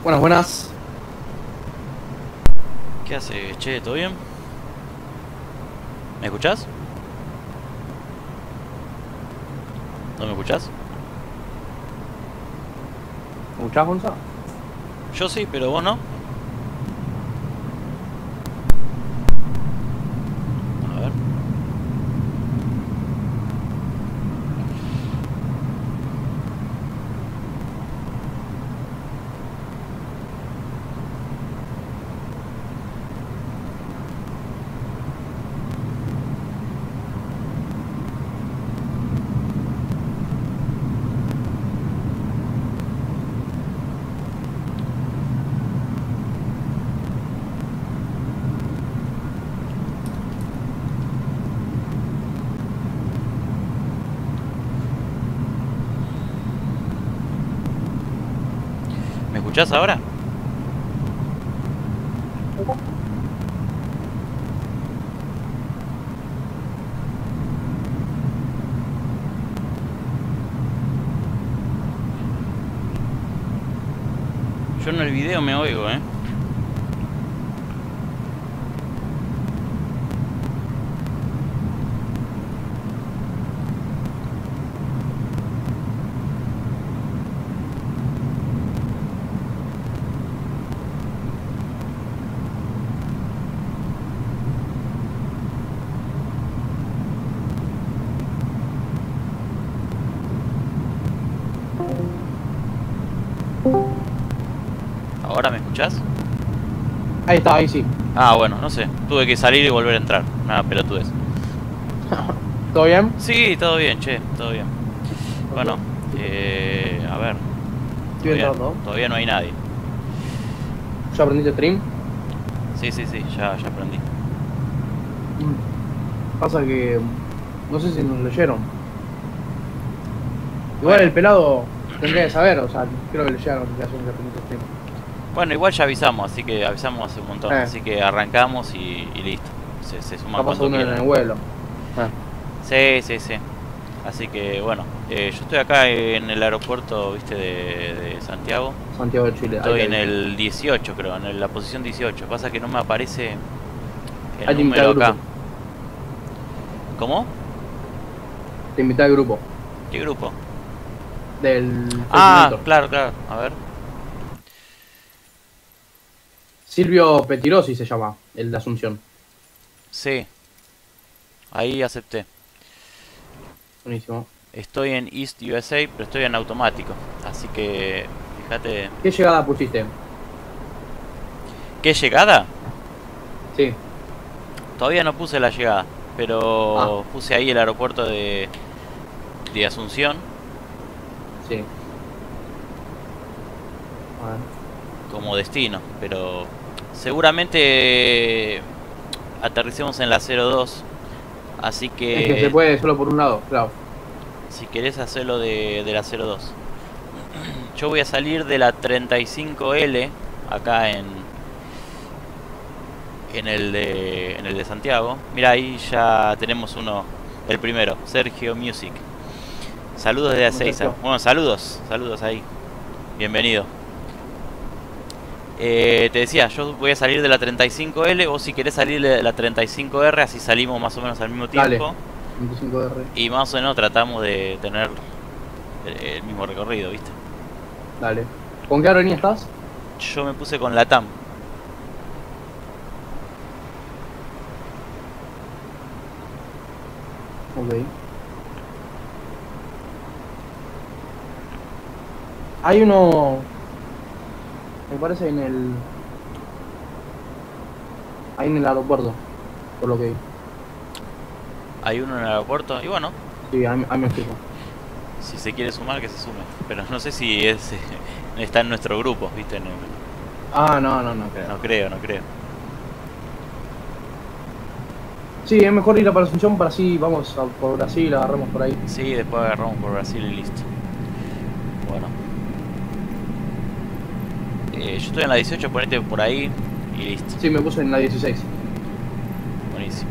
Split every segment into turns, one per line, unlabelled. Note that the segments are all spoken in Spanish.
Buenas, buenas.
¿Qué hace, che? ¿Todo bien? ¿Me escuchás? ¿No me escuchás?
¿Me escuchás, Gonza?
Yo sí, pero vos no. A ver. ¿Me escuchás ahora? Yo en el video me oigo, ¿eh? ¿Ahora me escuchás?
Ahí está, ahí sí.
Ah, bueno, no sé. Tuve que salir y volver a entrar. Nada, pelotudez.
¿Todo bien?
Sí, todo bien, che, todo bien. Bueno, a ver.
Estoy entrando.
Todavía no hay nadie.
¿Ya aprendiste stream?
Sí, ya aprendí.
Pasa que no sé si nos leyeron. Igual el pelado tendría que saber, o sea, creo que le llegan notificaciones que aprendiste stream.
Bueno, igual ya avisamos, así que avisamos hace un montón. Así que arrancamos y listo. Se suma
Capaz
cuando
uno en
quieran.
el vuelo.
Sí. Así que bueno, yo estoy acá en el aeropuerto, viste, de Santiago.
Santiago de Chile.
Estoy en el 18, creo, en la posición 18. Pasa que no me aparece
Ahí
el
te invité al
número acá.
grupo.
¿Cómo?
Te invité al grupo.
¿Qué grupo?
Del
Ah,
Simulator.
claro. A ver.
Silvio Petirosi se llama, el de Asunción.
Sí, ahí acepté.
Buenísimo.
Estoy en East USA, pero estoy en automático. Así que, fíjate.
¿Qué llegada pusiste?
¿Qué llegada?
Sí.
Todavía no puse la llegada, pero puse ahí el aeropuerto de Asunción.
Sí. A ver.
Como destino, pero seguramente aterricemos en la 02. Así
Es que se
que
puede solo por un lado, claro.
si querés hacerlo de la 02. Yo voy a salir de la 35L acá en el de Santiago. Mira, ahí ya tenemos uno, el primero, Sergio Music. Saludos desde Ezeiza. Bueno, saludos ahí. Bienvenido. Te decía, yo voy a salir de la 35L. Vos si querés salir de la 35R, así salimos más o menos al mismo tiempo.
Dale, 25R.
Y más o menos tratamos de tener el mismo recorrido, ¿viste?
Dale. ¿Con qué aerolínea estás?
Yo me puse con Latam.
Ok. Hay uno... Me parece en el... Ahí en el aeropuerto, por lo que vi.
Hay uno en el aeropuerto. Y bueno,
Sí, ahí me fijo.
si se quiere sumar, que se sume. Pero no sé si es está en nuestro grupo, ¿viste? No
creo.
creo.
Sí, es mejor ir a para Asunción para así vamos por Brasil, agarramos por ahí.
Sí, después agarramos por Brasil y listo. Bueno. Yo estoy en la 18, ponete por ahí y listo.
Sí, me puse en la 16.
Buenísimo.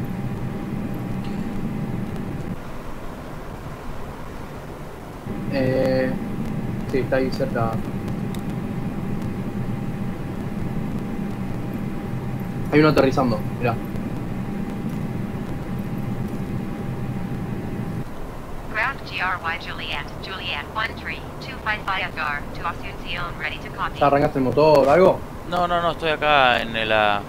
Sí, está ahí cerca. Hay uno aterrizando, mirá.
Ground GRY Juliet, Juliet 13255 to Asunción, ready to copy.
¿Ya arrancaste el motor o algo?
No, no, no, estoy acá en el gate.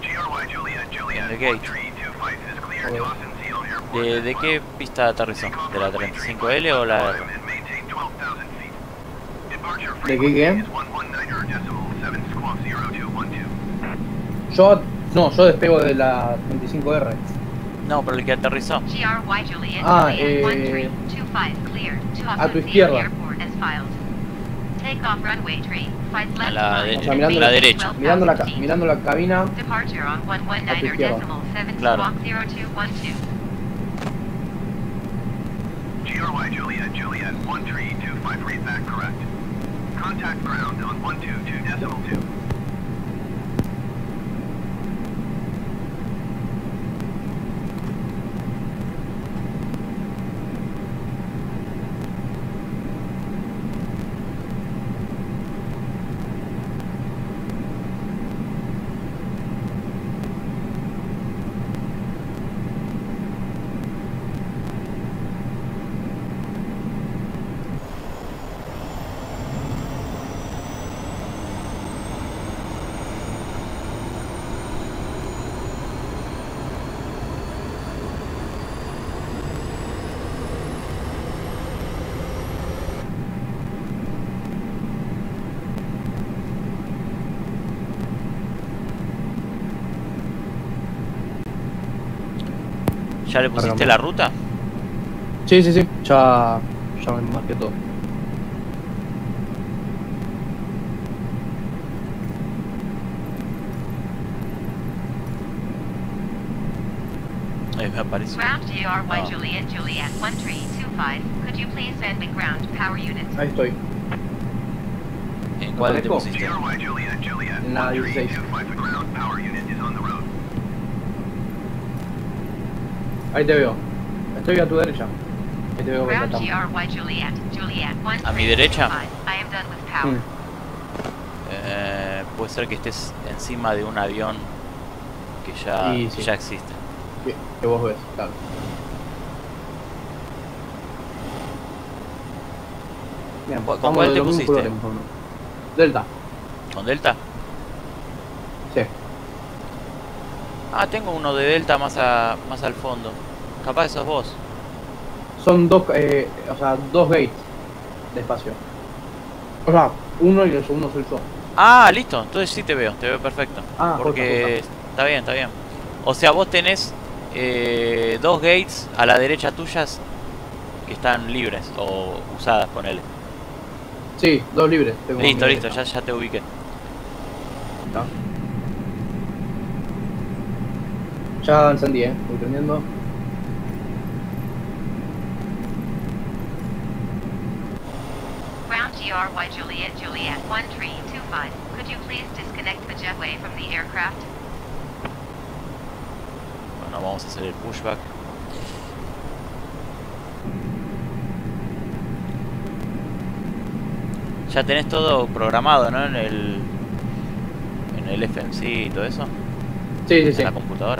¿De qué pista aterrizó? ¿De la 35L o la R?
¿De qué? Yo despego de la 35R.
No, pero el que aterrizó.
GRY Juliet,
Ah,
Juliet 1325 cleared to
a tu
Asunción
izquierda.
Airport as filed. Take off runway 3, five
A
left
la,
line,
de-
O sea,
and
mirando
la
maintain
derecha.
12,000 feet.
Mirando la cabina.
Departure on
A tu izquierda.
119.7
Claro.
squawk 0212.
GRY Juliet, Juliet, 13253, is that correct? Contact ground on 122.2.
¿Ya le pusiste
Cargamos.
la ruta?
Sí, sí, sí. Ya me marqué todo.
Me apareció.
Ground GRY
Ah.
Juliet, Juliet 1325. Could you please send me ground power unit?
Ahí estoy.
¿En cuál te
aparezco?
pusiste?
GRY Juliet, Juliet,
Nah, you say.
13255, the ground power unit is on the road.
Ahí te veo. Estoy a tu derecha. Ahí te veo que
Ground
estamos.
GRY Juliet, Juliet 1325.
¿A mi derecha?
I am done with power.
Puede ser que estés encima de un avión que ya,
Sí,
que
sí.
ya existe.
Que vos ves, claro. Bien,
¿Con
vamos
cuál
de
te
los mismos
pusiste?
colores, más o menos. Delta,
¿Con Delta?
sí.
Ah, tengo uno de Delta más al fondo. Capaz sos vos.
Son dos, dos gates de espacio. O sea, uno y el segundo soy yo.
Ah, listo. Entonces sí te veo perfecto.
Ah,
Porque está bien, está bien. O sea, vos tenés dos gates a la derecha tuyas que están libres o usadas, ponele.
Sí, dos libres. tengo
Listo,
a mi
listo,
derecha.
ya te ubiqué.
Está. Ya encendí, voy prendiendo.
Ground GRY Juliet, Juliet 1325. Could you please disconnect the jetway from the aircraft?
Bueno, vamos a hacer el pushback. Ya tenés todo programado, ¿no? En el FMC y todo eso.
Sí, sí,
En
sí.
la computadora.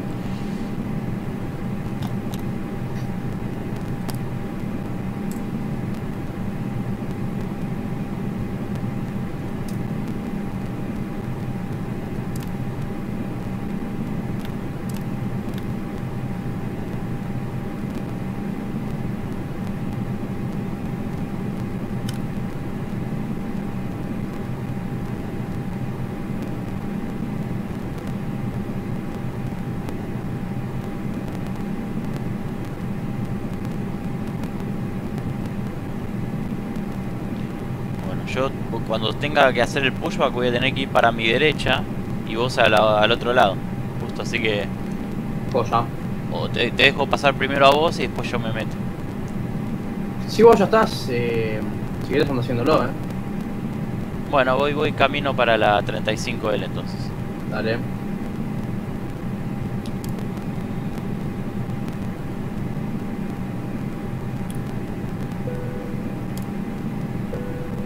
Bueno, yo cuando tenga que hacer el pushback voy a tener que ir para mi derecha y vos al otro lado. Justo, así que
Cosa.
o te dejo pasar primero a vos y después yo me meto.
Si vos ya estás, si querés ando haciéndolo,
Bueno, voy camino para la 35L entonces.
Dale.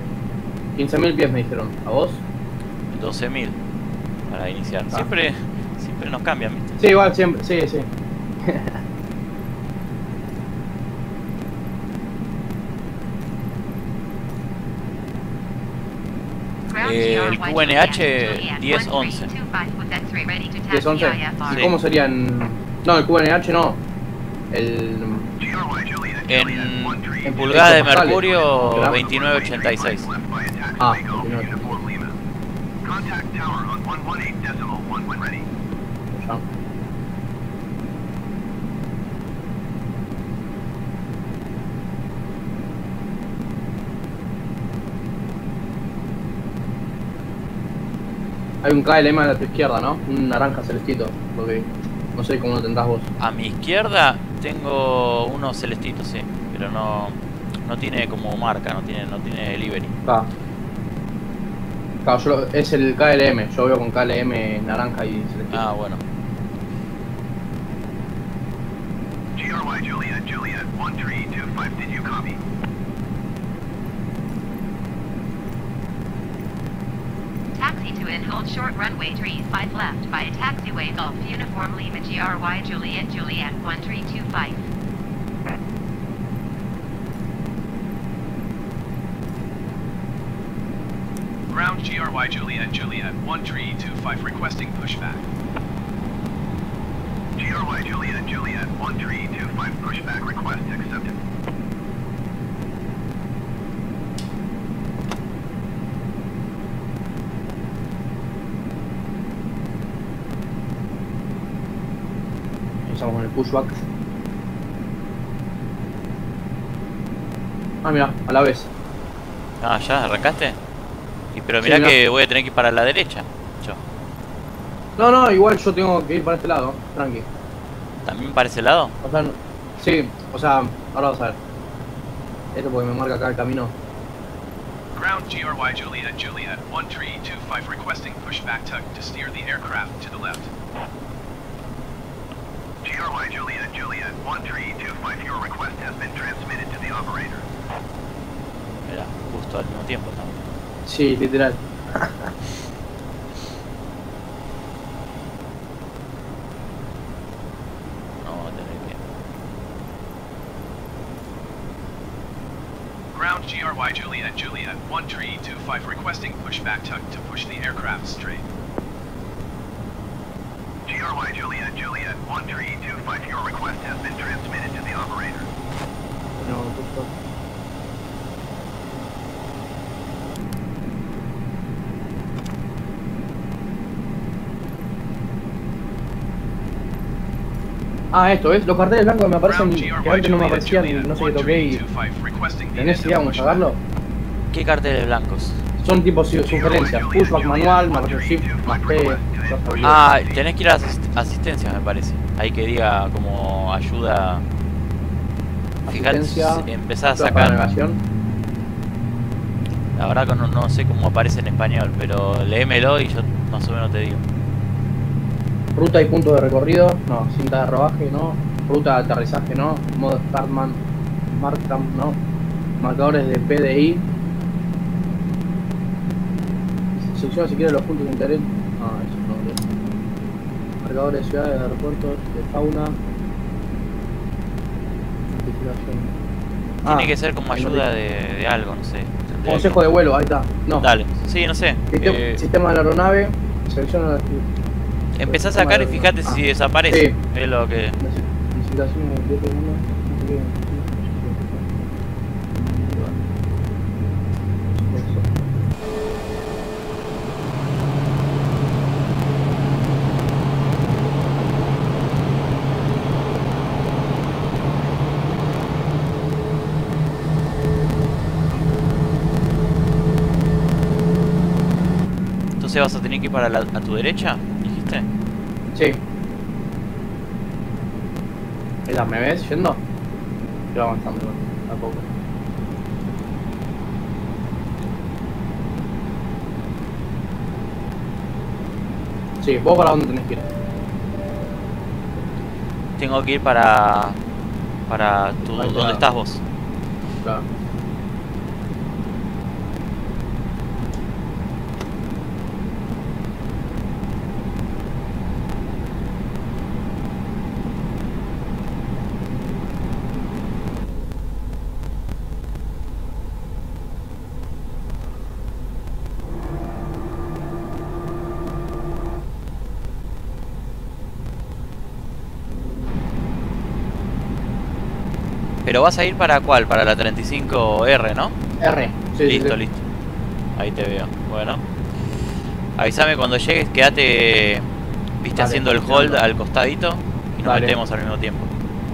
$15.000 pies me dijeron. ¿A vos?
12.000 para iniciar.
Ah.
Siempre nos cambian, ¿viste?
Sí, igual siempre, sí, sí.
El QNH 1011.
10-11.
Sí.
¿Y cómo serían? No, el QNH no. El...
En pulgadas de
pascales.
mercurio,
Gramos.
2986.
Ah, 29.
Contact tower on 118.1 when ready.
Ya. Hay un KLM a tu izquierda, ¿no? Un naranja celestito, porque no sé cómo lo tendrás vos.
A mi izquierda tengo uno celestito, sí, pero no tiene como marca, no tiene livery.
Claro, es el KLM, yo veo con KLM naranja y celestito.
Ah, bueno.
GRY Juliet, Juliet, 1325, did you copy?
Taxi to and hold short runway 35 left by taxiway Golf Uniform Lima GRY Juliet Juliet 1325.
Ground GRY Juliet, Juliet, 1325, requesting pushback. GRY Juliet, Juliet, 1325, pushback request accepted.
Empezamos con el pushback. Ah, mira, a la vez.
Ah, ¿ya arrancaste? Pero mirá
Sí, no.
que voy a tener que ir para la derecha. Yo.
No, igual yo tengo que ir para este lado, tranqui.
¿También para ese lado?
O sea, sí, o sea, ahora vas a ver. Esto porque me marca acá el camino.
Ground GRY Juliet, Juliet, 1325, requesting pushback tug to steer the aircraft to the left. GRY Juliet, Juliet, 1325, your request has been transmitted to the operator.
Mira, justo al mismo tiempo también.
Sí, literal.
No, voy a tener que...
Ground GRY Juliet, Juliet, 1325, requesting pushback tug to push the aircraft straight. GRY Juliet, Juliet, 1325, your request has been transmitted to the operator.
No, justo. Ah, esto, ¿ves? Los carteles blancos me aparecen que antes no me aparecían y no sé qué toqué y... ¿Tenés idea cómo sacarlo?
¿Qué carteles blancos?
Son tipo sugerencias, pushback manual, más shift, más P, cosas así.
Ah, tenés que ir a asistencia, me parece. Ahí que diga como ayuda. Fijate,
Asistencia,
empezás a
ayuda para
sacar.
navegación.
La verdad que no sé cómo aparece en español, pero léemelo y yo más o menos te digo.
Ruta y punto de recorrido, no, cinta de rodaje, no, ruta de aterrizaje, no, modo Startman, Markdown, no, marcadores de PDI, selecciona si quiere los puntos de interés, no, eso no, marcadores de ciudades, de aeropuertos, de fauna, notificación.
Tiene que ser como ayuda de algo, no sé. Tendría
Consejo de vuelo, ahí está, no.
Dale, sí, no sé.
Sistema de la aeronave, selecciona la...
Empezá a sacar y fíjate si desaparece.
Sí.
Es lo que.
Necesitación de uno.
Entonces vas a tener que ir para a tu derecha, dijiste.
Sí. Mira, ¿me ves yendo? Estoy avanzando a poco. Sí, ¿vos para dónde tenés que ir?
Tengo que ir para tu,
Ahí está.
donde estás vos.
Claro.
Pero vas a ir para cuál, para la 35R, ¿no?
R. Sí,
Listo,
sí.
listo. Ahí te veo. Bueno. Avísame cuando llegues, quédate, viste,
Dale,
haciendo el hold al costadito y nos
Dale.
metemos al mismo tiempo.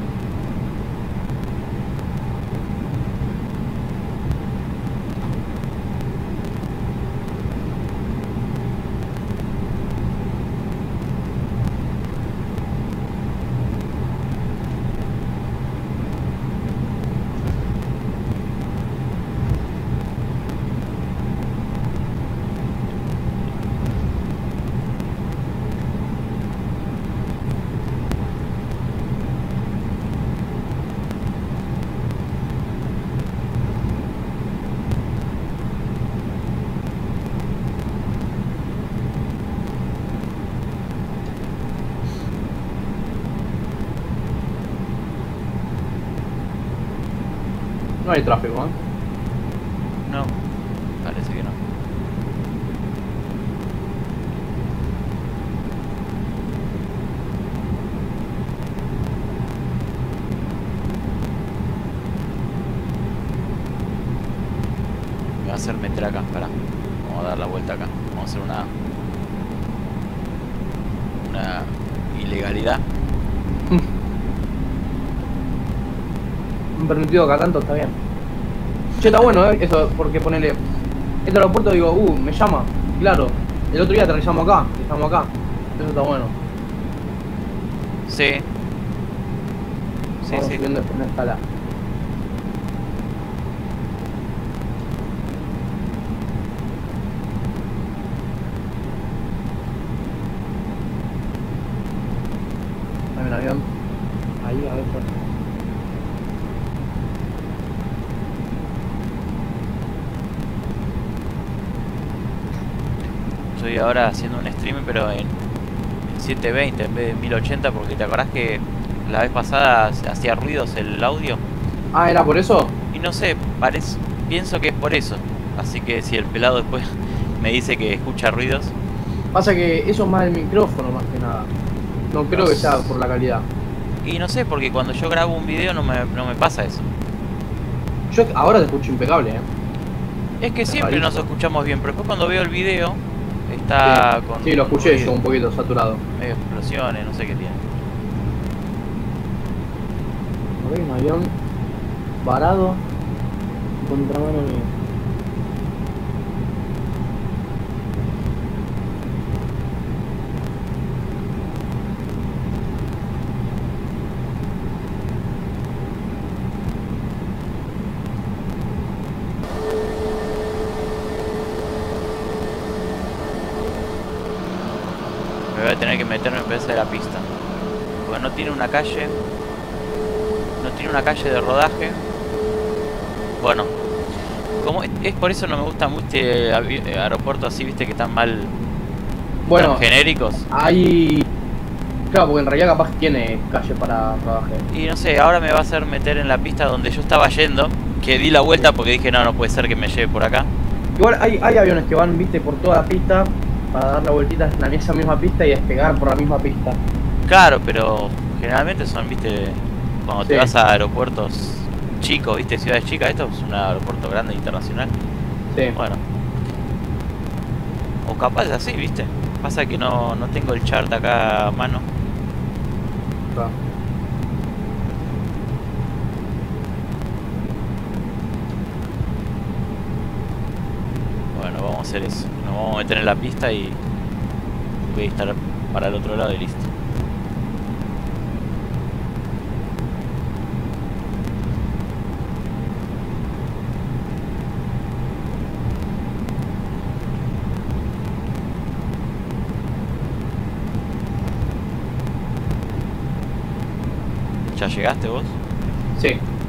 No hay tráfico, ¿eh?
No, parece que no. Me va a hacer meter acá, pará. Vamos a dar la vuelta acá. Vamos a hacer una ilegalidad.
Un permitido acá tanto está bien. Che, está bueno, eso, porque ponele. Este aeropuerto digo, me llama. Claro, el otro día aterrizamos acá, y estamos acá. Eso está bueno.
Sí. Sí,
Vamos
sí.
subiendo en escala. Hay un avión. Ahí, a ver.
Estoy ahora haciendo un stream, pero en 720 en vez de 1080, porque te acordás que la vez pasada hacía ruidos el audio.
Ah, ¿era por eso?
Y no sé, pienso que es por eso. Así que si el pelado después me dice que escucha ruidos.
Pasa que eso es más del micrófono, más que nada. No creo que sea por la calidad.
Y no sé, porque cuando yo grabo un video no me pasa eso.
Yo ahora te escucho impecable,
Es que siempre nos
rarísimo.
escuchamos bien, pero después cuando veo el video está
Sí.
con...
Sí, lo escuché
ruido,
yo un poquito saturado.
medio explosiones, no sé qué tiene.
Ok, un avión varado contramano mío.
Me voy a tener que meterme en vez de la pista. Porque no tiene una calle. No tiene una calle de rodaje. Bueno. Como es por eso no me gusta mucho aeropuertos así, viste, que están mal.
Bueno,
tan genéricos.
hay... Claro, porque en realidad capaz que tiene calle para rodaje.
Y no sé, ahora me va a hacer meter en la pista donde yo estaba yendo. Que di la vuelta porque dije, no puede ser que me lleve por acá.
Igual hay aviones que van, viste, por toda la pista para dar la vueltita en esa misma pista y despegar por la misma pista.
Claro, pero generalmente son, viste, cuando te
Sí.
vas a aeropuertos chicos, viste, ciudades chicas. Esto es un aeropuerto grande internacional.
Sí.
Bueno. O capaz así, viste. Pasa que no tengo el chart acá a mano.
Claro.
Bueno, vamos a hacer eso. Nos vamos a meter en la pista y voy a estar para el otro lado y listo. ¿Ya llegaste vos?
Sí.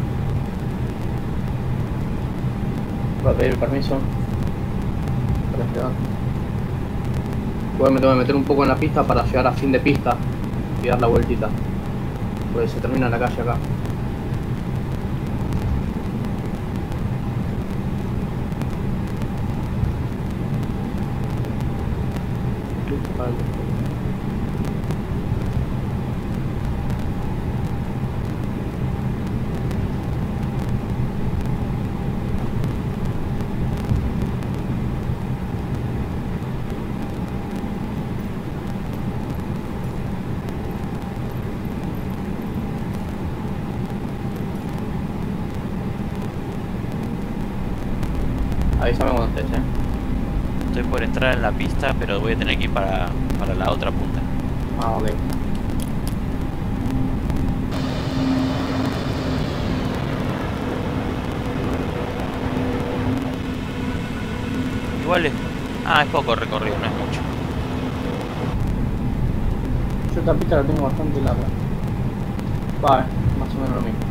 Voy a pedir el permiso para llegar. Me tengo que meter un poco en la pista para llegar a fin de pista y dar la vueltita. Porque se termina la calle acá.
Estoy por entrar en la pista, pero voy a tener que ir para la otra punta.
Ah, ok.
Igual es... Ah, es poco recorrido, no es mucho.
Yo esta pista la tengo bastante larga. Vale, más o menos lo mismo.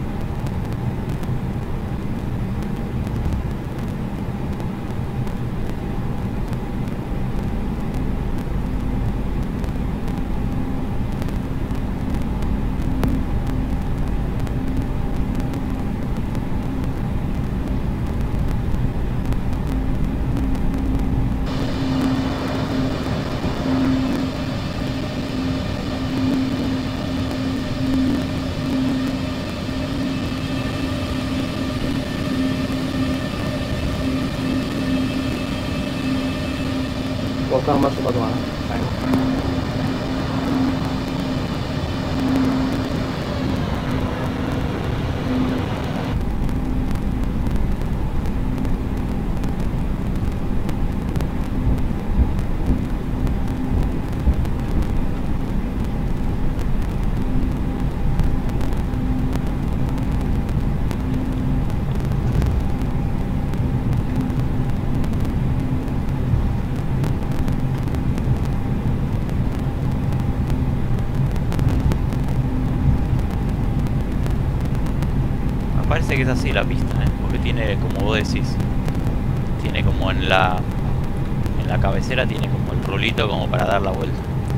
Buscar más para tomar.
Parece que es así la pista, porque tiene, como vos decís, tiene como en la cabecera tiene como el rulito como para dar la vuelta.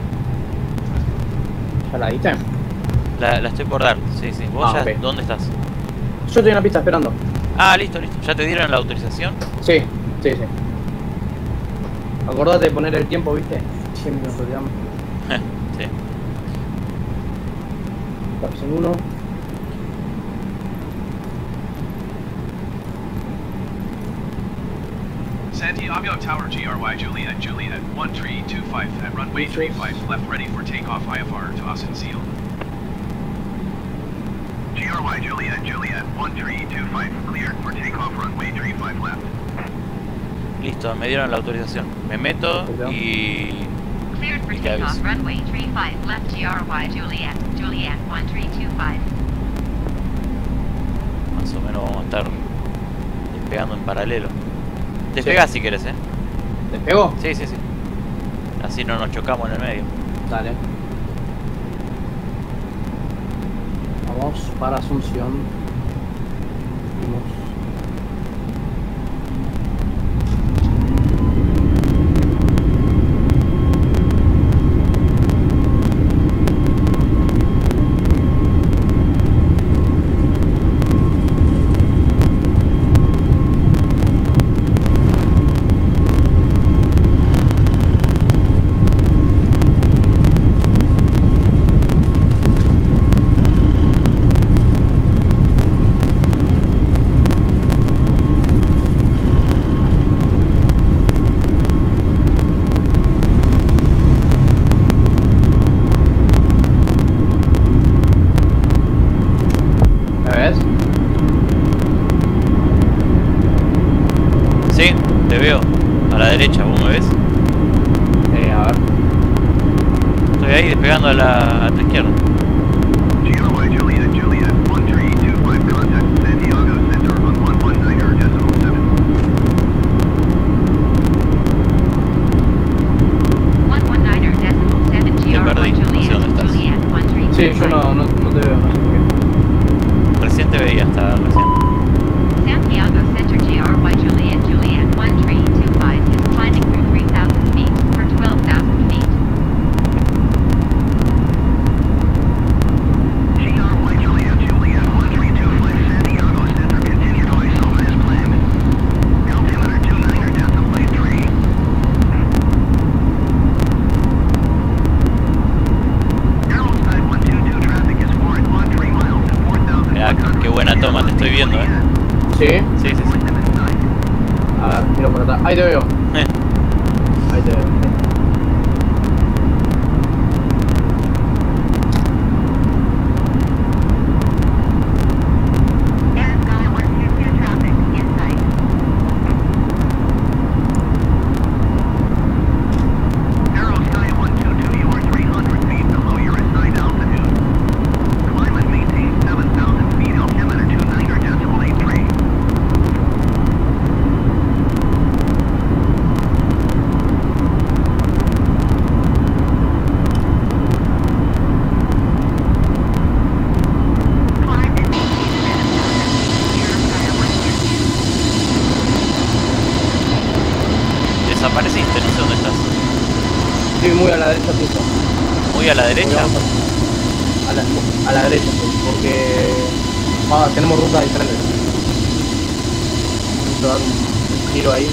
¿Ya la diste?
La estoy por dar, sí, sí. ¿Vos ya
ok.
dónde estás?
Yo estoy en la pista esperando.
Ah, listo, listo. ¿Ya te dieron la autorización?
Sí, sí, sí. Acordate de poner el tiempo, ¿viste? Siempre nos olvidamos.
Sí.
Estamos en 1.
Santiago Tower GRY Juliet Juliet 1325 at runway 35 left ready for takeoff IFR to Asunción. GRY Juliet Juliet 1325 cleared for takeoff runway 35 left.
Listo, me dieron la autorización. Me meto y...
Cleared for
Y te
takeoff
aviso.
runway 35 left GRY Juliet Juliet 1325.
Más o menos vamos a estar despegando en paralelo. Despegá si querés,
¿Te pegó?
Sí, sí, sí. Así no nos chocamos en el medio.
Dale. Vamos para Asunción. Vamos. ¿Me ves?
Sí, te veo. A la derecha, ¿vos me ves?
A ver.
Estoy ahí despegando a tu izquierda.
GRY Juliet Juliet 1325 contact Santiago Center on 119.7.
119.7
Te perdí,
GRY
no sé dónde estás.
Juliet 1325.
Sí, yo no te veo, no sé por qué.
Recién te veía hasta recién.
Santiago Center GRY Juliet Juliet 1325 is climbing through 3,000 feet for 12,000 feet.
GRY Juliet Juliet 1325 Santiago Center continue to ISO as planned. Altimeter 29 decimal 3. Aeroside 122 traffic is forward 13 miles and 4,000.
Mirá, qué buena toma, te estoy viendo,
¿Sí?
Sí, sí, sí.
A ver, miro por atrás. Ahí te veo. Ahí te veo.
Aeroside 122 traffic in sight.
desapareciste, no sé dónde estás.
Estoy muy a la derecha tuya.
Muy a la derecha.
A la derecha, porque tenemos rutas diferentes. Vamos a dar un giro ahí.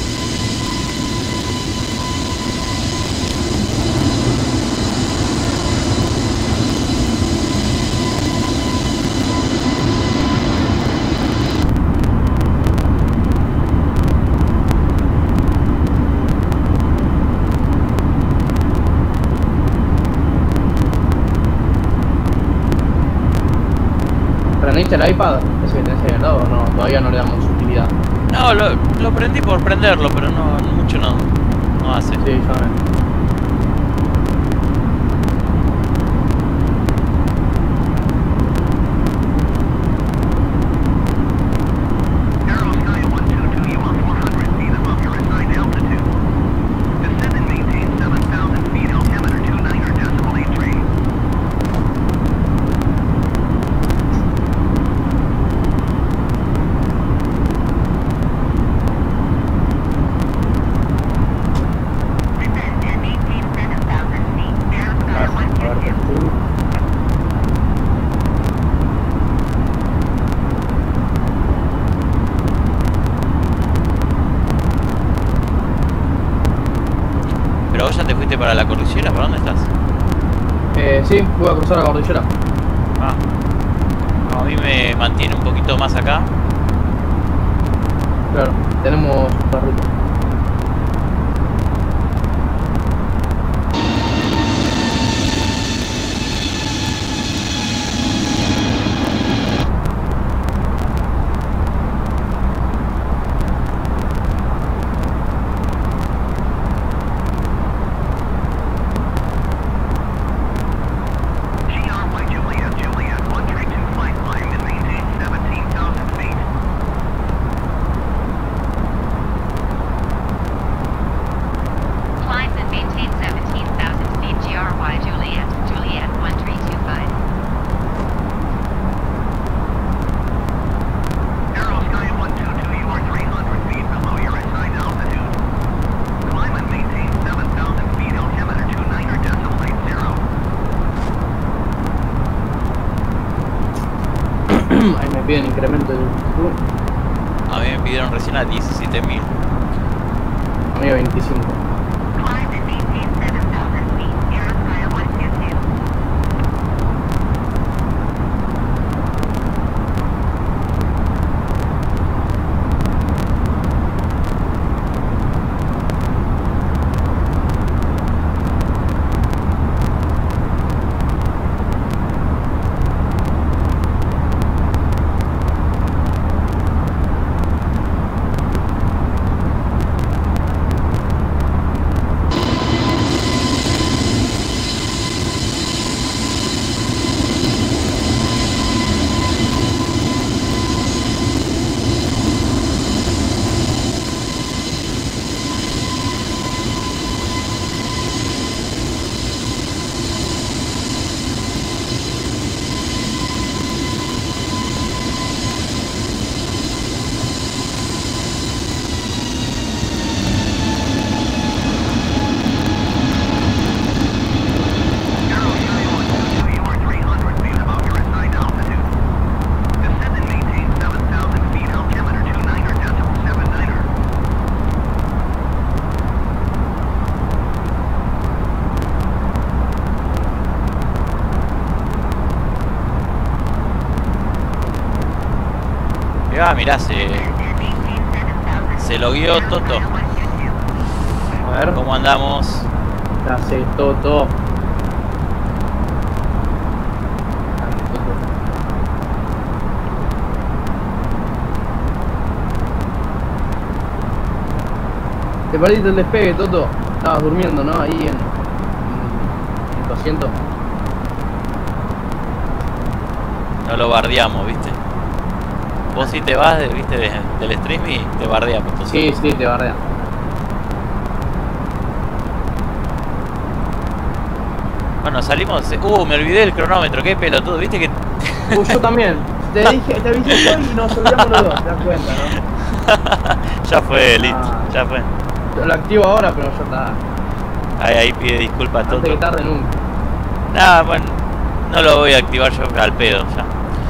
¿Prendiste el iPad? Ese que tenés ahí al lado, o no, todavía no le damos utilidad.
No, lo prendí por prenderlo, pero no mucho no hace.
Sí, yo también.
Arrow Sky 122, you are 400 feet above your assigned altitude. Descend and maintain 7,000 feet, altimeter 29.83.
Descend and maintain 7,000 feet. Arrow Sky
A ver,
122.
Pero vos ya te fuiste para la cordillera, ¿para dónde estás?
Sí, voy a cruzar la cordillera.
Ah. No, a mí me mantiene un poquito más acá.
Claro, tenemos la ruta.
GRY Juliet, Juliet, 132 flight climb and maintain 17,000 feet.
Climb and maintain 17,000 feet. GRY Juliet, Juliet 1325.
Arrow Sky 122, you are 300 feet below your assigned altitude. Climb and maintain 7,000 feet, altimeter 29.80.
Ahí me piden incremento de altitud.
A mí me pidieron recién a 17.000.
A mí a 25.
Climb and maintain 7,000 feet. Arrow Sky 122.
Arrow Sky 122, you are 300 feet above your assigned altitude. Descend and maintain 7,000 feet, altimeter 29.79.
Ah, mirá, se
And maintain 7,000
logueó
Arrow Sky
Toto.
122.
A ver,
¿Cómo andamos?
ya sé, todo. Te perdiste el despegue, Toto. Estabas durmiendo, ¿no? Ahí en tu asiento.
No lo bardeamos, ¿viste? Vos si te vas, ¿viste? Del stream y te bardeamos. Entonces.
Sí, te bardea.
Bueno, salimos. Me olvidé el cronómetro, qué pelotudo, ¿viste que?
Yo también. Te avisé yo y nos olvidamos los dos, te das cuenta, ¿no?
Ya fue, listo,
Ah.
ya fue.
Lo activo ahora, pero ya está.
Ahí pide disculpas
Antes
Toto.
que tarde nunca.
Nada, bueno, no lo voy a activar yo al pedo ya.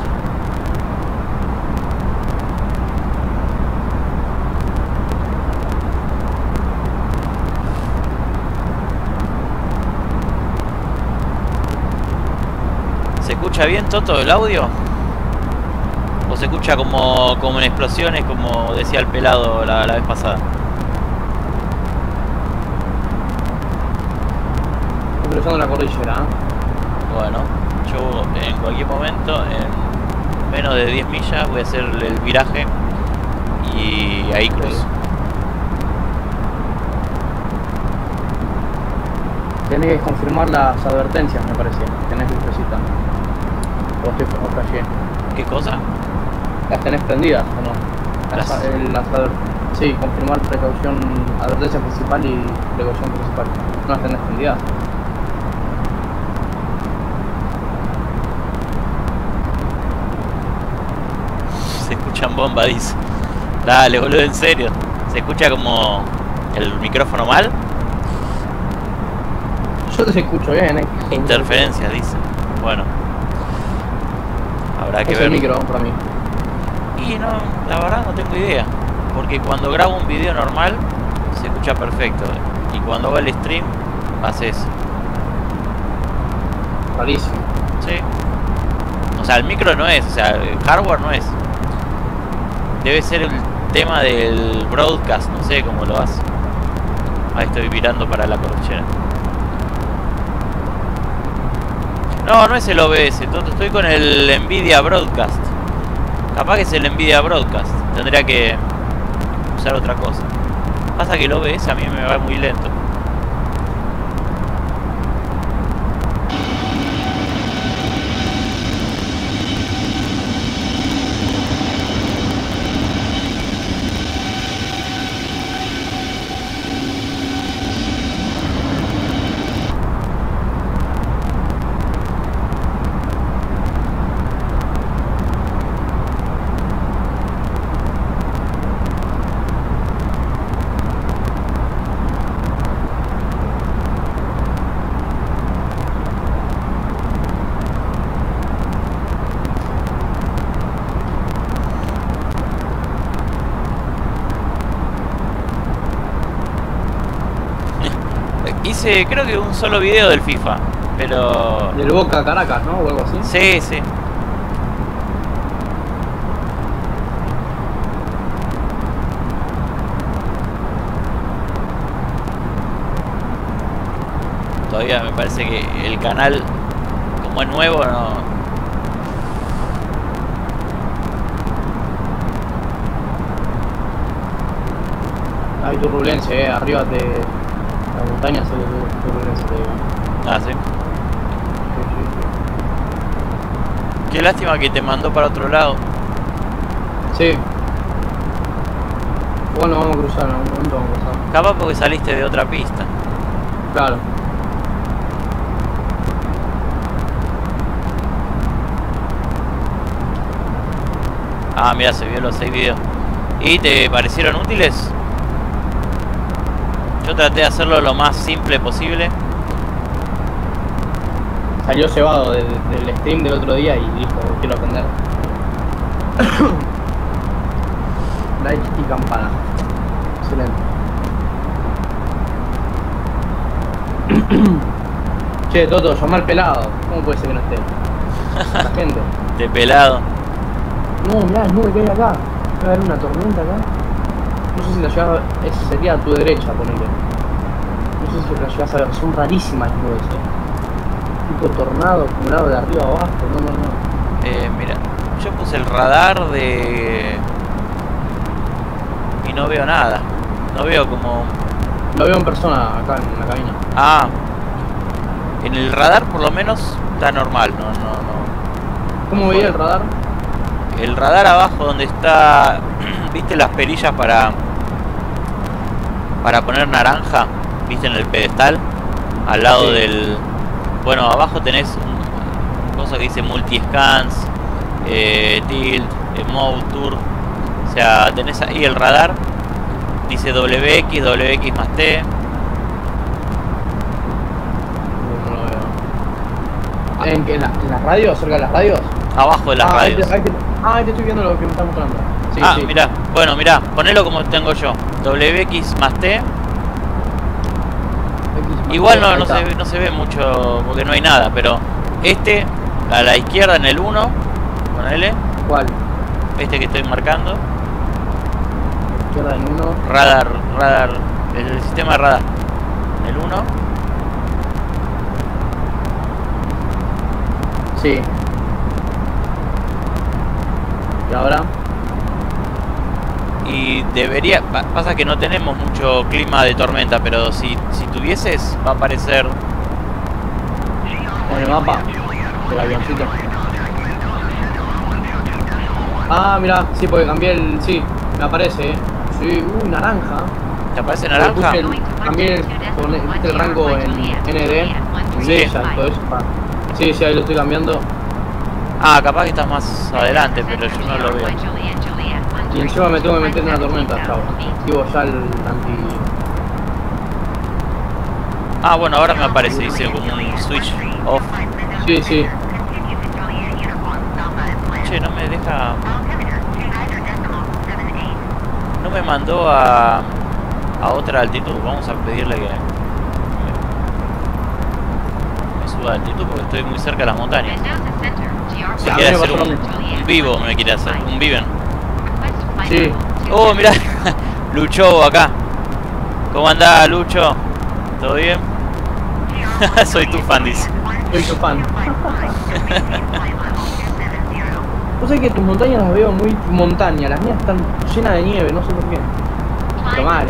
¿Se escucha bien, Toto, el audio? ¿O se escucha como en explosiones, como decía el pelado la vez pasada?
Estoy cruzando la cordillera, ¿eh?
Bueno, yo en cualquier momento, en menos de 10 millas, voy a hacer el viraje y ahí cruzo.
Tenés que confirmar las advertencias, me parece. Tenés lucecita. O callé.
¿Qué cosa?
¿Las tenés prendidas o no? Sí, confirmar precaución, advertencia principal y precaución principal. ¿No las tenés prendidas?
Se escuchan bombas, dice. Dale, boludo, en serio. ¿Se escucha como el micrófono mal?
Yo te escucho bien,
Interferencias, dice. Bueno. Habrá que
es
ver.
el micro para mí.
Y no, la verdad no tengo idea. Porque cuando grabo un video normal, se escucha perfecto. Y cuando hago el stream, hace eso.
Rarísimo.
Sí. O sea, el micro no es, o sea, el hardware no es. Debe ser el tema del broadcast, no sé cómo lo hace. Ahí estoy virando para la cordillera. No, no es el OBS, estoy con el Nvidia Broadcast. Capaz que es el Nvidia Broadcast. Tendría que usar otra cosa. Pasa que el OBS a mí me va muy lento. Hice creo que un solo video del FIFA, pero...
Del Boca Caracas, ¿no? O algo así.
Sí, sí. Todavía me parece que el canal, como es nuevo, no...
Hay turbulencia, arriba de la montaña se ve turbulencia, te digo.
Ah, sí. Qué lástima que te mandó para otro lado.
Sí. Bueno, vamos a cruzar, en algún momento vamos a cruzar.
Capaz porque saliste de otra pista.
Claro.
Ah, mira, se vio los 6 videos. ¿Y te parecieron útiles? Yo traté de hacerlo lo más simple posible.
Salió cebado del stream del otro día y dijo, quiero aprender. Like y campana. Excelente. Che, Toto, llama al pelado. ¿Cómo puede ser que no esté? La gente.
De pelado.
No, mirá, el nube que hay acá. Va a haber una tormenta acá. No sé si la llevas, sería a tu derecha, ponele. No sé si la llevas a ver, son rarísimas las nubes, tipo tornado acumulado de arriba a abajo, no.
Mira, yo puse el radar de... y no veo nada. No veo como...
Lo veo en persona acá en la cabina.
Ah, en el radar por lo menos está normal, no.
¿Cómo veía el radar?
El radar abajo donde está, ¿viste las perillas para poner naranja? ¿Viste en el pedestal? Al lado
Sí.
del... Bueno, abajo tenés un cosa que dice multi-scans, tilt, mode tour. O sea, tenés ahí el radar Dice WX, WX más T.
No lo veo. ¿En las radios? ¿Cerca de las radios?
Abajo de las radios.
Ahí te estoy viendo lo que me está mostrando. Sí,
Ah,
sí.
mirá. Bueno, mirá. Ponelo como tengo yo. WX más T. Igual
Ahí
no
está.
se ve mucho porque no hay nada, pero este a la izquierda en el 1, ponele,
¿Cuál?
este que estoy marcando,
Izquierda en uno.
radar, el sistema de radar, el 1,
Sí. ¿Y ahora?
y debería, pasa que no tenemos mucho clima de tormenta, pero si tuvieses va a aparecer,
En el mapa. El avioncito. Ah, mira, sí, porque cambié el... Sí, me aparece, Sí, naranja.
¿te aparece
Le
naranja?
puse también ¿viste el rango en ND? En
Sí.
Ninja y todo eso. Sí, ahí lo estoy cambiando.
Ah, capaz que estás más adelante, pero yo no lo veo.
Y encima me tengo que meter en una tormenta, chavo. Activo ya el anti...
Ah, bueno, ahora me aparece, dice como un switch off.
Sí.
Che, no me deja... No me mandó a otra altitud. Vamos a pedirle que me suba de altitud porque estoy muy cerca de las montañas.
Sí,
Me
a
quiere
mí me
hacer
pasó lo
un vivo, me quiere hacer, un viven.
Sí.
Oh, mirá, Lucho acá. ¿Cómo andás, Lucho? ¿Todo bien? Soy tu fan, dice.
Soy tu fan. Vos sabés que tus montañas las veo muy montaña, las mías están llenas de nieve, no sé por qué. Pero mal,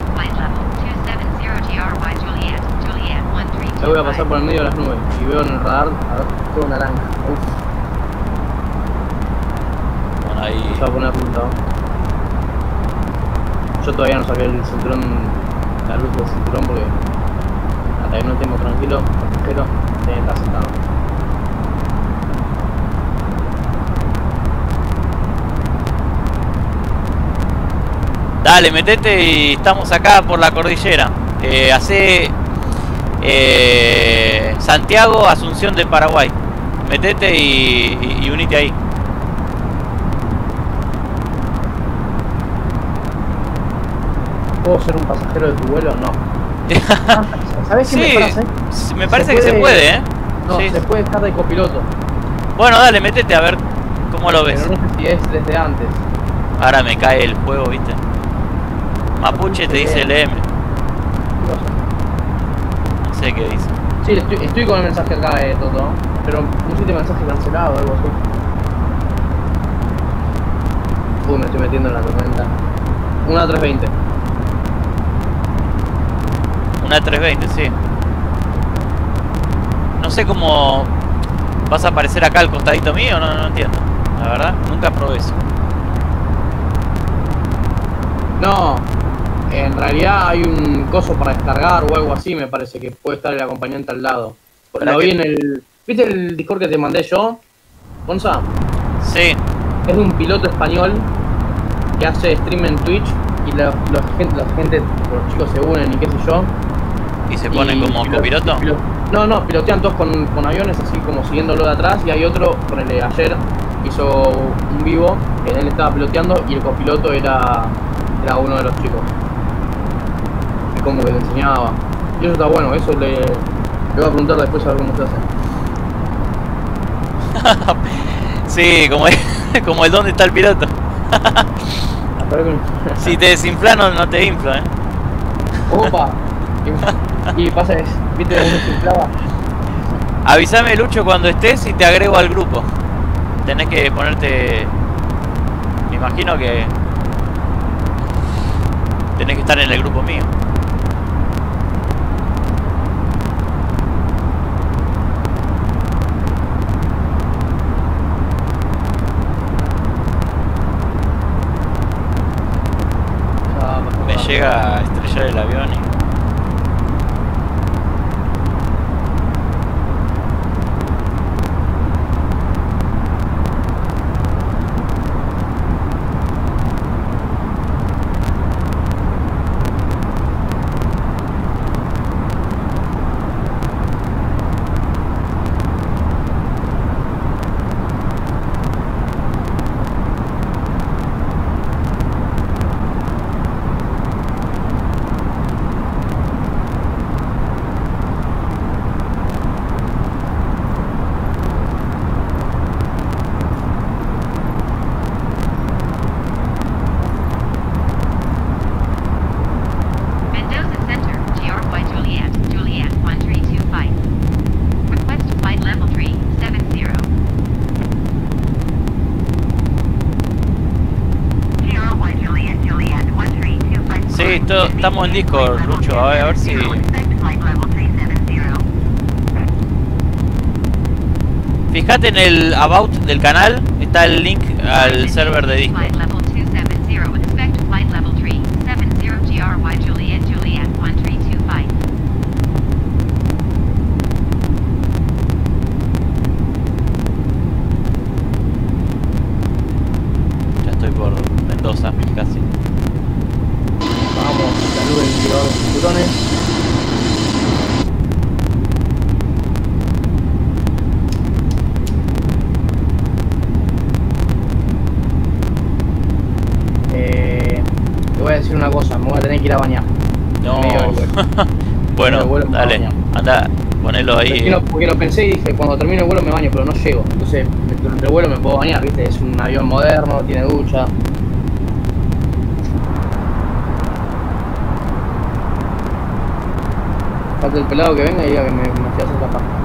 Ya voy a pasar por el medio de las nubes y veo en el radar, a ver, todo naranja. Uf,
Bueno, ahí...
se va a poner ruta. Yo todavía no saqué el cinturón, la luz del cinturón porque hasta que no estemos tranquilos, pero tiene que estar sentado.
Dale, metete y estamos acá por la cordillera. Hacé Santiago, Asunción del Paraguay. Metete y unite ahí.
¿Puedo ser un pasajero de tu vuelo? No. ¿Sabés qué
Sí,
me parece?
me parece que se puede, ¿eh?
No,
Sí.
se puede estar de copiloto.
Bueno, dale, metete a ver cómo lo ves.
Pero no sé si es desde antes.
Ahora me cae el juego, ¿viste? Mapuche te dice LM. No sé qué dice.
Sí, estoy con el mensaje acá de Toto, pero pusiste mensaje cancelado o algo así. Me estoy metiendo en la tormenta. Una 320.
Una 320, sí. No sé cómo vas a aparecer acá al costadito mío, no entiendo. La verdad, nunca probé eso.
No, en realidad hay un coso para descargar o algo así, me parece que puede estar el acompañante al lado.
¿Para
Lo
qué?
vi en el... ¿Viste el Discord que te mandé yo? Gonza,
Sí,
es de un piloto español que hace stream en Twitch y la gente, los chicos se unen y qué sé yo.
y se pone como copiloto.
No, pilotean todos con aviones así como siguiéndolo de atrás y hay otro, ponele, ayer hizo un vivo que él estaba piloteando y el copiloto era uno de los chicos. Y como que le enseñaba. Y eso está bueno, eso le voy a preguntar después a ver cómo se hace.
Sí, como el dónde está el piloto.
A ver
Si te desinfla no te infla,
Opa. Y pasa es, viste cómo se inflaba.
Avísame, Lucho, cuando estés y te agrego al grupo. Tenés que ponerte... Me imagino que... Tenés que estar en el grupo mío. Me llega a estrellar el avión y... estamos en Discord, Lucho, a ver si... Fíjate en el About del canal, está el link al server de Discord.
Flight level 270, expect flight level 370 GRY Juliet Juliet 1325.
Ya estoy por Mendoza, casi.
Vamos, salud el tirador de cinturones. Te voy a decir una cosa, me voy a tener que ir a bañar.
No.
Medio del vuelo.
Bueno,
El vuelo me
dale,
baña.
anda, ponelo ahí.
Porque lo pensé y dije, cuando termine el vuelo me baño, pero no llego. Entonces, durante el vuelo me puedo bañar, ¿viste? Es un avión moderno, tiene ducha. Falta el pelado que venga y diga que me estoy haciendo esta paja.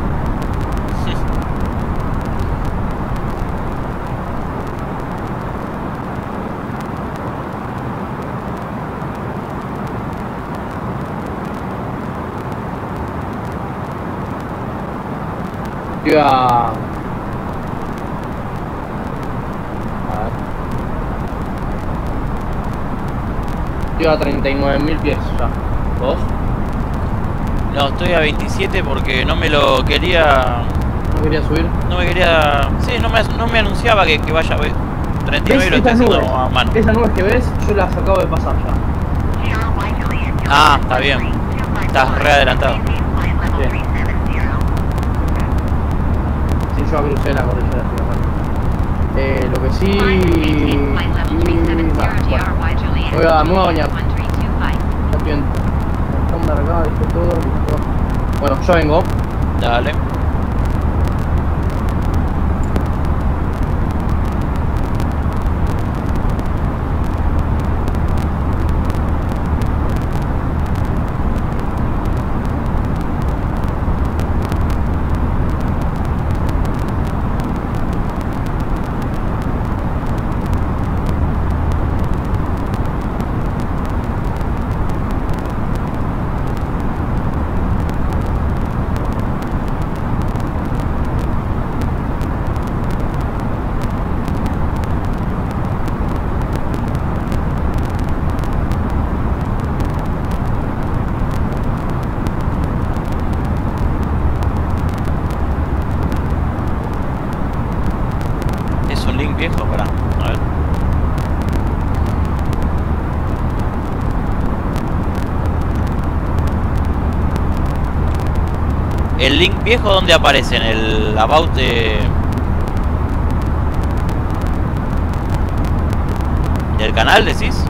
Estoy a... Estoy a 39.000 pies ya. ¿Vos?
No, estoy a 27 porque no me lo quería...
¿No querías subir?
No me quería... Sí, no me anunciaba que vaya a 39 y lo estoy haciendo a mano.
Esas nubes que ves, yo las acabo de pasar ya.
Ah, está bien. Estás re adelantado.
Sí, yo crucé la cordillera. Lo que sí...
Flight level 370 GRY Juliet
Me voy a bañar.
1325.
Ya estoy en estándar acá, dije todo, listo. Bueno, yo vengo.
Dale. Es un link viejo, pará. A ver. El link viejo, ¿dónde aparece? En el about del canal, decís.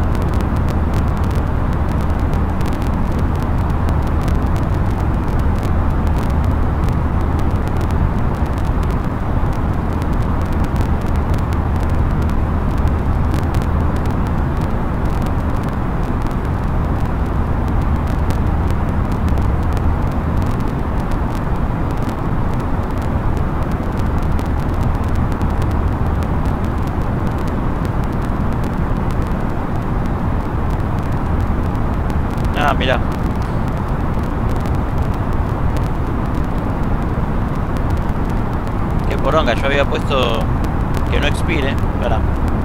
Ah, mirá. Qué poronga, yo había puesto que no expire. Pará.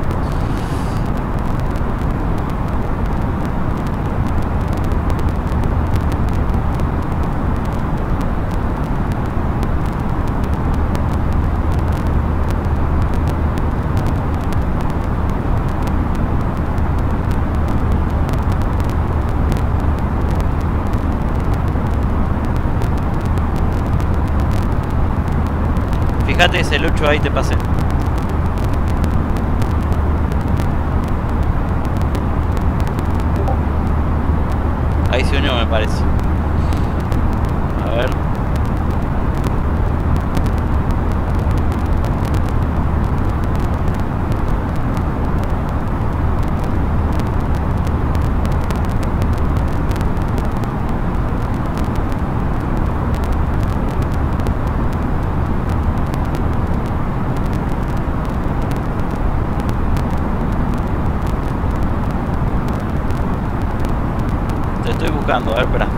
Fíjate, ese Lucho ahí te pasé. Ahí se unió, me parece. A ver. Te estoy buscando, a ver, espera.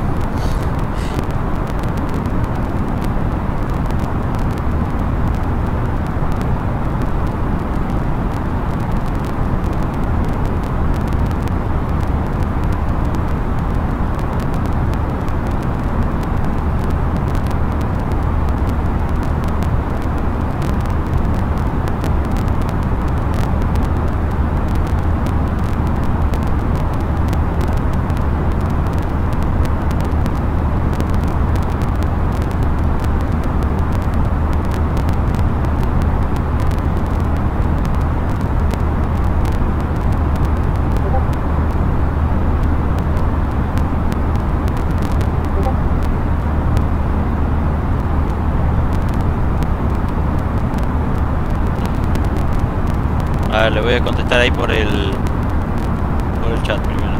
A ver, le voy a contestar ahí por el chat primero.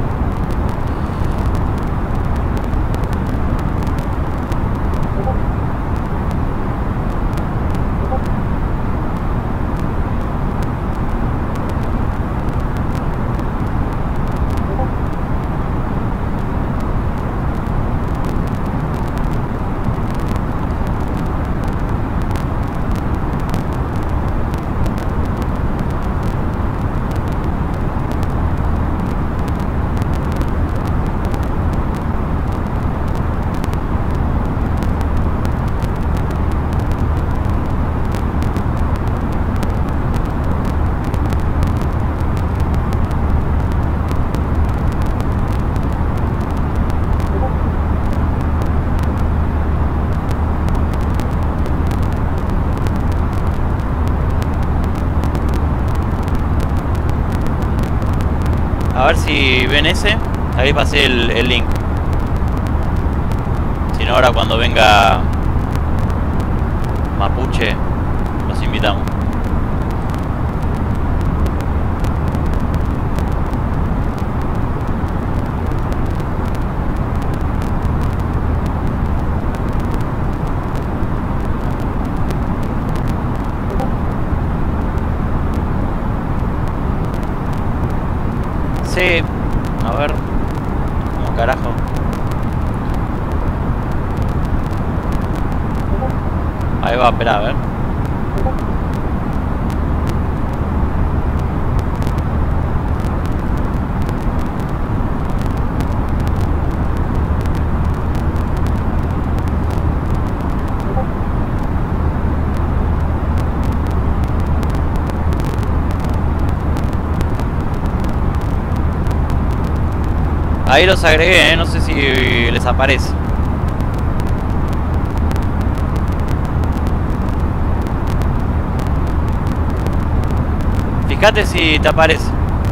A ver si ven ese. Ahí pasé el link. Si no, ahora cuando venga Mapuche, los invitamos. Sí, a ver, como carajo. Ahí va, espera, a ver. Ahí los agregué, no sé si les aparece. Fíjate si te aparece.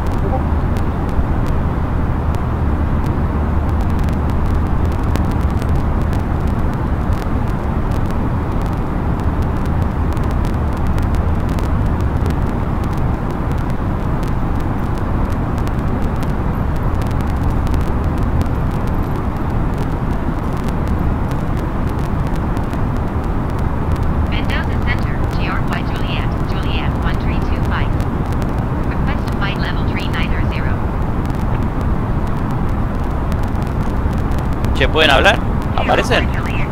Che, ¿pueden hablar? ¿Aparecen?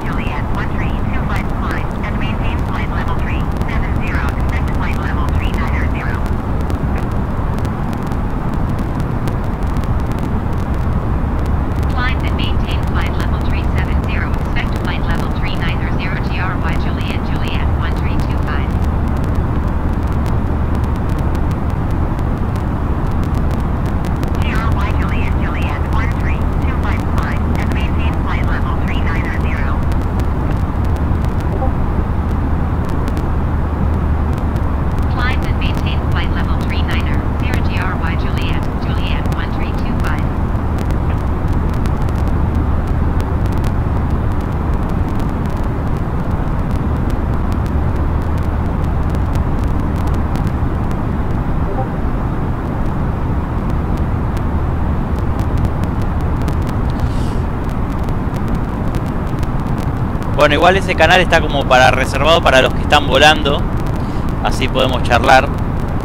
Bueno, igual ese canal está como para reservado para los que están volando. Así podemos charlar.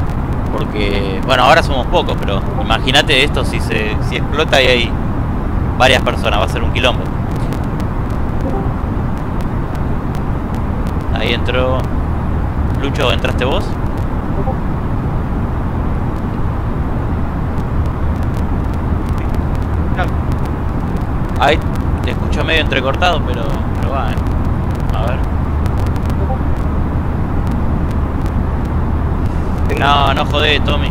Porque, bueno, ahora somos pocos, pero imagínate esto si explota y hay varias personas, va a ser un quilombo. Ahí entró Lucho, ¿entraste vos? Ahí te escucho medio entrecortado, pero va, A ver. No jodé, Tommy.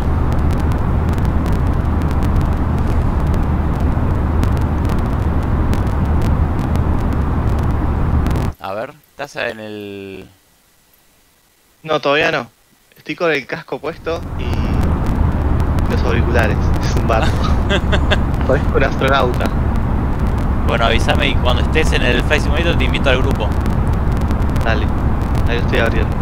A ver, ¿estás en el...?
No, todavía no. Estoy con el casco puesto y los auriculares. Es un barco. Parezco un astronauta.
Bueno, avísame y cuando estés en el Flight Simulator te invito al grupo.
Dale, ahí lo estoy abriendo.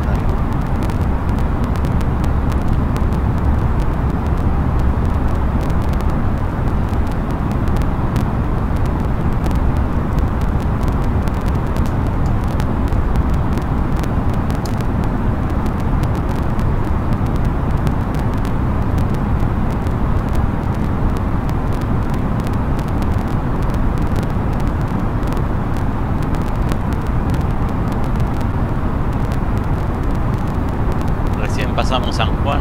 Pasamos San Juan.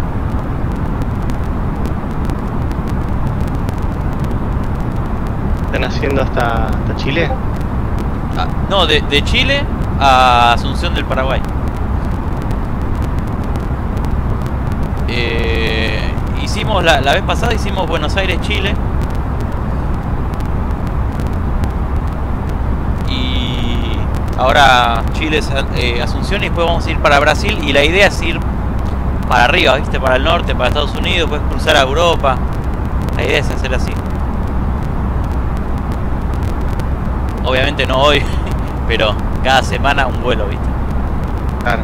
¿Están haciendo hasta Chile?
Ah, no, de Chile a Asunción del Paraguay. Hicimos la vez pasada, hicimos Buenos Aires, Chile. Y ahora Chile es Asunción y después vamos a ir para Brasil. Y la idea es ir para arriba, ¿viste? Para el norte, para Estados Unidos, puedes cruzar a Europa. La idea es hacer así. Obviamente no hoy, pero cada semana un vuelo, ¿viste?
Claro.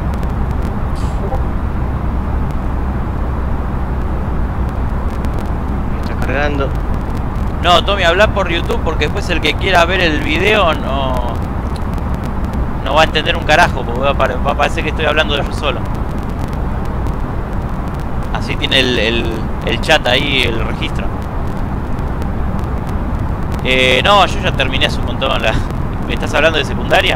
Está cargando.
No, Tommy, habla por YouTube porque después el que quiera ver el video no va a entender un carajo, porque va a parecer que estoy hablando de yo solo. Así tiene el chat ahí, el registro. No, yo ya terminé hace un montón. ¿Me estás hablando de secundaria?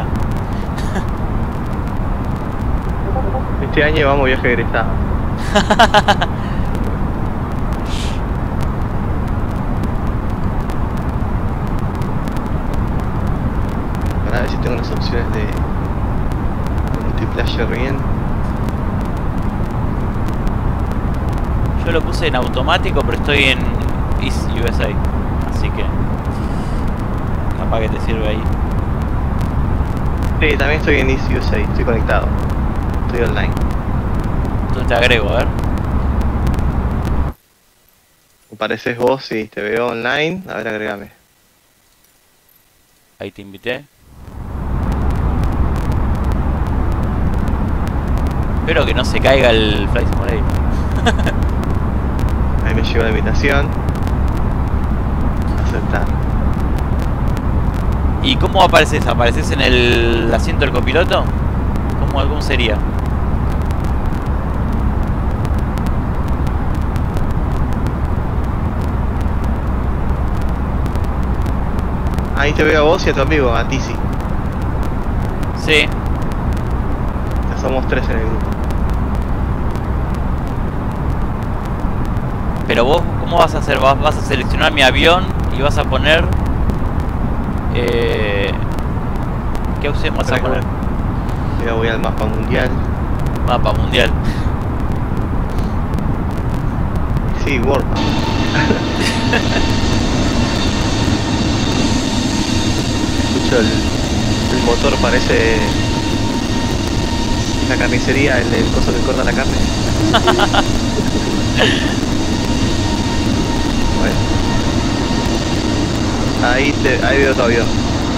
Este año vamos viaje egresado. Para ver si tengo las opciones de multiplayer bien.
Yo lo puse en automático, pero estoy en East USA, así que capaz que te sirve ahí.
Sí, también estoy en East USA, estoy conectado. Estoy online.
Entonces te agrego, a ver.
Apareces vos, sí, te veo online. A ver, agregame.
Ahí te invité. Espero que no se caiga el Flight Simulator.
Ahí me llegó la invitación. Aceptar.
¿Y cómo apareces? ¿Apareces en el asiento del copiloto? ¿Cómo sería?
Ahí te veo a vos y a tu amigo, a Tizi.
Sí.
Ya somos 3 en el grupo.
Pero vos, ¿cómo vas a hacer? ¿Vas a seleccionar mi avión y vas a poner... ¿qué opción vas a poner?
Ya voy al mapa mundial.
Mapa mundial.
Sí, World Map. Escucho el motor, parece la carnicería, el coso que corta la carne. Bueno. Ahí veo tu avión.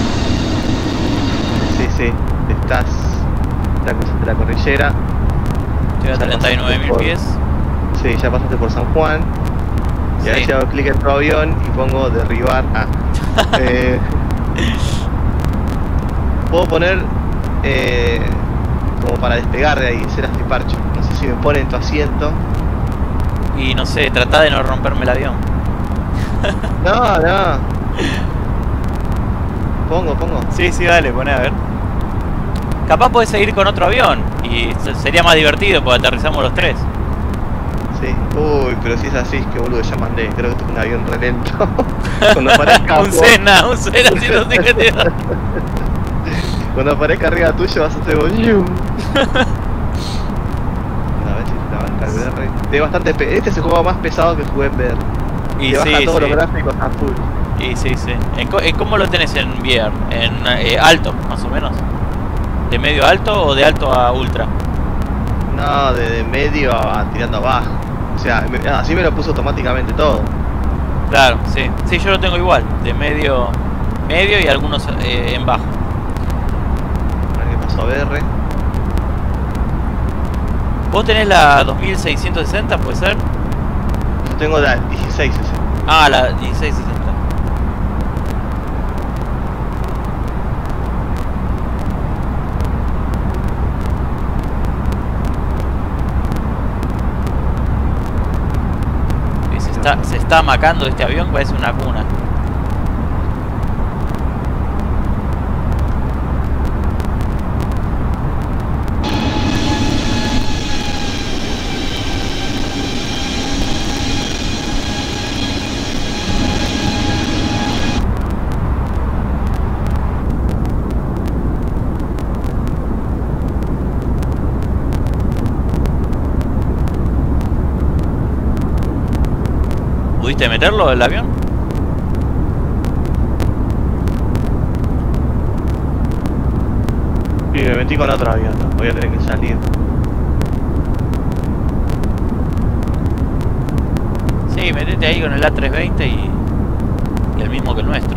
Sí, estás. Ya cruzaste la cordillera.
Estoy a 39.000 pies.
Sí, ya pasaste por San Juan. Y
Sí.
ahí hago clic en tu avión y pongo derribar a. Puedo poner como para despegar de ahí, hacer así parcho. No sé si me pone en tu asiento.
Y no sé, tratá de no romperme el avión.
No. Pongo.
Sí, dale, poné a ver. Capaz podés seguir con otro avión y sería más divertido porque aterrizamos los tres.
Sí. Uy, pero si es así, que boludo, ya mandé. Creo que es un avión re lento. Cuando aparezca
un Cena 152.
Cuando aparezca arriba tuyo vas a hacer volumen. A ver si la banca el VR. Tiene bastante este es el juego más pesado que jugué en VR.
Y
te baja
sí,
todos
sí.
los gráficos a full.
Y sí. ¿Cómo lo tenés en VR? ¿En alto, más o menos? ¿De medio a alto o de alto a ultra?
No, de medio a tirando abajo. O sea, así me lo puso automáticamente todo.
Claro, sí. Sí, yo lo tengo igual. De medio y algunos en bajo.
A ver qué pasó a VR.
¿Vos tenés la 2660, puede ser?
Yo tengo la 1660.
Ah, la 1660. Se está amacando este avión, parece una cuna. ¿Pudiste meterlo el avión?
Sí, me metí con otro avión, ¿no? Voy a tener que salir.
Sí, metete ahí con el A320 y el mismo que el nuestro.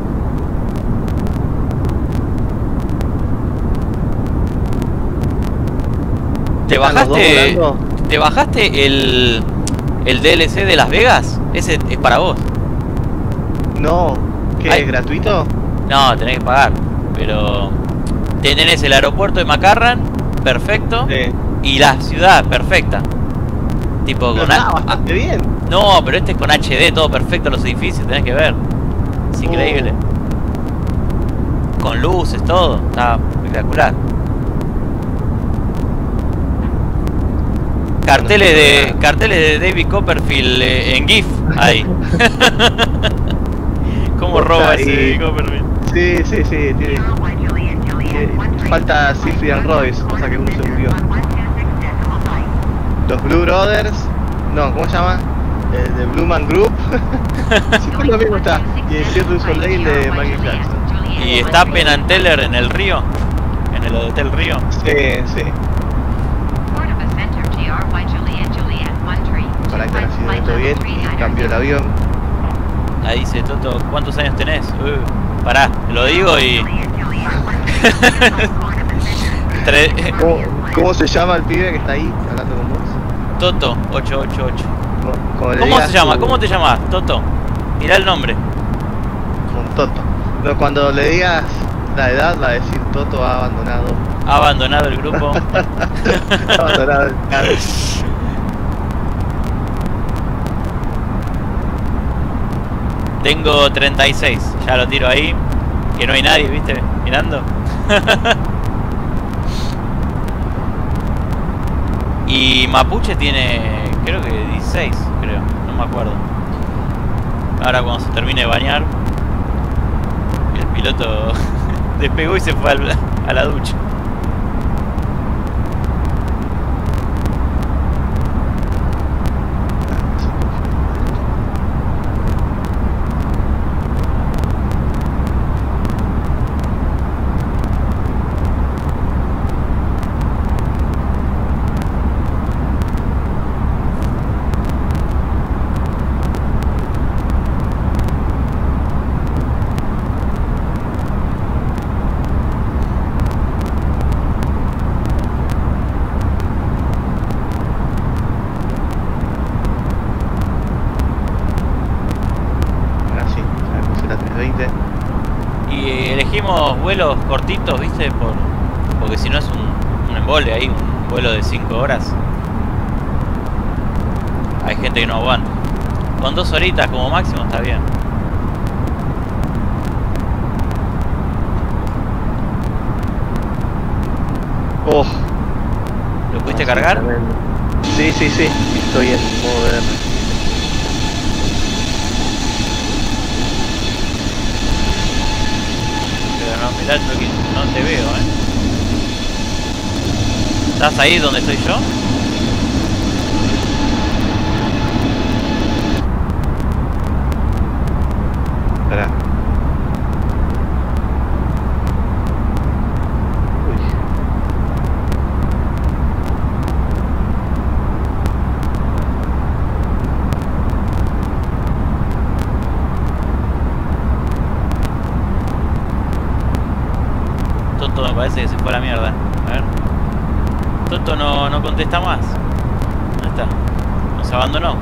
¿Te bajaste el DLC de Las Vegas? Ese es para vos.
No, ¿qué?
Ay.
¿Es gratuito?
No, tenés que pagar. Pero tenés el aeropuerto de McCarran, perfecto.
Sí.
Y la ciudad, perfecta. Tipo
Pero
con
está bastante bien.
No, pero este es con HD, todo perfecto, los edificios, tenés que ver. Es increíble. Con luces, todo. Está espectacular. Carteles de David Copperfield en GIF ahí. ¿Cómo roba
Ahí.
ese David Copperfield?
Sí, tiene. Falta Siegfried Royce, cosa que uno se murió. Los Blue Brothers. No, ¿cómo se llama? De Blue Man Group. Siempre lo mismo está. Y el Cirque du Soleil de Michael Jackson.
¿Y está Penn and Teller en el río? ¿En el Hotel Río?
Sí. Para que la todo bien y cambio el avión.
Ahí dice Toto, ¿cuántos años tenés? Pará, lo digo y...
¿Cómo se llama el pibe que está ahí hablando con vos?
Toto 888.
Como le
¿Cómo
digas
se llama?
tu-
¿Cómo te llamas? Toto. Mirá el nombre.
Con Toto. No, cuando le digas la edad va a decir Toto ha abandonado.
Ha abandonado el grupo.
Ha abandonado el carro.
Tengo 36. Ya lo tiro ahí. Que no hay nadie, ¿viste? Mirando. Y Mapuche tiene, creo que 16, creo. No me acuerdo. Ahora cuando se termine de bañar, el piloto despegó y se fue a la ducha. Vuelos cortitos, ¿viste? Porque si no es un embole ahí, un vuelo de 5 horas. Hay gente que no aguanta. Con 2 horitas como máximo está bien. cargar?
Tremendo. Sí, sí, sí. Estoy en modo VR.
Pero no, mirá, no te veo, ¿Estás ahí donde estoy yo?
Esperá. Uy.
Toto me parece que se fue a la mierda. A ver. Toto no contesta más. ¿Dónde está? Nos abandonó.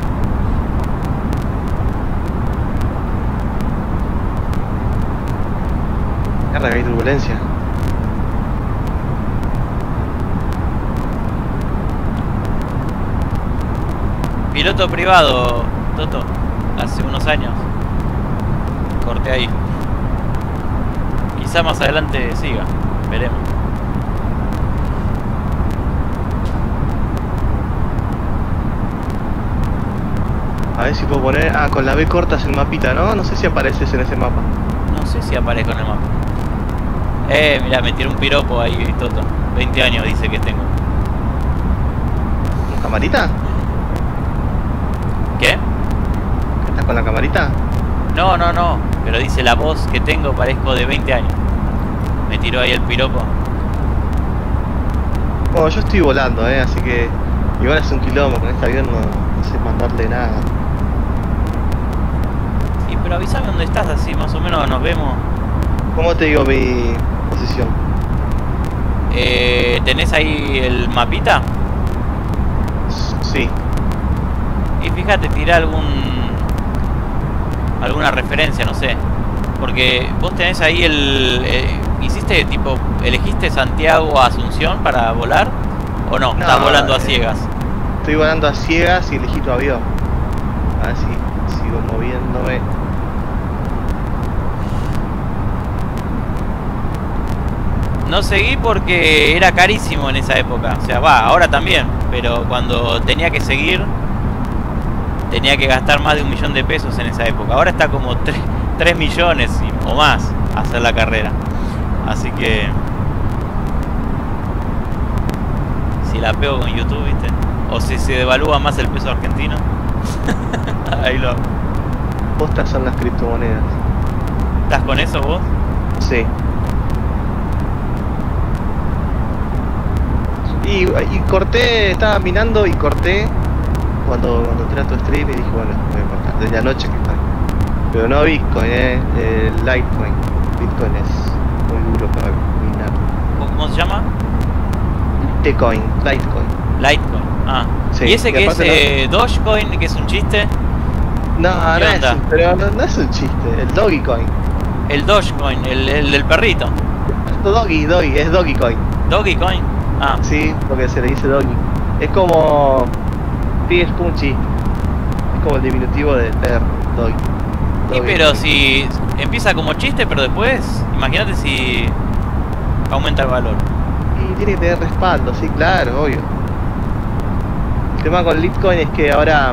Carga, que hay turbulencia.
Piloto privado, Toto. Hace unos años. Corté ahí. Quizá más adelante siga. Veremos.
A ver si puedo poner... Ah, con la B cortas el mapita, ¿no? No sé si apareces en ese mapa.
No sé si aparezco en el mapa. Mirá, me tiró un piropo ahí, Toto. 20 años dice que tengo.
¿Con camarita?
¿Qué?
¿Estás con la camarita?
No. Pero dice la voz que tengo parezco de 20 años. Me tiró ahí el piropo.
Bueno, yo estoy volando, así que... Igual es un quilombo, con este avión no sé mandarle nada.
Sí, pero avísame dónde estás, así más o menos nos vemos.
¿Cómo te digo mi posición?
¿Tenés ahí el mapita?
Sí.
Y fíjate, tirá alguna referencia, no sé. Porque vos tenés ahí hiciste tipo, ¿elegiste Santiago a Asunción para volar? ¿O no? ¿Estás volando a ciegas?
Estoy volando a ciegas y elegí tu avión. A ver si sigo moviéndome.
No seguí porque era carísimo en esa época. O sea, ahora también. Pero cuando tenía que seguir, tenía que gastar más de 1 millón de pesos en esa época. Ahora está como 3 millones o más hacer la carrera. Así que... si la pego con YouTube, ¿viste? O si se devalúa más el peso argentino. Ahí lo...
Postas son las criptomonedas.
¿Estás con eso vos?
Sí. Y corté, estaba minando y corté cuando entré a tu stream y dije, bueno, voy a cortar. Desde anoche que estoy. Pero no Bitcoin, Litecoin. Bitcoin es muy duro para minar.
¿Cómo se llama?
Litecoin.
Litecoin. Ah.
Sí,
¿Y ese
y
que es
aparte
Dogecoin, que es un chiste?
No,
¿Qué onda?
pero no es un chiste, el Dogecoin.
El Dogecoin, el del perrito.
Es Dogecoin.
Dogecoin. Ah.
Sí, porque se le dice Doggy. Es como... Sí, es como un chiste. Es como el diminutivo de perro, Doggy.
Y pero si empieza como chiste, pero después, imagínate si aumenta el valor.
Y tiene que tener respaldo, sí, claro, obvio. El tema con Litecoin es que ahora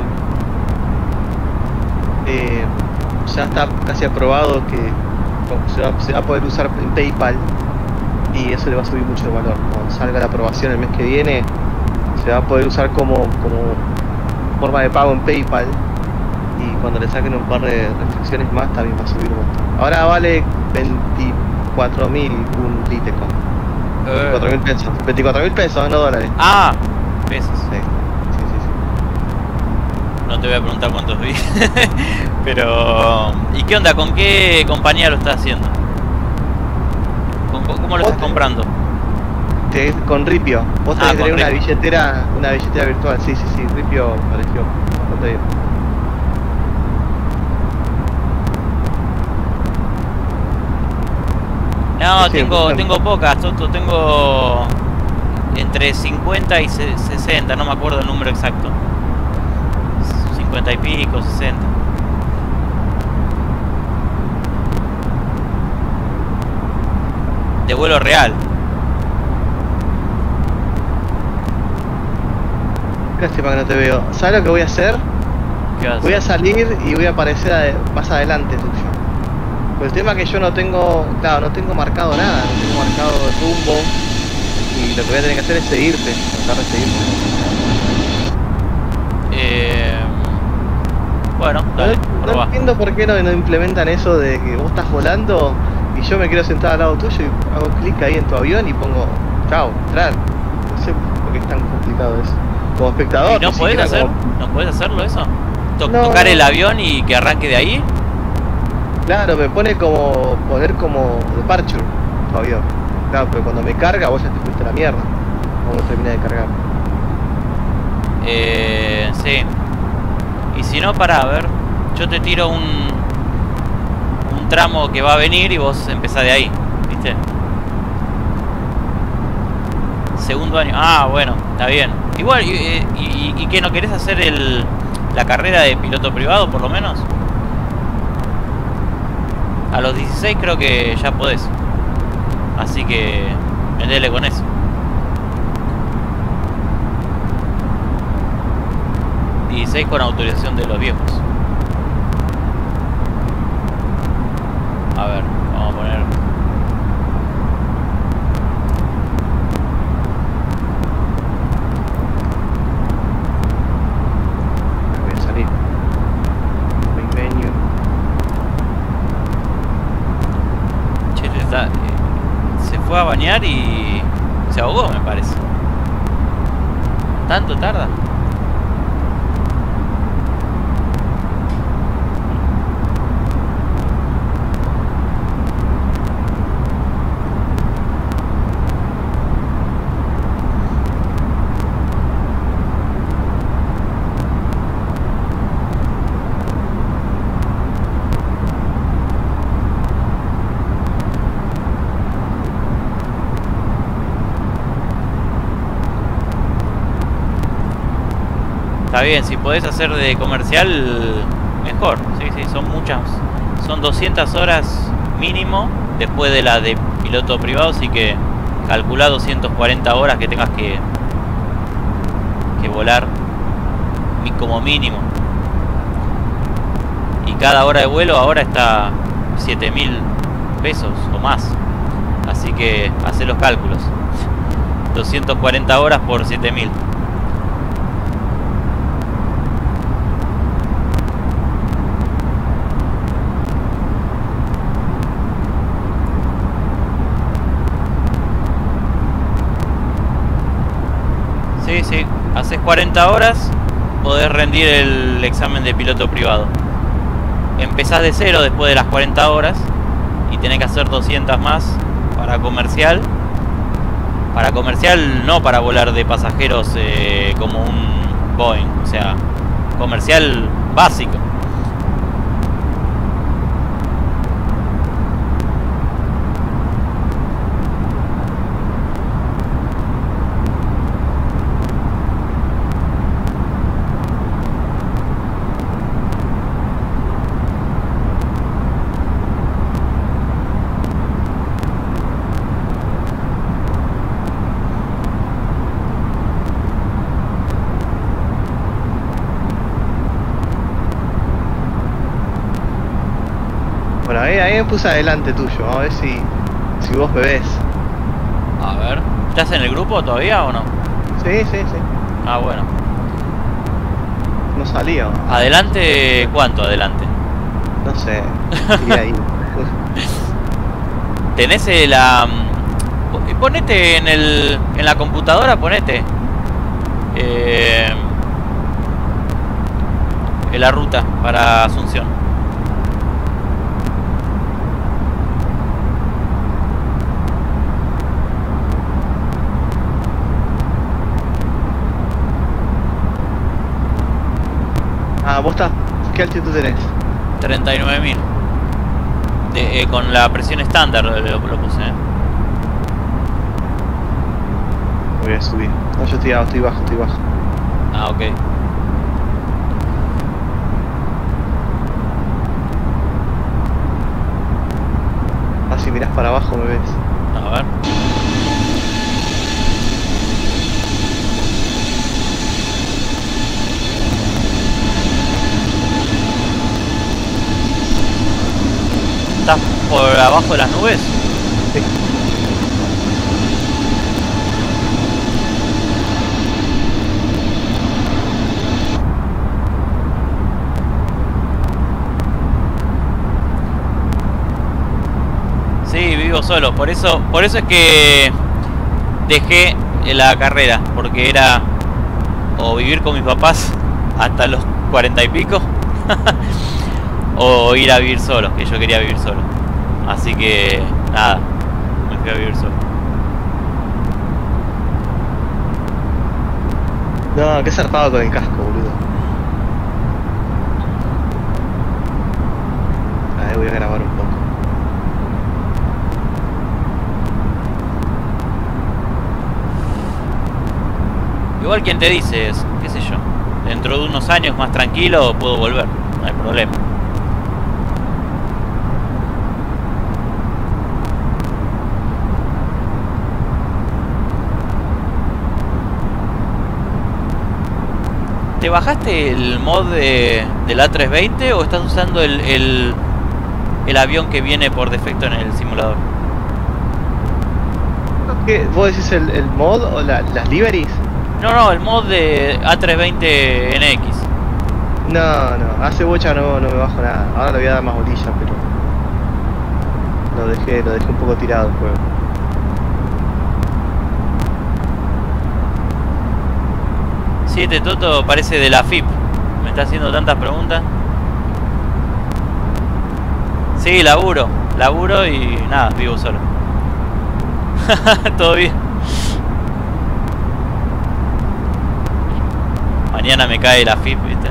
ya está casi aprobado que se va a poder usar en PayPal y eso le va a subir mucho el valor. Cuando salga la aprobación el mes que viene, se va a poder usar como forma de pago en PayPal y cuando le saquen un par de restricciones más también va a subir un montón. Ahora vale 24.000 un Litecoin. 24.000 pesos. 24.000 pesos, no dólares.
Ah, pesos.
Sí.
No te voy a preguntar cuántos vi. Pero... ¿y qué onda? ¿Con qué compañía lo estás haciendo? ¿Cómo lo estás comprando?
Con Ripio. Vos tenés que tener una
Ripio.
billetera virtual. Sí, Ripio pareció bastante bien.
No,
Sí,
tengo pocas, Toto, tengo entre 50 y 60, no me acuerdo el número exacto. 50 y pico, 60. De vuelo real.
Lástima que no te veo. ¿Sabes lo que voy a hacer?
¿Qué vas a
Voy a
hacer?
salir y voy a aparecer más adelante tuyo. Pero el tema es que yo no tengo, claro, no tengo marcado nada, no tengo marcado el rumbo. Y lo que voy a tener que hacer es seguirte, tratar de seguirte.
Bueno, dale,
No
probá.
entiendo por qué no implementan eso de que vos estás volando y yo me quiero sentar al lado tuyo y hago clic ahí en tu avión y pongo, chao, entrar. No sé por qué es tan complicado eso. Como espectador.
¿Y no
ni
podés
siquiera
hacer?
como-
¿No podés hacerlo eso?
No,
¿Tocar
no.
el avión y que arranque de ahí?
Claro, me pone como, poner como departure tu avión. Claro, pero cuando me carga vos ya te fuiste a la mierda. Cuando termina de cargar.
Sí. Y si no, para ver, yo te tiro un tramo que va a venir y vos empezás de ahí, ¿viste? Segundo año. Ah, bueno, está bien. Igual, ¿y qué? ¿No querés hacer la carrera de piloto privado, por lo menos? A los 16 creo que ya podés. Así que metele con eso. ...16 con autorización de los viejos. A ver, vamos a poner...
Voy a salir. Main menu.
Che, se fue a bañar y se ahogó, me parece. ¿Tanto tarda? Está bien, si podés hacer de comercial, mejor. Sí, sí, son muchas. Son 200 horas mínimo después de la de piloto privado, así que calcula 240 horas que tengas que volar como mínimo. Y cada hora de vuelo ahora está 7.000 pesos o más. Así que hace los cálculos. 240 horas por 7.000. Sí, sí, haces 40 horas, podés rendir el examen de piloto privado. Empezás de cero después de las 40 horas y tenés que hacer 200 más para comercial. Para comercial, no para volar de pasajeros como un Boeing, o sea, comercial básico.
Bueno, ahí me puse adelante tuyo, vamos a ver si vos me ves.
A ver, ¿estás en el grupo todavía o no?
Sí, sí, sí.
Ah, bueno.
No salía.
¿Adelante cuánto adelante?
No sé. Iría ahí.
Tenés ponete en la computadora, ponete en la ruta para Asunción.
Ah, vos estás. ¿Qué altitud tenés?
39.000. Con la presión estándar lo puse,
Voy a subir. No, yo estoy bajo, estoy bajo.
Ah, ok.
Ah, si mirás para abajo me ves.
A ver. ¿Estás por abajo de las nubes?
Sí.
Sí, vivo solo, por eso es que dejé la carrera, porque era o vivir con mis papás hasta los 40 y pico o ir a vivir solo, que yo quería vivir solo. Así que nada, me fui a vivir solo.
No, qué zarpado con el casco, boludo. A ver, voy a grabar un poco.
Igual quien te dice, qué sé yo, dentro de unos años más tranquilo puedo volver, no hay problema. ¿Te bajaste el mod del A320 o estás usando el avión que viene por defecto en el simulador?
¿Qué? ¿Vos decís el mod o las liveries?
No, el mod de A320 NX.
No, hace bocha no me bajo nada. Ahora le voy a dar más bolilla, pero lo dejé un poco tirado el juego.
Sí, este Toto parece de la FIP. Me está haciendo tantas preguntas. Sí, laburo y nada, vivo solo. Todo bien. Mañana me cae la FIP, ¿viste?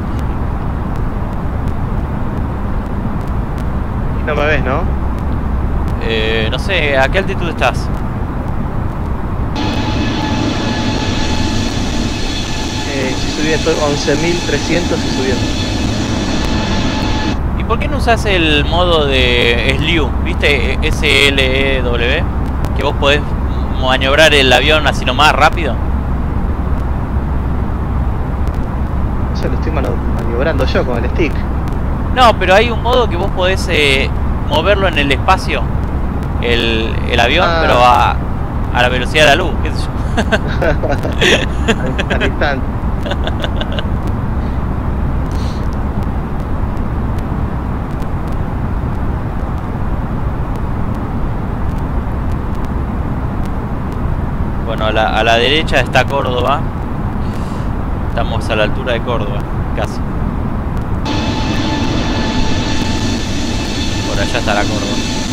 No me ves, ¿no?
No sé, ¿a qué altitud estás?
Estoy subiendo, estoy 11.300 y subiendo.
¿Y por qué no usas el modo de SLEW? ¿Viste? SLEW. Que vos podés maniobrar el avión así nomás rápido.
Eso lo estoy maniobrando yo con el stick.
No, pero hay un modo que vos podés moverlo en el espacio, el avión, pero a la velocidad de la luz, qué sé yo.
al instante.
Bueno, a la derecha está Córdoba. Estamos a la altura de Córdoba, casi. Por allá está la Córdoba.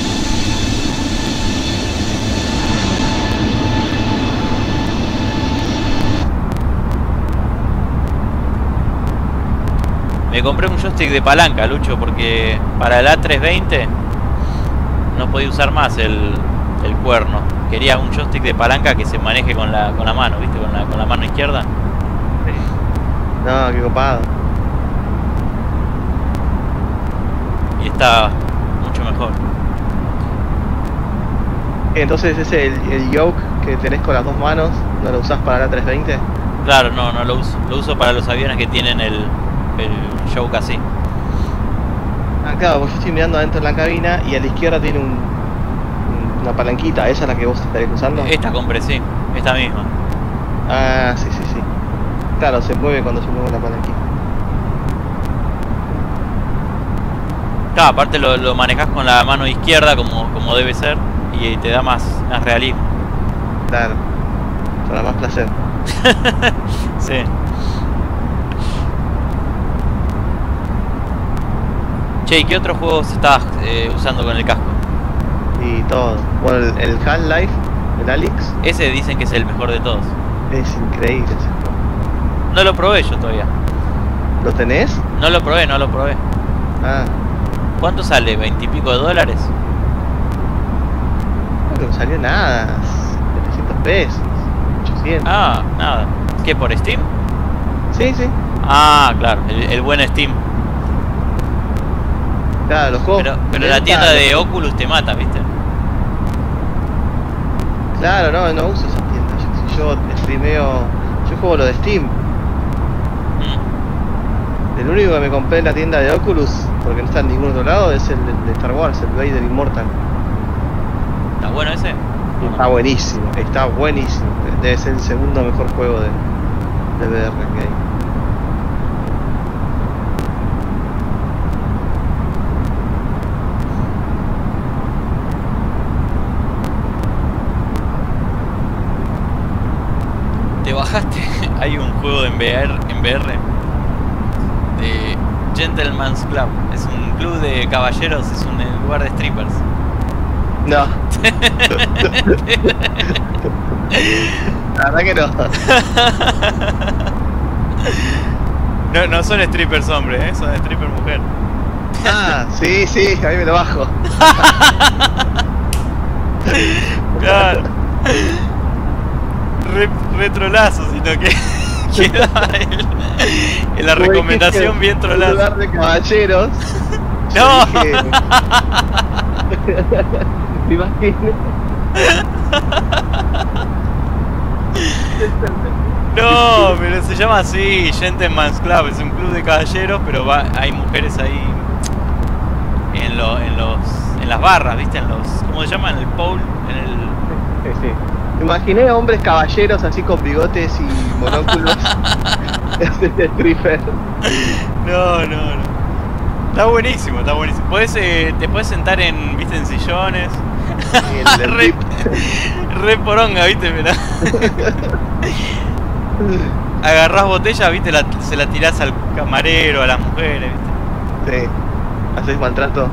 Me compré un joystick de palanca, Lucho, porque para el A320 no podía usar más el cuerno. Quería un joystick de palanca que se maneje con la mano, ¿viste? Con la mano izquierda.
No, qué copado.
Y está mucho mejor.
Entonces ese el yoke que tenés con las dos manos, ¿no lo usás para la 320?
Claro, no lo uso. Lo uso para los aviones que tienen el yoke así.
Ah, claro, pues yo estoy mirando adentro de la cabina y a la izquierda tiene una palanquita. ¿Esa es la que vos estarías usando?
Esta compré, sí. Esta misma.
Ah, sí. Claro, se mueve cuando se mueve la palanquita.
Claro, aparte lo manejas con la mano izquierda como debe ser y te da más realismo.
Claro, para más placer.
Sí. Che, ¿y qué otros juegos estás usando con el casco?
Y todo. Bueno, el Half-Life, el Alyx,
Ese dicen que es el mejor de todos.
es increíble ese juego.
No lo probé yo todavía.
¿Lo tenés?
No lo probé.
Ah,
¿Cuánto sale? ¿20 y pico de dólares?
creo que no salió nada. 700 pesos, 800.
Ah, nada. ¿Qué, por Steam?
Sí.
Ah, claro, el buen Steam.
Claro, los juegos.
Pero la tienda de Oculus te mata, ¿viste?
Claro, no uso esas tiendas. Yo streameo. Yo juego lo de Steam. El único que me compré en la tienda de Oculus, porque no está en ningún otro lado, es el de Star Wars, el Vader Immortal.
¿Está bueno ese?
Está buenísimo, está buenísimo. Debe ser el segundo mejor juego de VR que hay.
¿Te bajaste? Hay un juego en VR de Gentleman's Club. Es un club de caballeros, es un lugar de strippers.
No. La verdad que no.
No son strippers hombres, son strippers mujer.
Ah, sí, a mí me lo bajo.
Claro. Re trolazo, sino que queda en la recomendación bien
Un
trolazo.
lugar de caballeros.
No.
Yo dije- Me imagino.
No, pero se llama así, Gentleman's Club, es un club de caballeros, pero hay mujeres ahí en las barras, ¿viste? ¿Cómo se llama? En el pole,
Sí. Me imaginé hombres caballeros así con bigotes y monóculos. De stripper.
No. Está buenísimo, está buenísimo. Te puedes sentar ¿viste? En sillones.
Y el
re, re poronga, ¿viste? Mirá. Agarrás botella, ¿viste? Se la tirás al camarero, a las mujeres, ¿viste?
Sí. ¿Haces maltrato?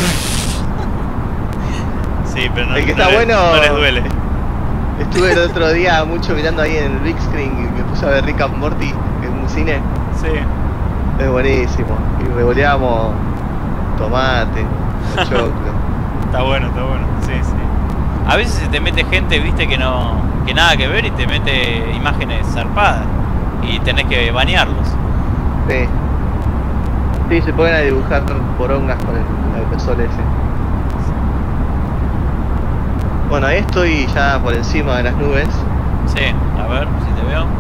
Sí, pero no,
El que
no
está bueno.
no les duele.
Estuve el otro día mucho mirando ahí en el big screen y me puse a ver Rick and Morty en un cine.
Sí.
Es buenísimo. Y revoleamos tomate, choclo.
Está bueno, sí. A veces se te mete gente, viste, que nada que ver y te mete imágenes zarpadas y tenés que banearlos.
Sí. Sí, se ponen a dibujar porongas con el aerosol ese. Bueno, ahí estoy ya por encima de las nubes.
Sí, a ver si te veo.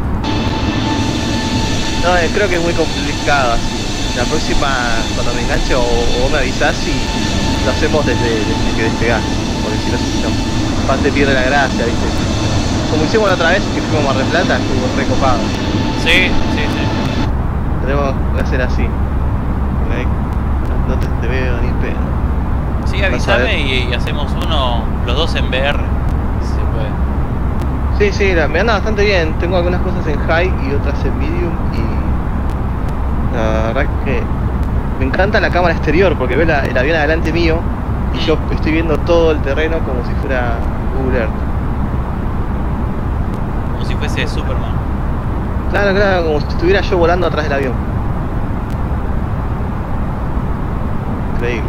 No, creo que es muy complicado así. La próxima, cuando me enganche o me avisás y lo hacemos desde que despegás. Porque si no, aparte pierde la gracia, ¿viste? Como hicimos la otra vez que fuimos a Mar del Plata, estuvo recopado.
Sí.
Tenemos que hacer así. Ok. No te veo ni pedo.
Sí,
Vas a
avísame
ver.
y hacemos uno, los dos en VR. Si se puede.
Sí, me anda bastante bien. Tengo algunas cosas en high y otras en medium y la verdad que me encanta la cámara exterior porque ve el avión adelante mío y yo estoy viendo todo el terreno como si fuera Google Earth.
Como si fuese Superman.
Claro, como si estuviera yo volando atrás del avión. Increíble.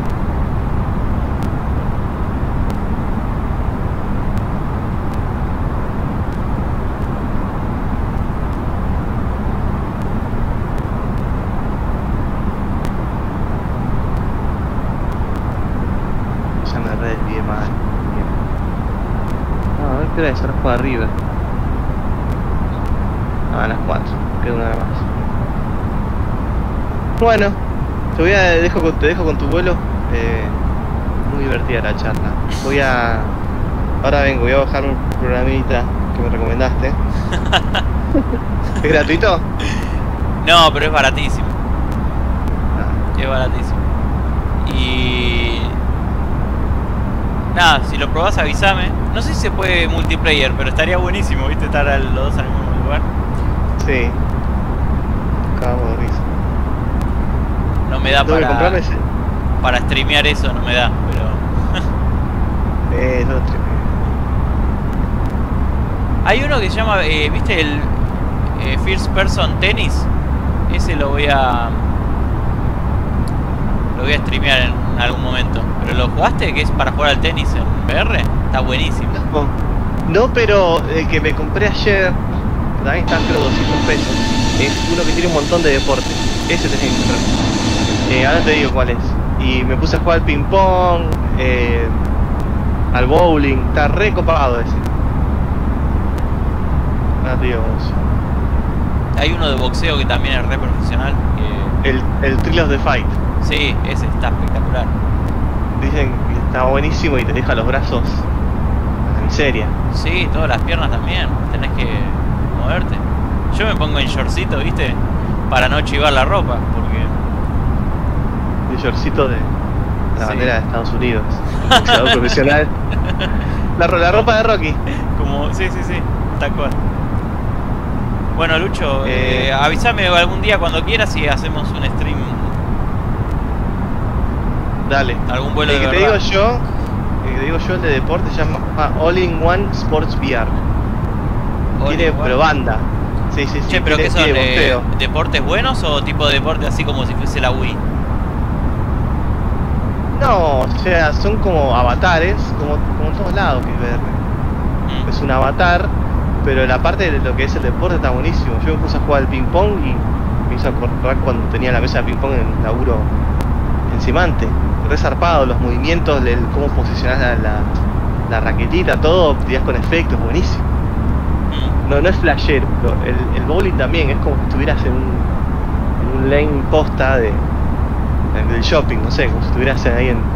Ya me re desvié mal. No, a ver qué hora es, ahora juega arriba. A las 4, queda una hora más. Bueno, te dejo con tu vuelo. Muy divertida la charla. Ahora vengo, voy a bajar un programita que me recomendaste. ¿Es gratuito?
No, pero es baratísimo.
Ah,
Es baratísimo. Y... nada, si lo probás avísame. No sé si se puede multiplayer, pero estaría buenísimo, ¿viste? Estar los dos al mismo lugar.
sí. Cagamos de risa.
No me da
Tengo que comprarme ese.
para streamear eso, no me da, pero...
No,
Hay uno que se llama, ¿viste el First Person Tennis? Ese lo voy a streamear en algún momento. ¿Pero lo jugaste? Que es para jugar al tenis en VR. Está buenísimo.
No, pero el que me compré ayer, que también está creo 200 pesos, es uno que tiene un montón de deportes. Ese tenés que comprar. Ahora te digo cuál es. Y me puse a jugar al ping pong, al bowling, está re copado ese. Ahora te digo cómo es.
hay uno de boxeo que también es re profesional.
El Thrill of the Fight.
Sí, ese está espectacular.
Dicen que está buenísimo y te deja los brazos a la miseria.
Sí, todas las piernas también. Tenés que moverte. Yo me pongo en shortcito, ¿viste? Para no chivar la ropa, porque...
El shortcito de la
Sí.
bandera de Estados Unidos. Boxeador profesional. La ropa de Rocky.
Como... Sí, tal cual. Bueno, Lucho, avísame algún día cuando quieras y hacemos un stream.
Dale.
Algún vuelo
El
de
que te
verdad.
digo yo, el de deporte se llama All in One Sports VR. Tiene
Igual.
pero banda. Sí.
Che, pero ¿qué son?
tiene boxeo.
¿Deportes buenos o tipo de deporte así como si fuese la Wii?
No, o sea, son como avatares, como en todos lados que VR.
Mm.
Es un avatar, pero la parte de lo que es el deporte está buenísimo. Yo me puse a jugar al ping pong y me hizo acordar cuando tenía la mesa de ping pong en el laburo encimante. Resarpado, los movimientos, cómo posicionás la raquetita, todo, tiras con efectos, buenísimo.
Mm.
No es flashero, pero el bowling también es como si estuvieras en un lane posta del shopping, no sé, como si estuvieras ahí en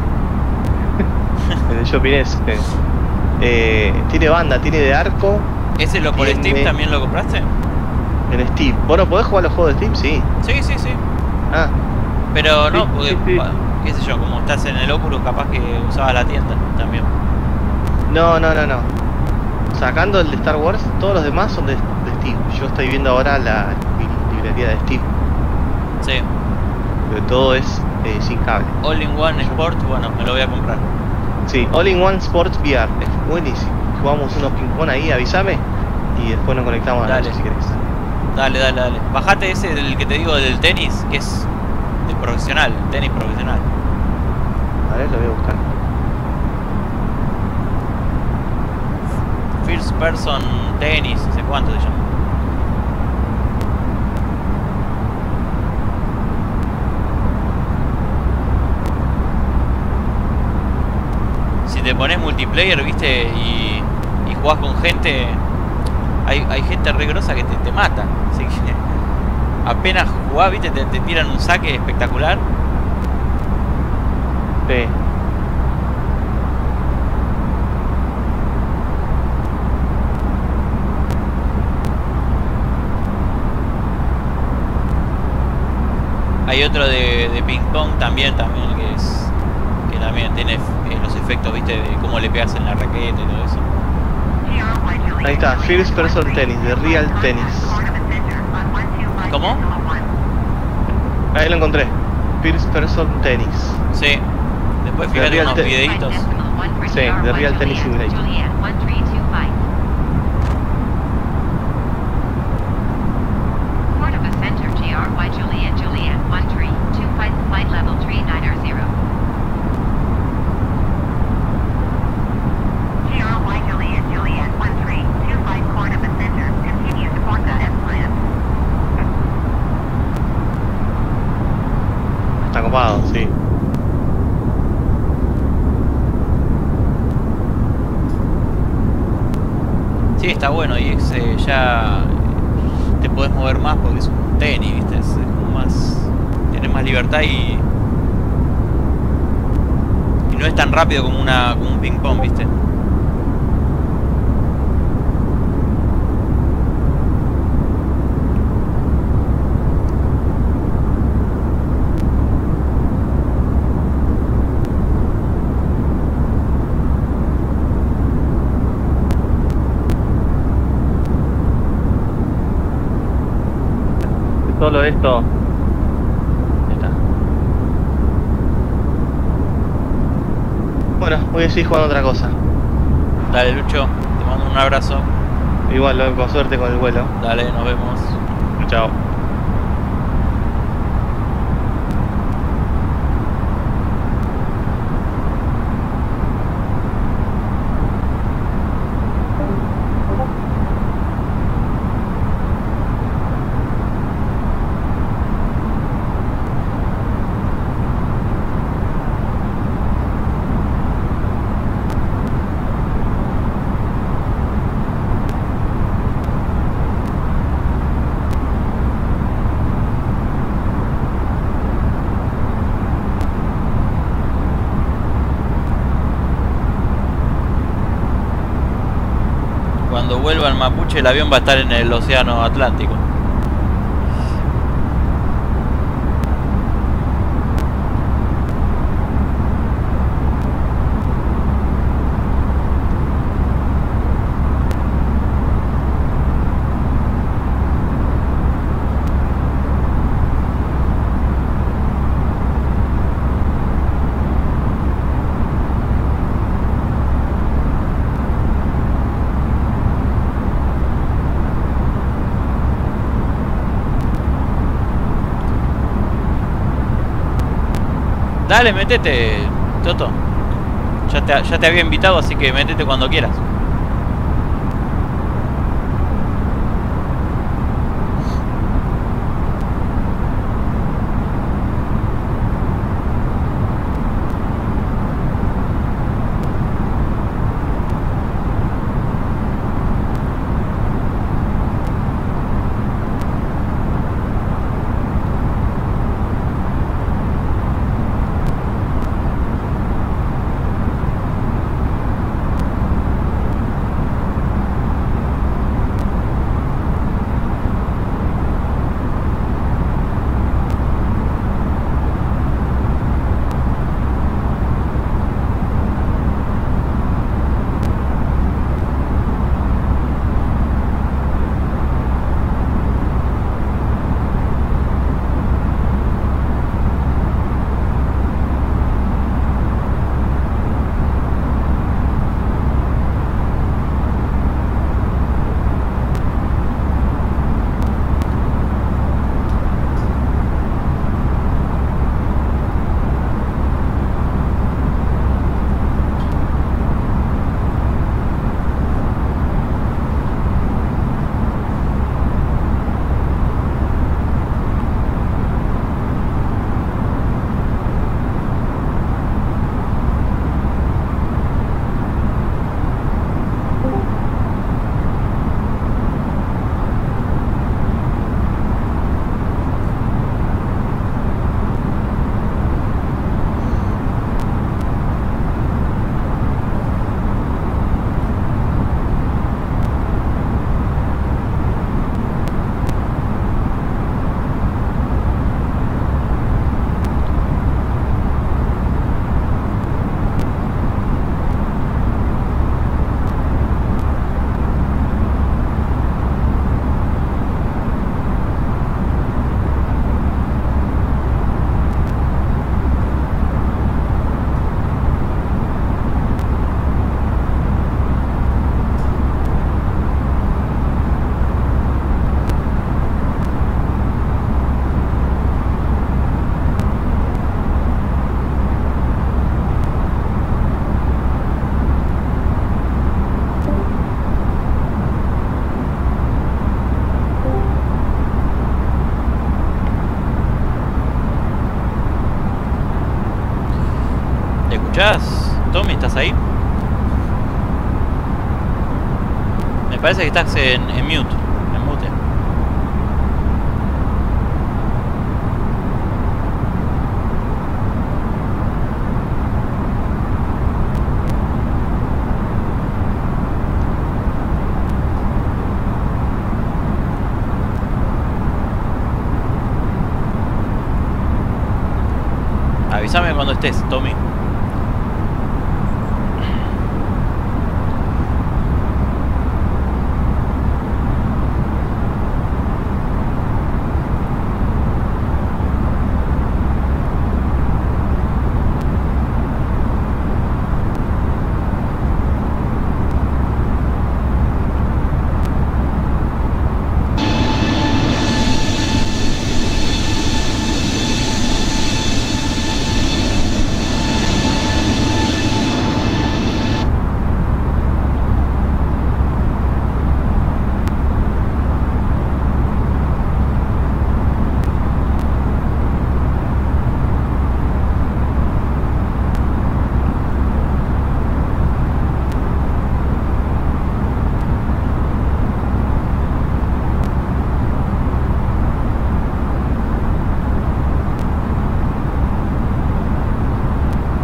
el shopping ese. Tiene banda, tiene de arco.
¿Ese lo por
Tiene-
Steam también lo compraste?
En Steam. ¿Vos no podés jugar los juegos de Steam? Sí.
Sí.
Ah,
Pero no,
Sí,
porque,
sí.
qué sé yo, como estás en el Oculus, capaz que usabas la tienda también.
no. Sacando el de Star Wars, todos los demás son de Steam. Yo estoy viendo ahora la librería de Steam,
Sí.
pero todo es sin cable.
All in One Sport, bueno, me lo voy a comprar.
Sí, All in One Sports VR, es buenísimo. Jugamos unos ping pong ahí, avísame y después nos conectamos a la
Dale.
noche si querés.
Dale. Bajate ese del que te digo del tenis, que es de profesional, tenis profesional.
A ver, lo voy a buscar.
First person tenis, no sé cuánto se llama. Si te pones multiplayer, viste, y jugás con gente, hay gente re grosa que te mata. Así que apenas jugás, viste, te tiran un saque espectacular.
Sí.
Hay otro de ping pong también que también tiene los efectos, viste, de cómo le pegas en la raqueta y todo eso.
Ahí está, First Person Tennis, de Real Tennis.
¿Cómo?
Ahí lo encontré. First Person Tennis.
Sí. Después fíjate
Real
unos
Te-
videitos.
Sí, de Real Tennis Simulator.
Port of a center GRY Juliet 1325 flight level 390. GRY Juliet 1325 Port of a center. Continue to Porta as planned.
Está copado, sí.
Sí, está bueno y ya te podés mover más porque es un tenis, viste, es como más, tienes más libertad y no es tan rápido como un ping pong, viste.
Solo esto. Ya está. Bueno, voy a seguir jugando otra cosa.
Dale, Lucho, te mando un abrazo.
Igual, con suerte con el vuelo.
Dale, nos vemos.
Chao.
Cuando vuelva al Mapuche el avión va a estar en el océano Atlántico. Dale, métete, Toto. Ya te había invitado, así que métete cuando quieras. escuchás? Tommy, ¿estás ahí? Me parece que estás en mute, en mute. Avísame cuando estés, Tommy.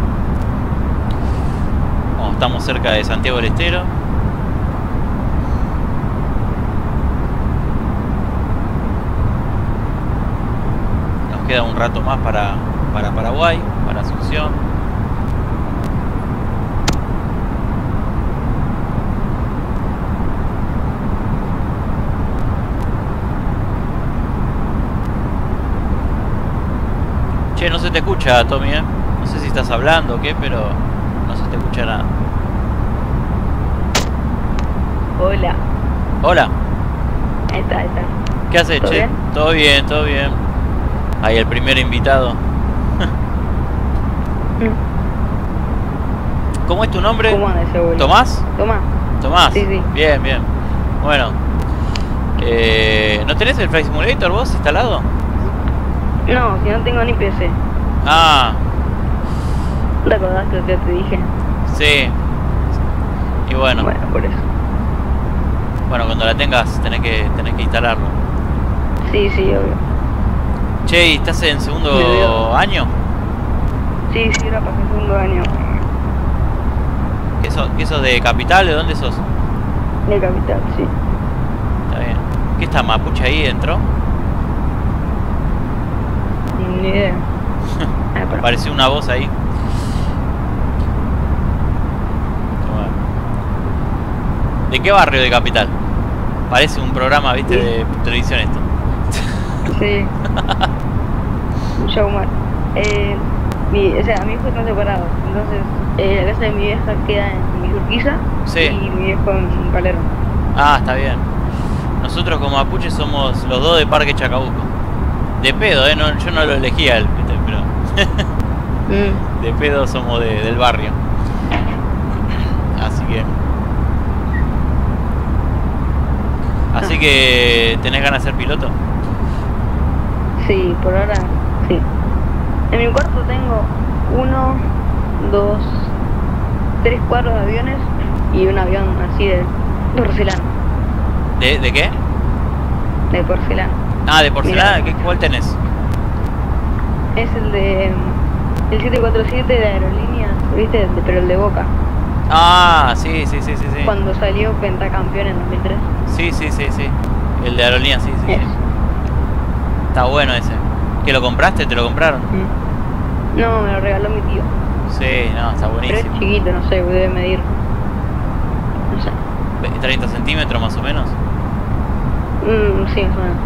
Estamos cerca de Santiago del Estero. queda un rato más para Paraguay, para Asunción. Che, no se te escucha, Tommy, ¿eh? No sé si estás hablando o qué, pero no se te escucha nada.
Hola.
Hola.
Ahí está, ahí está.
¿Qué haces,
¿Todo
che?
bien?
Todo bien, todo bien. Ahí el primer invitado. ¿Cómo es tu nombre?
¿Cómo anda ese boludo?
¿Tomás?
Tomás.
Tomás.
Sí, sí.
Bien, bien. Bueno. ¿No tenés el Flight Simulator vos instalado?
No, si no tengo ni PC.
Ah,
¿Te acordás que ya te dije?
sí. Y bueno,
Bueno, por eso.
cuando la tengas tenés que instalarlo.
Sí, sí, obvio.
Che, ¿y estás en
Me
segundo
olvidó.
año?
Sí, sí, ahora pasé segundo año
¿Qué sos de Capital? ¿De dónde sos?
de Capital, sí.
Está bien. ¿Qué está Mapuche ahí dentro?
Ni idea. Ah, pero-
Pareció una voz ahí. Bueno. ¿De qué barrio de Capital? Parece un programa, viste,
Sí.
de televisión esto.
Sí. Un showman. O sea, mis hijos están separados. Entonces, la casa de mi vieja queda en Villurquiza
Sí.
y mi viejo en Palermo.
Ah, está bien. Nosotros como Mapuche somos los dos de Parque Chacabuco. De pedo, no, yo no lo elegía él, ¿viste? Pero de pedo somos del barrio. Así que ¿tenés ganas de ser piloto?
Sí, por ahora sí. En mi cuarto tengo 1, 2, 3 cuadros de aviones y un avión así de porcelana.
¿De qué?
De porcelana.
Ah, de porcelana.
Mirá.
¿Cuál tenés?
Es el de el 747 de Aerolíneas, ¿viste? Pero el de Boca.
Ah, sí.
Cuando salió pentacampeón en 2003.
Sí. El de Aerolíneas, sí.
Eso.
Está bueno ese. ¿Que lo compraste? ¿Te lo compraron?
No, me lo regaló mi tío.
Sí, no, está
Pero es
buenísimo.
chiquito, no sé, debe medir. No sé.
30 centímetros más o menos.
Sí, más o menos.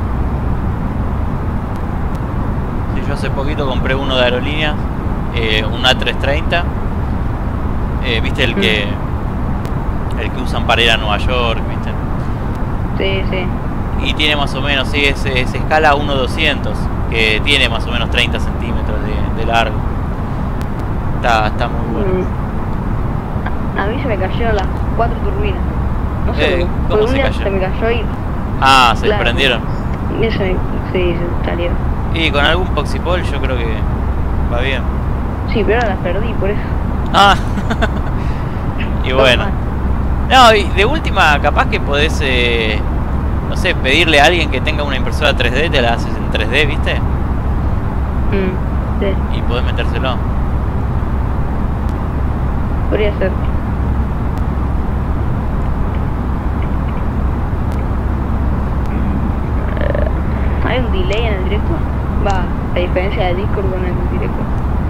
Sí, yo hace poquito compré uno de Aerolíneas, un A330. ¿Viste el que usan para ir a Nueva York, viste?
Sí.
Y tiene más o menos, sí, es escala 1/200, que tiene más o menos 30 centímetros de largo. Está muy bueno.
A mí se me cayeron las 4 turbinas. No sé,
¿cómo
un
se
día
cayó?
se me cayó y
Ah, se
Claro.
desprendieron.
eso sí, se salió.
Y con algún Poxipol yo creo que va bien.
Sí, pero ahora las perdí, por eso.
Ah, y bueno. No, y de última, capaz que podés, no sé, pedirle a alguien que tenga una impresora 3D, te la haces en 3D, ¿viste?
Sí,
Y podés metérselo.
podría ser. ¿Hay un delay en el directo? Va, la diferencia de Discord con el directo.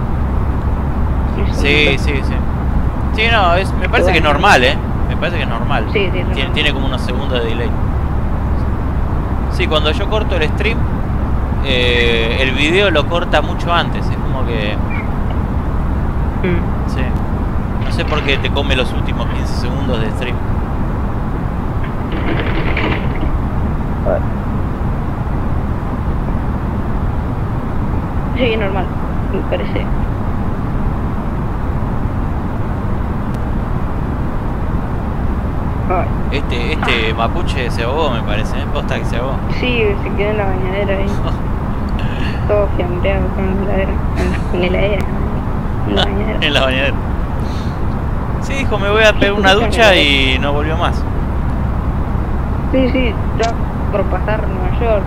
Sí. Sí, no, me parece que es normal, Me parece que es normal.
Sí, es normal.
Tiene como unos segundos de delay. Sí, cuando yo corto el stream, el video lo corta mucho antes. Es como que... Sí. No sé por qué te come los últimos 15 segundos de stream.
Sí, es normal, me parece.
Este mapuche se ahogó, me parece, Posta que se ahogó.
Sí, se quedó en la bañadera ahí. Todo fiambreado con la heladera. En la heladera. En la bañadera.
En la bañadera. Sí, dijo, me voy a pegar una ducha y no volvió más.
Sí, ya por pasar Nueva York.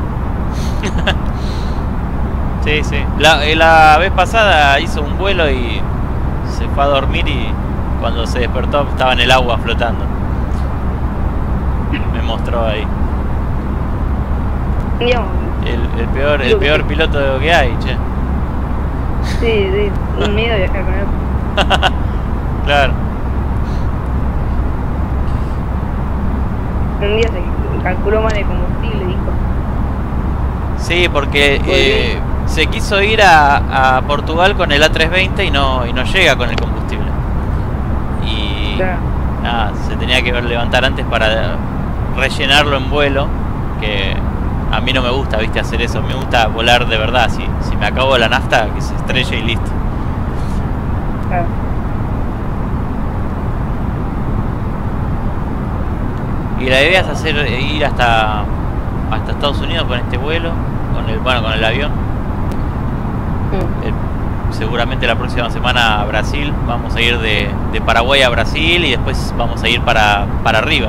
Sí. La vez pasada hizo un vuelo y se fue a dormir y cuando se despertó estaba en el agua flotando. Me mostró ahí.
Digamos,
El peor piloto que hay, che.
Sí, un miedo viajar con él.
Claro.
Un día se calculó mal el combustible, dijo.
Sí, porque se quiso ir a Portugal con el A320 y no llega con el combustible. Y
Claro.
nada, se tenía que levantar antes para rellenarlo en vuelo, que a mí no me gusta, viste, hacer eso. Me gusta volar de verdad. Si me acabo la nafta, que se estrelle y listo.
Claro.
Y la idea es ir hasta Estados Unidos con este vuelo, con el avión. Seguramente la próxima semana a Brasil. Vamos a ir de Paraguay a Brasil y después vamos a ir para arriba.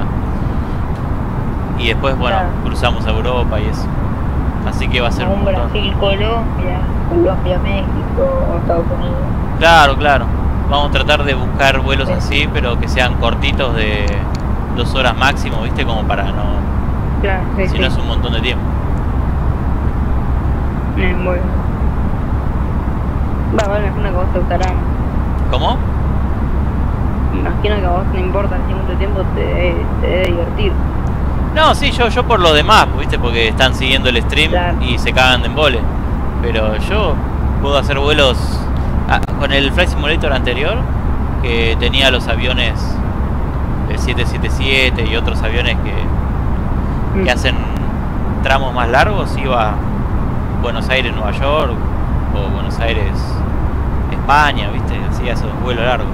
Y después, bueno,
Claro.
cruzamos a Europa y eso. Así que va a ser un
Un
montón.
Brasil, Colombia, México, Estados Unidos.
Claro. Vamos a tratar de buscar vuelos así, pero que sean cortitos de 2 horas máximo, viste, como para no...
Claro, sí,
Si no es un montón de tiempo.
Bueno. Bueno, me imagino que a vos te gustarán.
¿Cómo?
Me imagino que a vos no importa si mucho tiempo te debe divertir.
No, sí, yo por lo demás, viste, porque están siguiendo el stream
Claro.
y se cagan de embole. Pero yo puedo hacer vuelos con el Flight Simulator anterior, que tenía los aviones del 777 y otros aviones que hacen tramos más largos. Iba a Buenos Aires, Nueva York, o Buenos Aires, España, viste, hacía esos vuelos largos.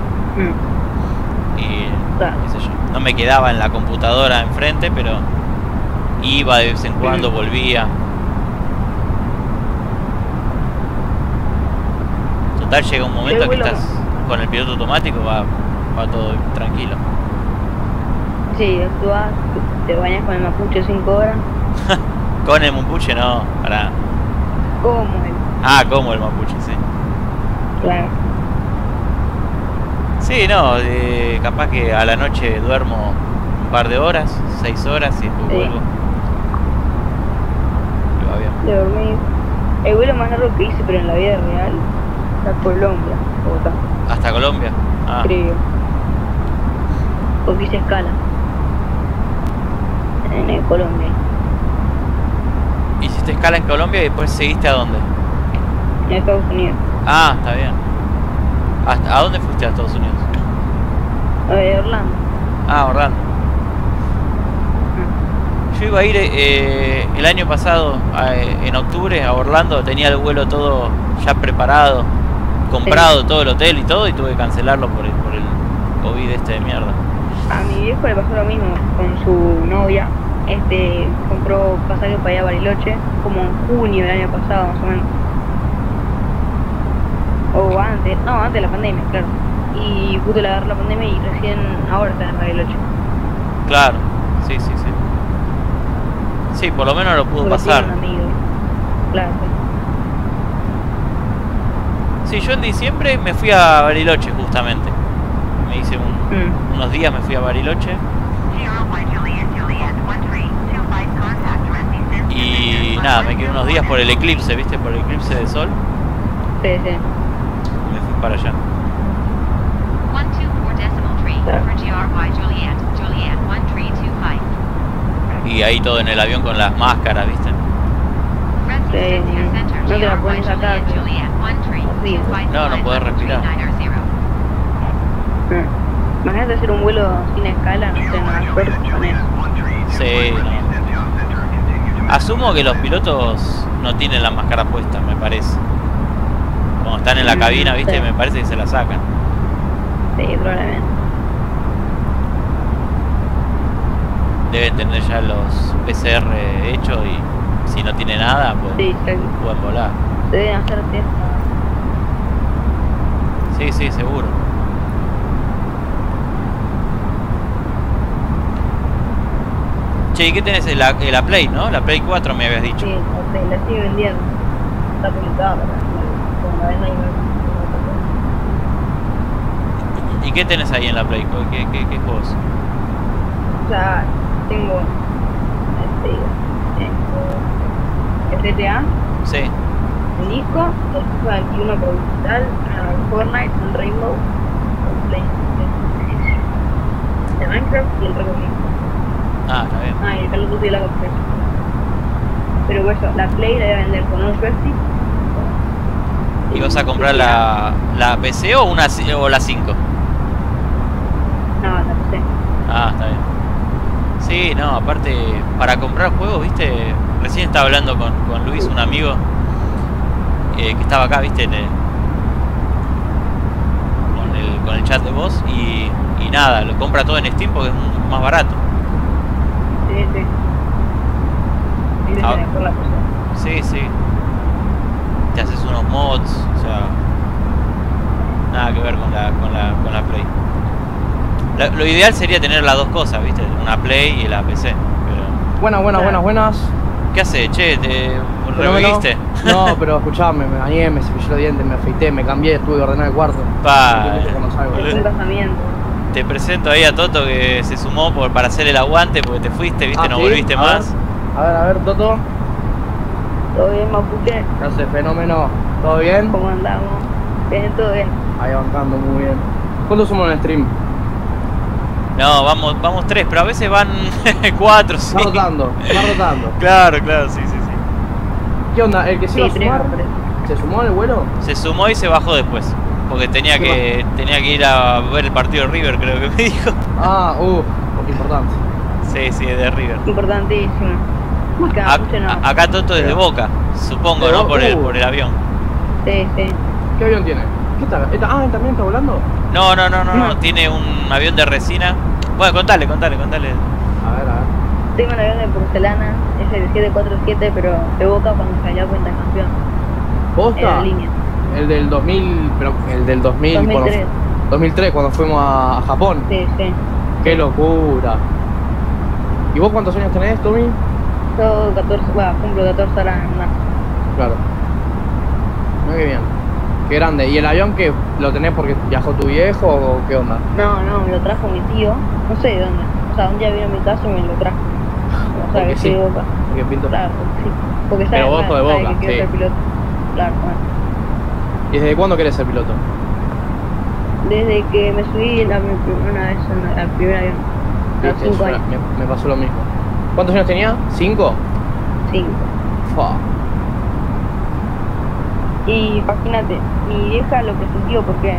Y
Claro.
qué sé yo, no me quedaba en la computadora enfrente, pero iba de vez en cuando, volvía. Total, llega un momento que
vuelo
estás con el piloto automático, va todo tranquilo.
Sí, tú vas, te bañas con el mapuche 5 horas.
Con el mapuche no, para...
¿Cómo él?
Ah, como el mapuche, sí.
Claro.
Sí, no, capaz que a la noche duermo un par de horas, 6 horas y después
Sí.
vuelvo. Y va bien.
De dormir. El vuelo más largo que hice, pero en la vida real, a Colombia, Bogotá,
¿Hasta Colombia? Ah,
creo. Porque hice escala. En Colombia.
hiciste escala en Colombia y después seguiste a dónde?
En Estados Unidos.
Ah, está bien. ¿A dónde fuiste a Estados Unidos?
Orlando.
Ah, Orlando. Yo iba a ir el año pasado, en octubre, a Orlando. Tenía el vuelo todo ya preparado, comprado, todo el hotel y todo, y tuve que cancelarlo por el COVID este de mierda.
A mi viejo le pasó lo mismo con su novia. Compró pasaje para allá a Bariloche como en junio del año pasado, más o menos. O antes, no, antes de la pandemia, claro. Y justo le agarró la pandemia y recién ahora está en Bariloche.
Claro, sí. Sí, por lo menos lo pudo
Porque
pasar.
tiene un amigo. Claro,
Sí, yo en diciembre me fui a Bariloche justamente. Me hice unos días, me fui a Bariloche. Y nada, me quedé unos días por el eclipse, ¿viste? Por el eclipse de sol.
sí.
Me fui para allá.
124.3 for GRY Juliet 1325.
Y ahí todo en el avión con las máscaras, ¿viste?
No te la pueden sacar,
No, no podés respirar.
Imagínate hacer un vuelo sin escala, no sé, Nueva York con eso.
Sí, no. Asumo que los pilotos no tienen la máscara puesta, me parece. Cuando están en la cabina, ¿viste?
Sí.
Me parece que se la sacan.
Sí, probablemente.
Deben tener ya los PCR hechos y si no tiene nada, pues
Sí,
pueden volar.
deben hacer test.
Sí, seguro. Che, ¿y qué tenés? La Play, ¿no? La Play 4 me habías dicho.
Sí, ok, la sigue vendiendo. Está publicada, pero como la venda y no.
¿Y qué tenés ahí en la Play? ¿Qué juegos?
O sea, tengo el GTA,
Sí.
el disco, el FIFA 21 por digital, el Fortnite, el Rainbow, el Play, el Minecraft y el Rocket League.
Ah, está bien.
Ah, y el Call of Duty y la Xbox. Pero bueno, la Play la voy a vender con un joystick.
¿Y vas a comprar la PC o o la 5?
No, la PC.
Ah, está bien. Sí, no, aparte, para comprar juegos, viste, recién estaba hablando con Luis, un amigo, que estaba acá, viste, con el chat de voz, y nada, lo compra todo en Steam porque es más barato.
Sí, sí. Y
Ah.
mejor la cosa.
Sí, sí. Te haces unos mods, o sea, nada que ver con la Play. Lo ideal sería tener las dos cosas, viste, una Play y la PC, pero...
Buenas.
¿Qué haces, che? ¿Te
Pero
reviviste?
No, pero escuchame, me bañé, me cepillé los dientes, me afeité, me cambié, tuve que ordenar el cuarto.
Pa,
Cuando salgo.
boludo.
Es un casamiento.
Te presento ahí a Toto que se sumó para hacer el aguante porque te fuiste, viste, no
¿sí?
volviste
A
más.
A ver, Toto.
¿Todo bien, Mapuche?
¿Qué hace, fenómeno? ¿Todo bien?
¿Cómo andamos? Bien, todo bien.
Ahí bancando, muy bien. ¿Cuántos somos en el stream?
No, vamos 3, pero a veces van 4, sí.
Va rotando.
Claro, sí.
¿Qué onda? ¿El que se iba a
Sí,
sumar?
tres.
¿Se sumó el vuelo?
Se sumó y se bajó después. Porque tenía que ir a ver el partido de River, creo que me dijo.
Ah, importante.
Sí, de River.
Importantísimo. Acá, Mapuche no.
Acá Toto desde Boca, supongo,
De
¿no?
Boca.
Por el avión.
Sí, sí.
¿Qué avión tiene? ¿Qué está? ¿Él también está volando?
No, tiene un avión de resina. Bueno, contale.
A ver.
Tengo un avión de porcelana, es el 747, pero de Boca cuando salió cuenta campeón. En
¿Posta?
la línea.
El del 2000, pero el del 2000,
2003.
2003, cuando fuimos a Japón.
Sí, sí.
¡Qué locura! ¿Y vos cuántos años tenés, Tommy?
Yo 14, bueno, cumplo 14 horas en marzo.
Claro. Muy bien. Qué grande. ¿Y el avión que lo tenés porque viajó tu viejo o qué onda?
No, me lo trajo mi tío, no sé de dónde. O sea, un día vino a mi casa y me lo trajo. O sea,
Porque
que
sí.
soy de Boca.
Porque pinto.
Claro, sí. Porque
Pero vos sos de
sabe
Boca,
que quiero
sí.
ser piloto. Claro, bueno.
¿Y desde cuándo querés ser piloto?
Desde que me subí la primera vez al primer avión. A los 5 años.
Me pasó lo mismo. ¿Cuántos años tenía? ¿5?
5.
Fa.
Y imagínate, mi vieja lo presintió porque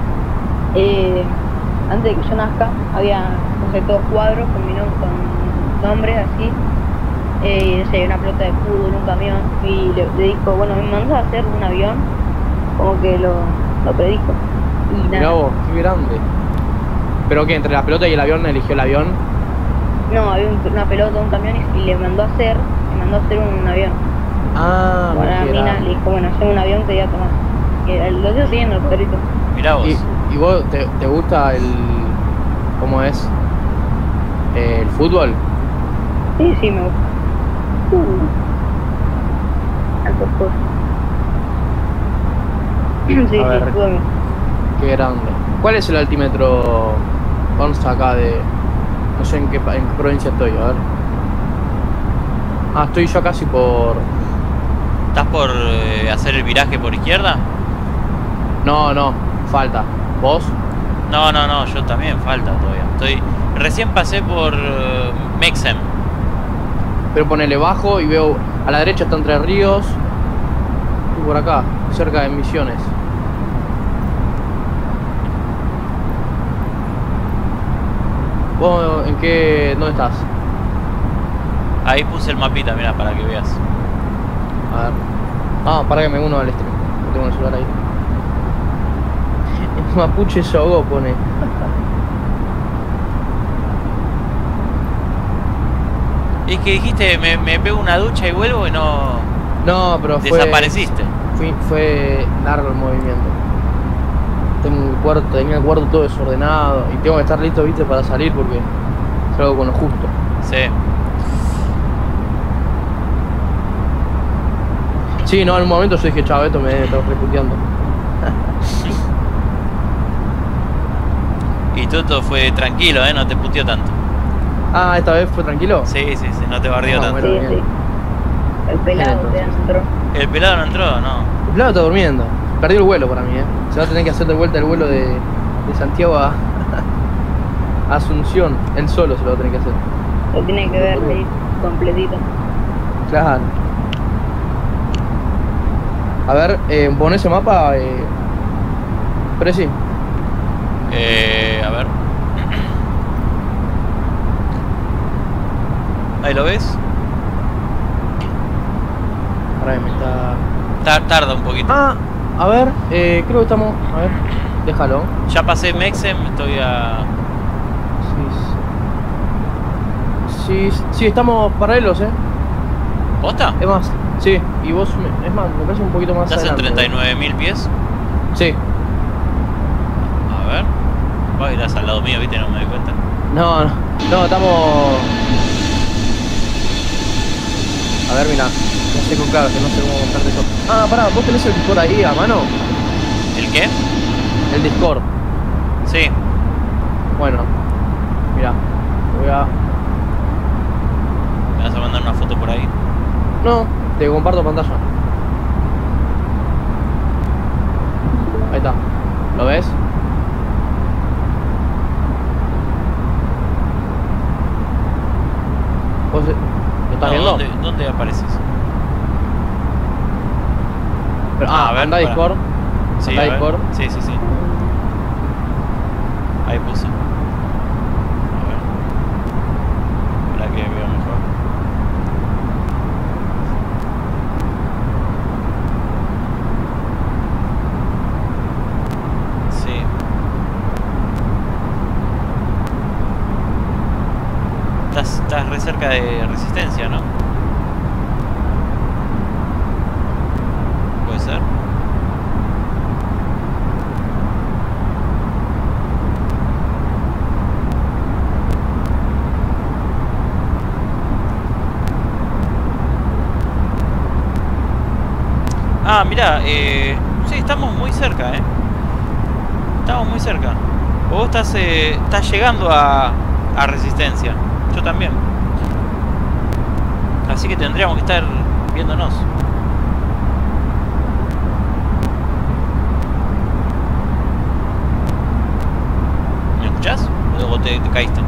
antes de que yo nazca había, no sé, todos cuadros con nombres así. No sé, una pelota de fútbol, un camión. Y le dijo, bueno, me mandas a hacer un avión. Como que lo predijo. Y
Mirá
nada.
vos, qué grande. ¿Pero qué? ¿Entre la pelota y el avión eligió el avión?
No, había una pelota, un camión y le mandó a hacer un avión.
Ah,
Bueno, la
qué
mina
grande.
le dijo, bueno, hacer un avión que ya tomar. Que los dos tienen los cuadritos.
Mirá vos.
¿Y vos te gusta cómo es? ¿El fútbol?
Sí, me gusta. Alto juego. Sí,
A ver.
fútbol.
Qué grande. ¿Cuál es el altímetro consta acá de... No sé en qué provincia estoy, a ver. Ah, estoy yo casi por...
¿Estás por hacer el viraje por izquierda?
No, falta. ¿Vos?
No, yo también falta todavía. Recién pasé por Mexem.
Pero ponele bajo y veo... A la derecha está Entre Ríos. Y por acá, cerca de Misiones. ¿Vos en qué... ¿Dónde estás?
Ahí puse el mapita, mira, para que veas.
A ver. Ah, para que me uno al stream. No tengo el celular ahí. Mapuche Sogo pone.
Es que dijiste, me pego una ducha y vuelvo y no...
No, pero
Desapareciste.
Fue largo el movimiento. Tenía el cuarto todo desordenado. Y tengo que estar listo, viste, para salir porque salgo con lo justo.
Sí.
Sí, no, en un momento yo dije, chavo, esto me debe estar reputeando.
Y Toto fue tranquilo, no te puteó tanto.
Ah, ¿esta vez fue tranquilo?
Sí, no te bardeó
Ah,
tanto.
bueno.
Sí,
bien.
sí. El pelado
Entonces.
te entró.
El pelado no entró, no.
El pelado está durmiendo. Perdió el vuelo para mí, Se va a tener que hacer de vuelta el vuelo de Santiago a Asunción. Él solo se lo va a tener que hacer.
Lo tiene que ver ahí completito.
Claro. A ver, pon ese mapa, Presi.
A ver. Ahí lo ves.
Ahora me está...
Tarda un poquito.
Ah, a ver, creo que estamos... A ver, déjalo.
Ya pasé Mexem, estoy a...
Sí, estamos paralelos,
¿Posta?
Es más, sí, y vos, es más, me parece un poquito más
¿Estás en
adelante.
39.000 pies?
Sí.
A ver. Vos irás al lado mío, viste, no me doy cuenta.
No, estamos... A ver, mira, no sé con claro, que no sé cómo mostrarte eso. Ah, pará, ¿vos tenés el Discord ahí a mano?
¿El qué?
El Discord.
Sí.
Bueno, mira, voy a...
¿Me vas a mandar una foto por ahí?
No, te comparto pantalla. Ahí está, ¿lo ves? ¿Vos lo estás
No,
viendo?
¿Dónde apareces?
Pero,
a ver,
anda a
pará.
Discord.
Sí,
Anda
a
a
ver.
Discord.
Sí. Ahí puse. A ver. Para que veo mejor. Sí. Estás re cerca de Resistencia, ¿no? Puede ser. Ah, mira, sí, estamos muy cerca, Estamos muy cerca. Vos estás llegando a Resistencia. Yo también. Así que tendríamos que estar viéndonos. ¿Me escuchás? ¿O luego te caíste?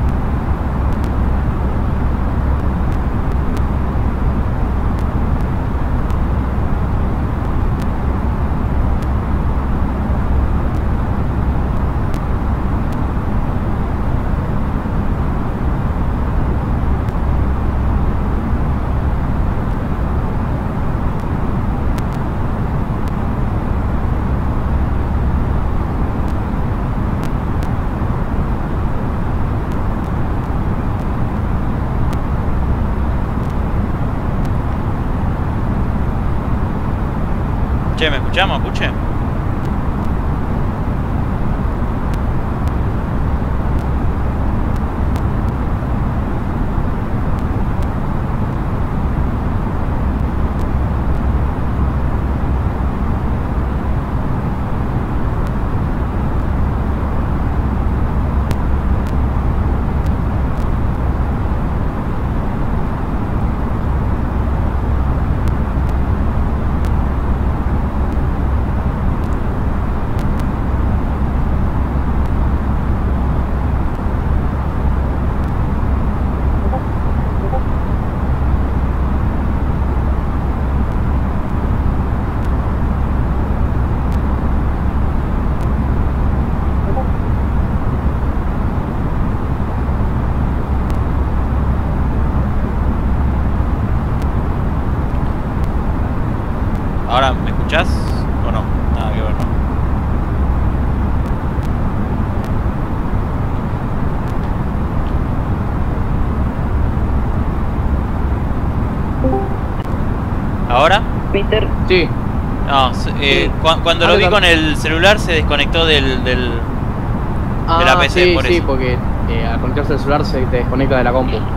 Che, ¿me escuchamos, Mapuche? Ahora, ¿me escuchás? ¿O no? Nada que ver, ¿no? ¿Ahora?
Peter,
Sí.
No, cuando lo vi con el celular se desconectó del de la PC,
sí,
por
sí,
eso.
porque al conectarse el celular se te desconecta de la compu.
Bueno.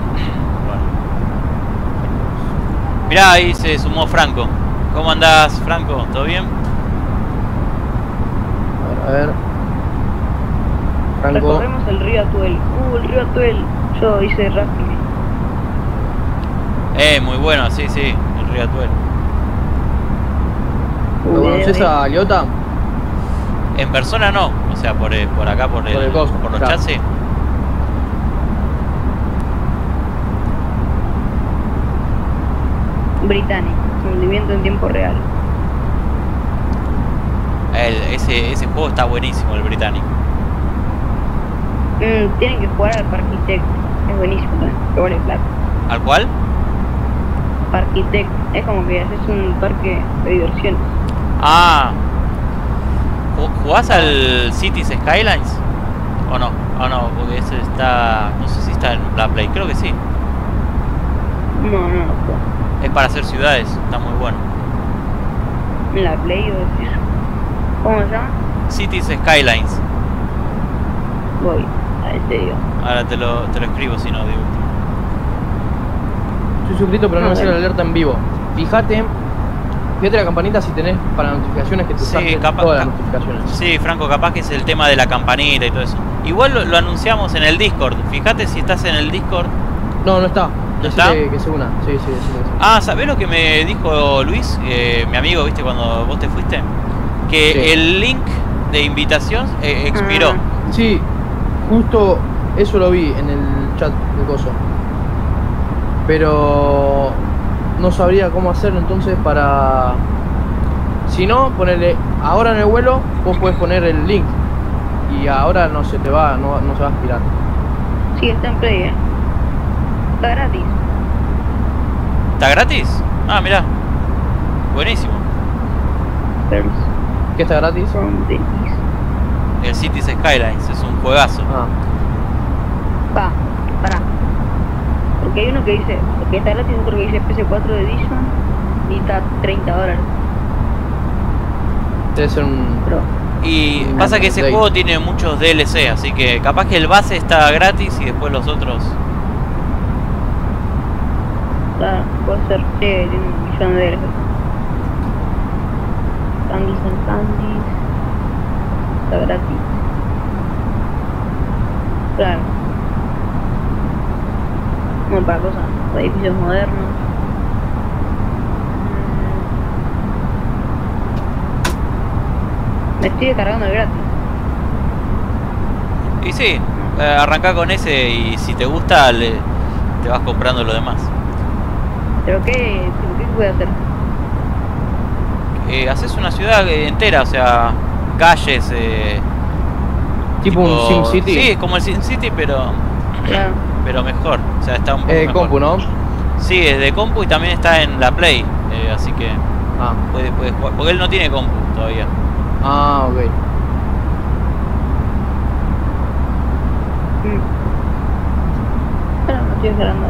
Mirá, ahí se sumó Franco. ¿Cómo andás, Franco? ¿Todo bien?
A ver. Franco.
recorremos el río Atuel. El río Atuel. Yo hice rafting.
Muy bueno, sí, sí, el río Atuel.
¿Lo conoces a Liota?
En persona no, o sea, por acá, por
el coso,
por los
claro.
chats, sí.
Británico, hundimiento en tiempo real.
Ese juego está buenísimo, el británico.
Tienen que jugar al Parquitect, es buenísimo, que vale plata.
¿Al cual?
Parquitect, es como que haces un parque de diversiones.
Ah, ¿jugás al Cities Skylines? ¿O no? ¿O no? Porque ese está... No sé si está en la Play, creo que sí.
No juego.
Es para hacer ciudades, está muy bueno.
En la Play o decís. ¿Cómo se llama?
Cities Skylines.
Voy, a ver, te digo.
Ahora te lo escribo si no, digo.
Estoy suscrito pero no me sale la alerta en vivo. Fíjate la campanita si tenés para notificaciones que te
Sí,
salten
capaz-
todas las notificaciones.
Sí, Franco, capaz que es el tema de la campanita y todo eso. Igual lo anunciamos en el Discord. Fíjate si estás en el Discord.
No está.
¿No
Decile
está?
que se una. Sí, decile que se una.
Ah, ¿sabés lo que me dijo Luis? Mi amigo, ¿viste? Cuando vos te fuiste. Que
Sí.
el link de invitación expiró.
Sí, justo eso lo vi en el chat de coso. Pero no sabría cómo hacerlo entonces para... Si no, ponerle ahora en el vuelo, vos podés poner el link. Y ahora no se te va, no se va a expirar.
Sí, está en Play, Está gratis.
¿Está gratis? Ah, mirá. Buenísimo.
Terms
¿Qué está gratis?
from the East.
El Cities Skylines es un juegazo.
Ah,
Pará. Porque hay uno que dice, porque está gratis, otro que dice PS4 Edition y está $30.
debe ser un...
Pero
Y
Un
pasa que ese
update.
juego tiene muchos DLC, así que capaz que el base está gratis y después los otros...
claro, puede ser, tiene un millón de DLC. Candies and Candies. Está gratis. Claro. Bueno, para cosas, para edificios modernos. Me estoy descargando el gratis.
Y sí, arrancá con ese y si te gusta te vas comprando lo demás.
¿Pero qué puede hacer?
Haces una ciudad entera, o sea, calles...
tipo un SimCity.
Sí, como el SimCity, pero
Claro.
mejor. O sea, está un poco mejor.
Compu, ¿no?
Sí, es de compu y también está en la Play, así que
Ah,
puede jugar. Porque él no tiene compu todavía.
ok.
Bueno, me estoy descargando.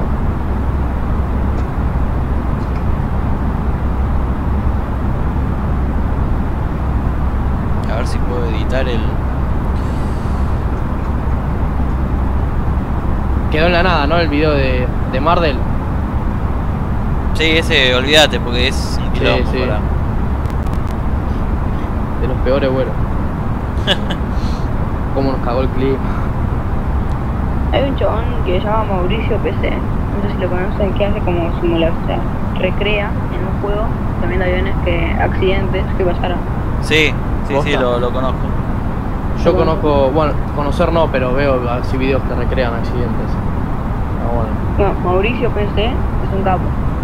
A ver si puedo editar el...
Quedó en la nada, ¿no? El video de Mardel.
Sí, ese olvídate porque es un quilombo.
sí.
Para...
De los peores vuelos. Cómo nos cagó el clip.
Hay un chabón que se llama Mauricio PC, no sé si lo conocen, que hace como simular, o sea, recrea en un juego también de aviones que accidentes que pasaron.
Sí,
¿Posta?
lo conozco.
Yo conozco, bueno, conocer no, pero veo así videos que recrean accidentes. Ah, bueno.
No, Mauricio PC es un capo.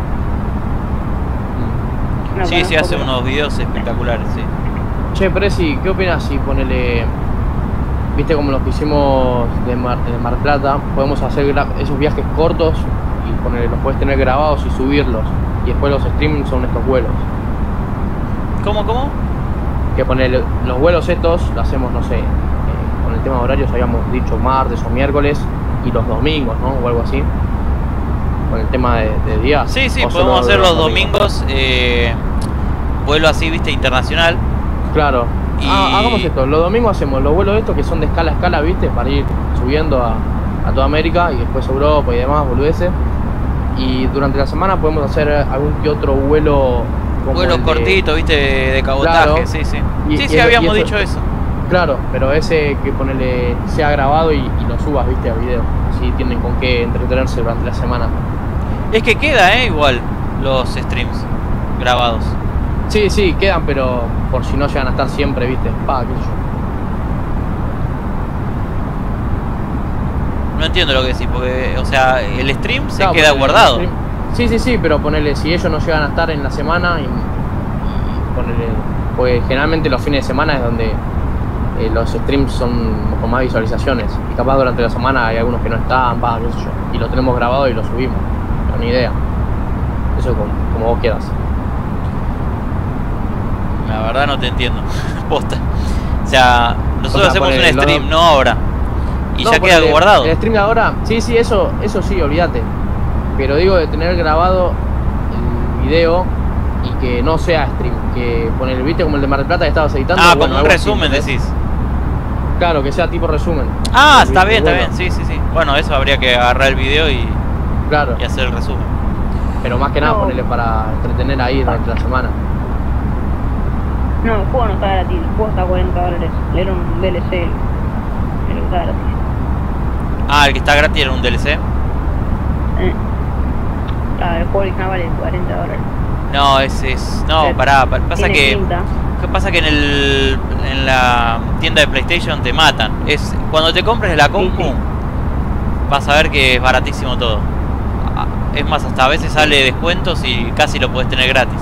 No
Sí,
conozco,
hace
pero-
unos videos espectaculares, sí.
Che, Presi, ¿qué opinas si ponele, viste como los que hicimos de Mar Plata, podemos hacer esos viajes cortos y ponele, los puedes tener grabados y subirlos y después los streaming son estos vuelos?
¿Cómo?
Que ponele, los vuelos estos lo hacemos, no sé, con el tema de horarios habíamos dicho martes o miércoles y los domingos, ¿no? O algo así. Con el tema de días.
Sí,
o solo
podemos hacer los domingos, vuelo así, viste, internacional.
Claro.
Y-
Hagamos esto, los domingos hacemos los vuelos estos que son de escala a escala, viste, para ir subiendo a toda América y después Europa y demás, boludeces. Y durante la semana podemos hacer algún que otro vuelo como
Vuelos
el de-
cortitos, viste, de cabotaje,
Claro.
sí.
Y-
Sí,
y eso-
habíamos
y eso-
dicho eso.
Claro, pero ese que ponele sea grabado y lo subas, viste, a video. Así tienen con qué entretenerse durante la semana.
Es que queda, igual, los streams grabados.
Sí, sí, quedan, pero por si no llegan a estar siempre, viste. Pa, qué sé yo.
No entiendo lo que decís, porque, o sea, el stream se
Claro,
queda
porque el
guardado.
stream- Sí, sí, sí, pero ponele, si ellos no llegan a estar en la semana y ponele, pues generalmente los fines de semana es donde los streams son con más visualizaciones. Y capaz durante la semana hay algunos que no están, va, qué sé yo. Y lo tenemos grabado y lo subimos. No, ni idea. Eso como vos quieras.
La verdad no te entiendo. Posta. O sea, nosotros
sea,
hacemos un
ponele,
stream, no ahora. Y
No,
ya queda
ponele,
guardado.
El stream de ahora, sí, sí, eso sí, olvídate. Pero digo de tener grabado el video y que no sea stream. Que poner, viste, como el de Mar del Plata que estabas editando.
Ah,
bueno,
como un
algo así,
resumen
¿entendés?
decís.
Claro, que sea tipo resumen.
Ah,
El
está
video,
bien,
bueno,
sí, sí, sí. Bueno, eso habría que agarrar el video
Claro,
y hacer el resumen.
pero más que nada
No.
ponerle para entretener ahí durante la semana.
No, el juego no está gratis, el juego está a $40. Era un DLC, el que está gratis.
Ah, el que está gratis era un DLC.
Claro, el juego original vale $40.
No, no,
Sí.
pará, pasa
Tiene
que...
pinta.
¿Qué pasa? Que en la tienda de PlayStation te matan. Cuando te compres la compu,
Sí.
vas a ver que es baratísimo todo. Es más, hasta a veces sale descuentos y casi lo puedes tener gratis.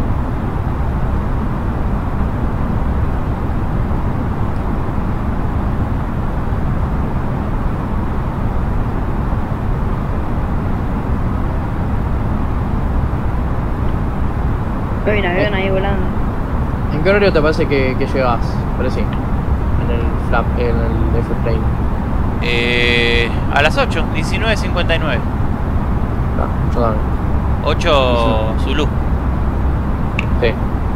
Hay un avión ahí volando.
¿En qué horario te parece que llegas? Parece en el flap, en el F-Plane.
A las 8, 19:59.
Ah, yo también.
8 Zulu.
Sí.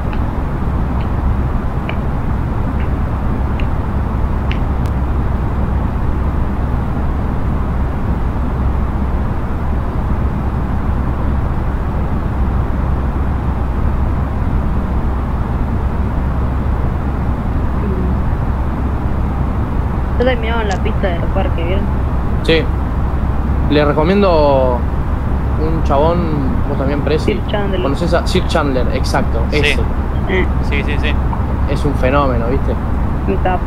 Yo terminaba en la pista de los parques, ¿vieron?
Sí. Le recomiendo un chabón, vos también, Presi.
Sir Chandler.
¿Conoces a Sir Chandler? Exacto,
Sí.
ese.
Sí, sí, sí.
Es un fenómeno, ¿viste?
Un capo.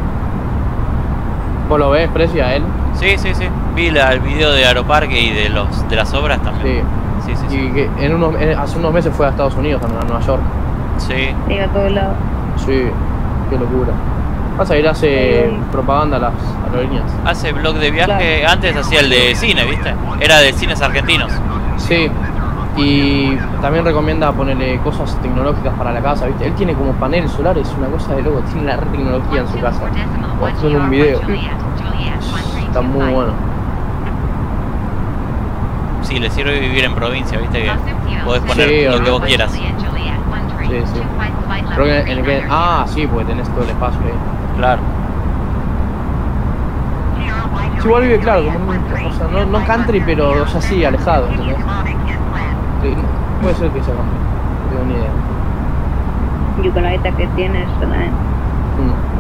¿Vos lo ves, Presi, a él?
Sí, sí, sí. Vi el video de Aeroparque y de las obras también.
Sí.
Sí, sí, sí.
Y que hace unos meses fue a Estados Unidos también, a Nueva York.
Sí.
Llega a todos lados.
Sí, qué locura. Vas a ir, hace
Sí.
propaganda a las aerolíneas.
Hace blog de viaje.
Claro.
Antes hacía el de cine, ¿viste? Era de cines argentinos.
Sí. Y también recomienda ponerle cosas tecnológicas para la casa, ¿viste? Él tiene como paneles solares, una cosa de loco, tiene la red tecnología en su casa. Mostró en un video. Está muy bueno.
Sí, le sirve vivir en provincia, ¿viste? Que podés poner
Sí,
lo que vos
olvidate.
quieras.
Sí, sí. Creo que en el que... Ah, sí, porque tenés todo el espacio ahí.
Claro.
Sí, igual vive, claro, como un, o sea, no country, pero o sea, sí, alejado, ¿entendés? Sí, puede ser que sea country, no tengo ni idea.
Y con la guita que tienes, solamente.
Mm.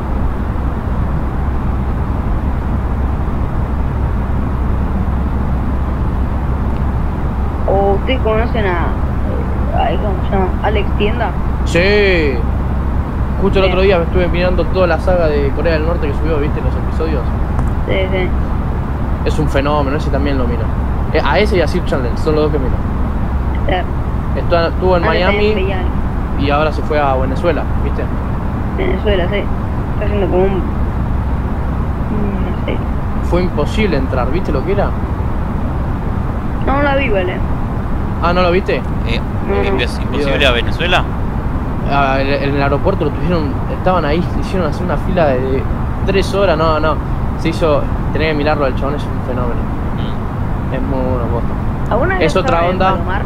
¿O ustedes conocen a ¿cómo se llama? Alex Tienda?
Sí. Justo el
Bien.
otro día me estuve mirando toda la saga de Corea del Norte que subió, ¿viste? Los episodios.
Sí, sí.
Es un fenómeno, ese también lo miro. A ese y a Sir Chandler, son los dos que miro.
Claro.
Estuvo en
Antes también
Miami
veía
y ahora se fue a Venezuela, ¿viste?
Venezuela, sí. Está haciendo como no sé.
Fue imposible entrar, ¿viste lo que era?
No la vi, vale.
Ah, ¿no lo viste?
No.
¿Imposible a Venezuela?
Ah, en el aeropuerto lo tuvieron, estaban ahí, le hicieron hacer una fila de 3 horas, no. Se hizo, tenía que mirarlo, el chabón es un fenómeno.
Mm.
Es muy bueno, posta.
¿Alguna vez
Es otra
estaban
onda.
en el Palomar?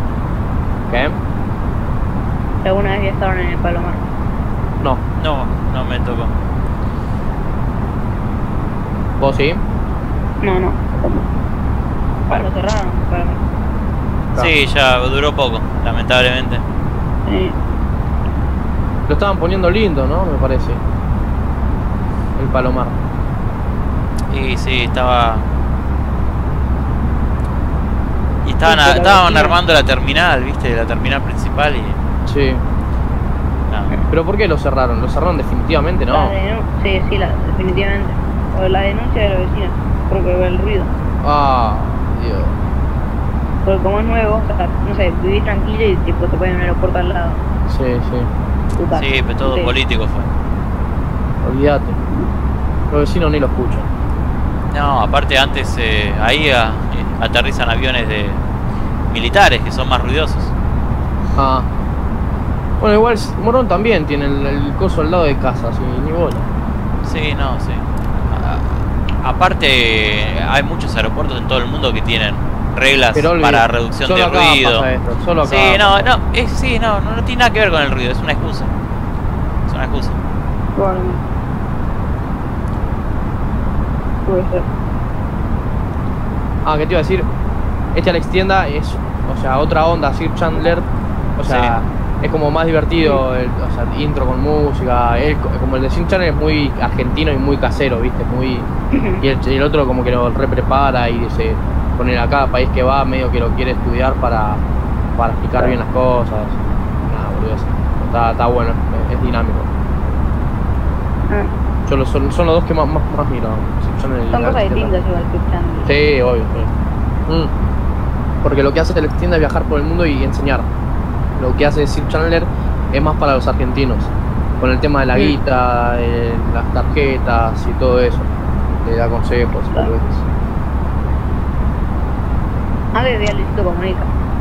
¿Qué?
¿Alguna vez ya estaban en el Palomar?
No.
No me tocó.
¿Vos sí?
No. Cuando cerraron, Palomar.
Claro.
Sí, ya duró poco, lamentablemente.
Sí.
Lo estaban poniendo lindo, ¿no? Me parece. El Palomar.
Y sí, estaba... estaban armando la terminal, viste, la terminal principal y...
Sí.
nada.
¿Pero por qué lo cerraron? ¿Lo cerraron definitivamente, no?
Sí, definitivamente. O la denuncia de los vecinos, porque el ruido.
Ah, Dios.
Porque como es nuevo, o sea, no sé, vivís tranquilo y tipo te ponen un aeropuerto al lado.
Sí, sí.
Tu casa.
Sí, pero todo
Sí.
político fue.
Olvídate. Los vecinos ni lo escuchan.
No, aparte antes ahí aterrizan aviones de militares que son más ruidosos.
Ah. Bueno, igual Morón también tiene el coso al lado de casa, así, ni bola.
Sí, no, sí. Aparte hay muchos aeropuertos en todo el mundo que tienen reglas
Pero
para reducción de
solo acá
ruido.
pasa esto, solo acá
Sí, no tiene nada que ver con el ruido, es una excusa. Es una excusa.
Probablemente. Puede ser.
Ah, ¿qué te iba a decir? Este Alex Tienda es, o sea, otra onda, Sir Chandler. O sea, es como más divertido, o sea, intro con música. Él, como el de Sir Chandler es muy argentino y muy casero, ¿viste? Muy... Y el otro como que lo reprepara y se pone a cada país que va, medio que lo quiere estudiar para explicar bien las cosas. Nada, boludo. Está bueno, es dinámico. Son los dos que más miro.
Son cosas distintas igual que Chandler.
Sí, obvio. Sí. Porque lo que hace el Extienda es viajar por el mundo y enseñar. Lo que hace Sir Chandler es más para los argentinos. Con el tema de la guita, las tarjetas y todo eso. Le da consejos.
Claro. Antes de Luisito Comunica.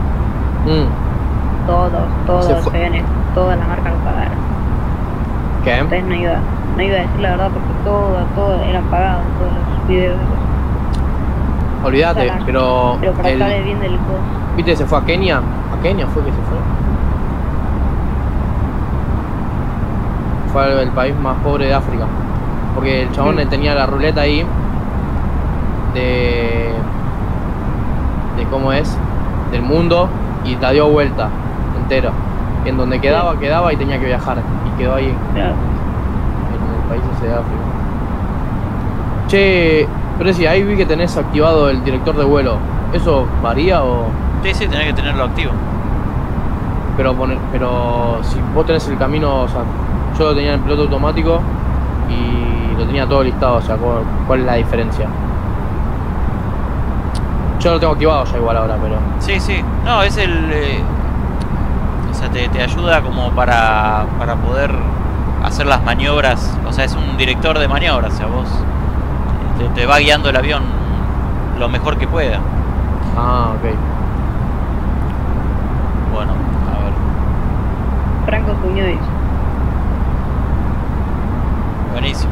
Todos
Se fue.
se ven, todas las marcas lo pagaron.
¿Qué?
Entonces no iba a decir la verdad porque todo eran pagados, todos los videos.
Olvídate, pero
para estar bien del costo.
¿Viste? Se fue a Kenia. ¿A Kenia fue que se fue? Fue el país más pobre de África. Porque el chabón tenía la ruleta ahí de cómo es, del mundo, y la dio vuelta entera. En donde quedaba y tenía que viajar. Y quedó ahí
Claro.
en el país ese de África. Che, pero sí, ahí vi que tenés activado el director de vuelo. ¿Eso varía o...?
Sí, tenés que tenerlo activo.
Pero si vos tenés el camino, o sea, yo lo tenía en piloto automático y lo tenía todo listado, o sea, ¿cuál es la diferencia? Yo lo tengo activado ya igual ahora, pero...
Sí. No, es el... o sea, te ayuda como para poder hacer las maniobras. O sea, es un director de maniobras. O sea, vos te va guiando el avión lo mejor que pueda.
Ah, ok.
Bueno, a ver.
Franco Cuñoz.
Buenísimo.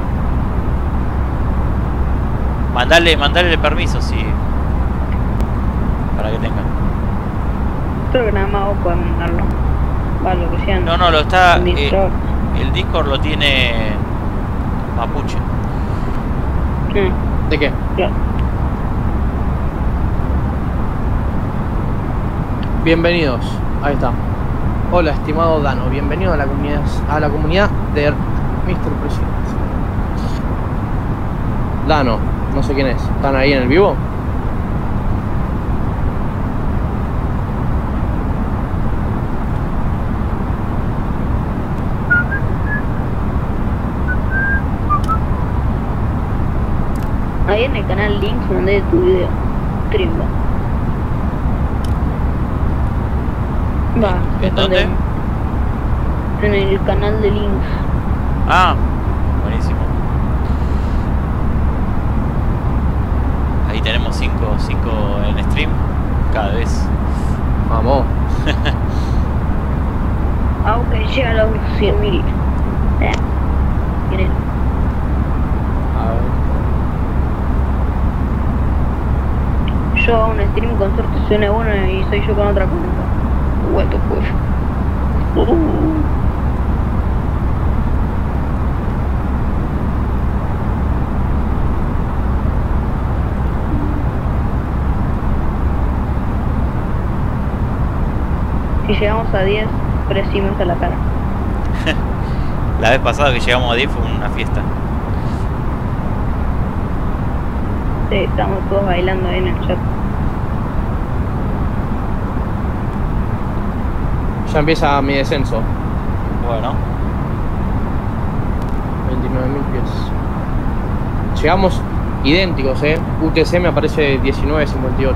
Mandale el permiso, sí. Para que tengan.
Creo que nada más vos podés mandarlo. Va, lo que sean.
No, lo está...
Discord.
el Discord lo tiene Mapuche.
¿De qué?
Claro.
Bienvenidos, ahí está. Hola, estimado Dano, bienvenido a la comunidad de Mr. President. Dano, no sé quién es. ¿Están ahí en el vivo?
Ahí en el canal Links mandé tu video. Trimba. Va.
¿En dónde?
En el canal de Links.
Ah, buenísimo. Ahí tenemos 5 en stream cada vez.
Vamos.
Aunque llega a los 100.000. ¿Quién es?
A ver.
Yo hago un stream con suerte suena uno y soy yo con otra cuenta. What the fuck. Si llegamos a 10, precimos a la cara.
La vez pasada que llegamos a 10 fue una fiesta.
Sí, estamos todos bailando ahí en el chat.
Ya empieza mi descenso.
Bueno.
29.000 pies. Llegamos idénticos, UTC me aparece 19.58.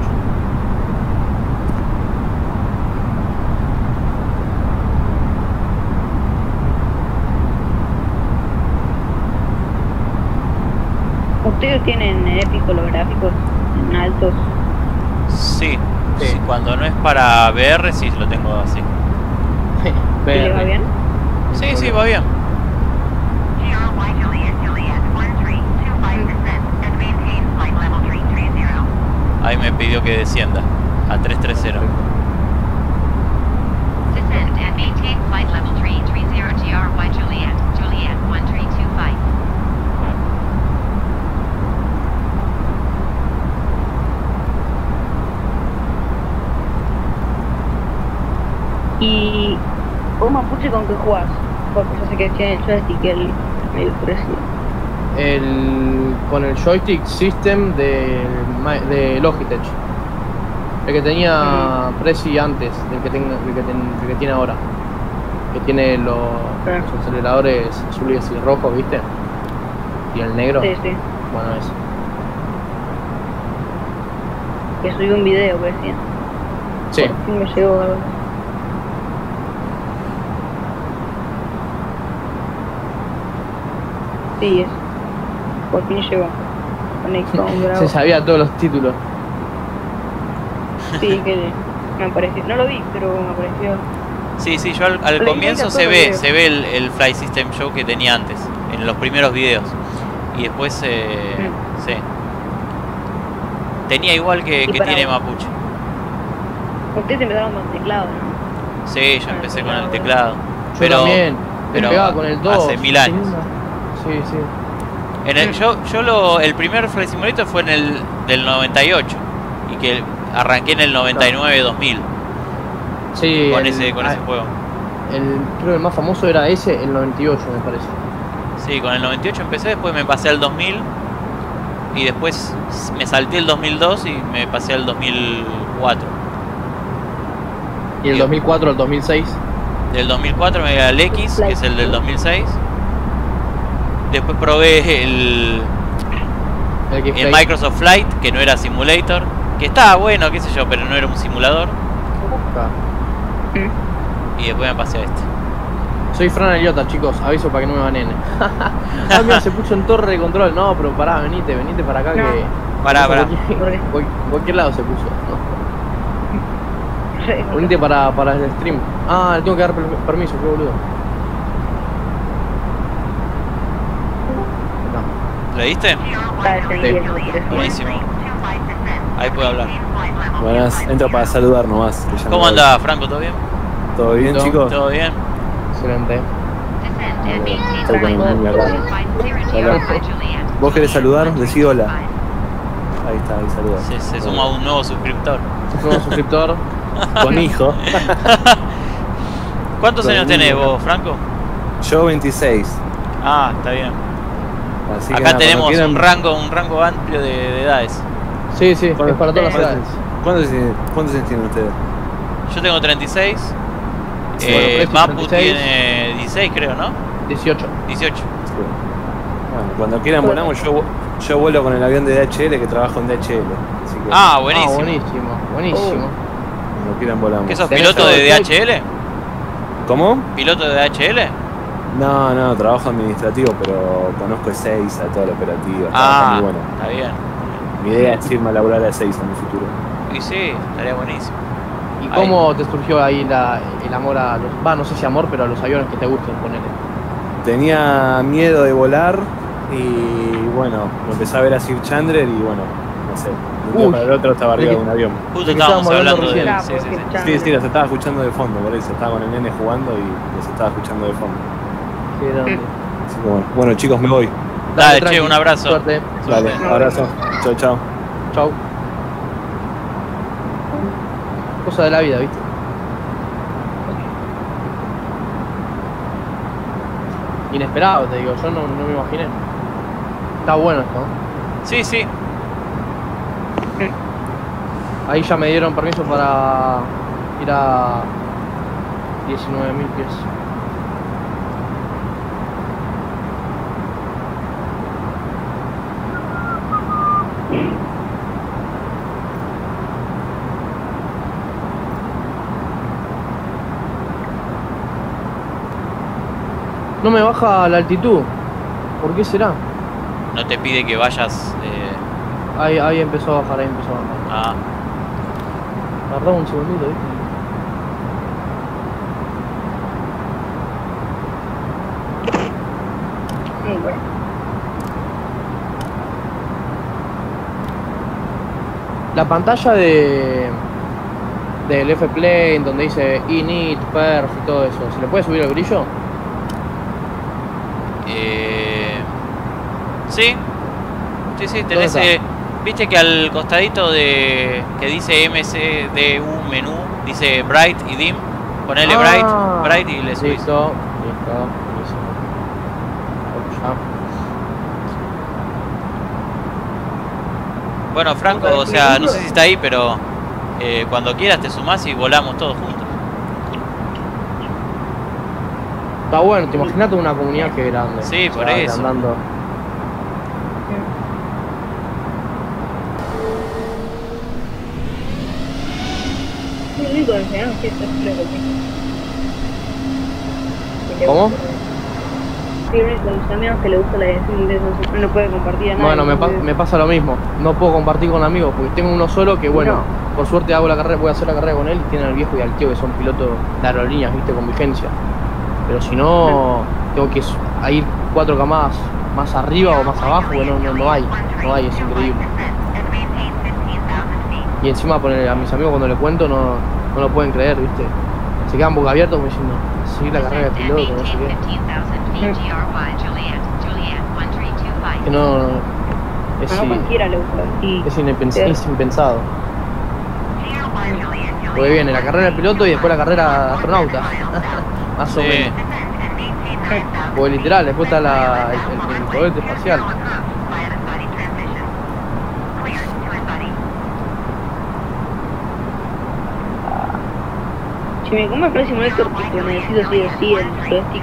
¿Ustedes tienen épico los gráficos en altos?
Sí.
Sí.
Sí, cuando no es para VR, sí lo tengo así.
¿Y le va bien?
Sí, sí, va bien.
GRY Juliet Juliet 1325 descend and maintain flight level 330.
Ahí me pidió que descienda a 330.
Descend and maintain flight level 330 GRY Juliet Juliet 1325.
¿Y vos Mapuche con qué jugás? Porque yo sé que tiene el joystick el precio.
Con el joystick system de Logitech. El que tenía Prezi antes, del que tiene ahora. Que tiene los aceleradores azules y rojos, ¿viste? Y el negro.
Sí, sí.
Bueno, eso.
Que subí un video recién.
Sí.
Por fin me llegó algo. Sí, es. Por fin llegó. Conectó un bravo.
Se sabía todos los títulos.
Sí, que me apareció. No lo vi, pero me apareció.
Sí, sí, yo al
Pero
comienzo
indica
se
todo
ve,
video.
se ve el Fly System Show que tenía antes, en los primeros videos. Y después, sí. Tenía igual que
Y para
tiene
vos.
Mapuche.
Ustedes empezaron con teclado, ¿no?
Sí, yo empecé con el teclado.
Yo
Pero,
también.
pero
Pegaba con el 2.
hace 1000 años.
Sí, sí.
El primer Flight Simulator fue en el del 98 y que arranqué en el 99-2000
Sí.
con ese juego.
Creo que el más famoso era ese, el 98 me parece.
Sí, con el 98 empecé, después me pasé al 2000 y después me salté el 2002 y me pasé al 2004.
Y el 2004 al 2006.
Del 2004 me voy al X, que es el del 2006. Después probé el Microsoft Flight, que no era simulator, que estaba bueno, qué sé yo, pero no era un simulador. Y después me pasé a este.
Soy Fran Eliota, chicos, aviso para que no me baneen. Ah, mira, se puso en torre de control. No, pero pará, venite para acá
No.
que...
Pará.
Cualquier lado se puso. Venite para el stream. Ah, le tengo que dar permiso, qué boludo.
¿Lo viste?
Está descendiendo.
Buenísimo. Ahí puedo hablar.
Buenas, entro para saludar nomás. que ya
¿Cómo
me voy.
anda, Franco? ¿Todo bien?
¿Todo bien,
¿Todo?
chicos?
¿Todo bien?
Excelente.
Descend and maintain
Estoy con el
flight
niño
level
acá.
250
Hola.
GRY Juliet.
¿Vos querés saludar? Decí hola. Ahí está, ahí saluda.
Se suma un nuevo suscriptor.
Nuevo suscriptor.
Con hijo.
¿Cuántos
Con
años
el
tenés
niño.
vos, Franco?
Yo 26.
Ah, está bien.
Así que
Acá
nada,
tenemos
cuando quieran-
un rango amplio de edades.
Sí, sí, es
¿Cuántos-
para todas las
cuántos-
edades.
¿Cuántos años tienen ustedes?
Yo tengo 36.
Sí, bueno, Prezi
Mapu
36.
tiene 16, creo, ¿no?
18.
18.
Sí. Bueno, cuando quieran volamos, yo vuelo con el avión de DHL que trabajo en DHL. Así que
Ah, buenísimo.
Buenísimo.
cuando quieran volamos.
¿Qué sos,
¿Tenés
piloto de
todo el
DHL?
¿Cómo?
¿Piloto de DHL?
No, trabajo administrativo, pero conozco Ezeiza, toda la operativa. Está muy bueno.
Está bien.
Mi idea es irme a laburar a Ezeiza en el futuro.
Y sí, estaría buenísimo.
¿Y cómo te surgió ahí el amor a los... no sé si amor, pero a los aviones que te gustan, ponele?
Tenía miedo de volar y bueno, lo empecé a ver a Sir Chandler y bueno, no sé, de un día
Uy,
para el otro estaba arriba de un avión.
Justo
que
estábamos
estábamos hablando
hablando de...
recién.
Sí, sí, sí.
Sí, sí, los estaba escuchando de fondo, por eso estaba con el nene jugando y los estaba escuchando de fondo.
Qué grande.
Así que bueno, chicos, me voy.
Dale,
tranqui,
che, un abrazo.
Suerte.
Dale, abrazo. Chau, chau.
Chau. Cosa de la vida, ¿viste? Inesperado, te digo, yo no me imaginé. Está bueno esto, ¿no?
Sí, sí.
Ahí ya me dieron permiso para ir a 19.000 pies. No me baja la altitud. ¿Por qué será?
No te pide que vayas.
Ahí empezó a bajar, ahí empezó a bajar.
Ah,
Tardaba un segundito, ¿viste?
Muy bueno.
La pantalla del F-Plane donde dice init, perf y todo eso, ¿se le puede subir el brillo?
sí. Sí,
¿Dónde
tenés.
está?
Viste que al costadito de que dice MCDU menú, dice Bright y Dim. Ponele Bright y le subís.
Listo, buenísimo. Ya.
Bueno, Franco, o sea, no sé si está ahí, pero cuando quieras te sumás y volamos todos juntos.
Está bueno, te imaginas toda una comunidad que grande.
Sí,
O
por
sea,
eso.
andando.
Muy rico el verano, que está fresco.
¿Cómo?
Sí, los amigos que le gusta la decisión de eso, siempre no puede compartir a nadie.
Bueno, me pasa lo mismo. No puedo compartir con amigos porque tengo uno solo que, bueno, por suerte hago la carrera, voy a hacer la carrera con él y tienen al viejo y al tío que son pilotos de aerolíneas, viste, con vigencia. Pero si no, tengo que ir 4 camadas más arriba o más abajo, bueno, no hay, es increíble. Y encima a mis amigos cuando les cuento no lo pueden creer, viste. Se quedan boca abiertos como diciendo, seguir la carrera de piloto, no sé qué. Que no
A no cualquiera le gusta. Y
es impensado. Porque viene la carrera de piloto y después la carrera de astronauta. Más o menos. Porque literal, después está el cohete espacial.
Si me compro el próximo Héctor, tipo, necesito sí o sí el joystick.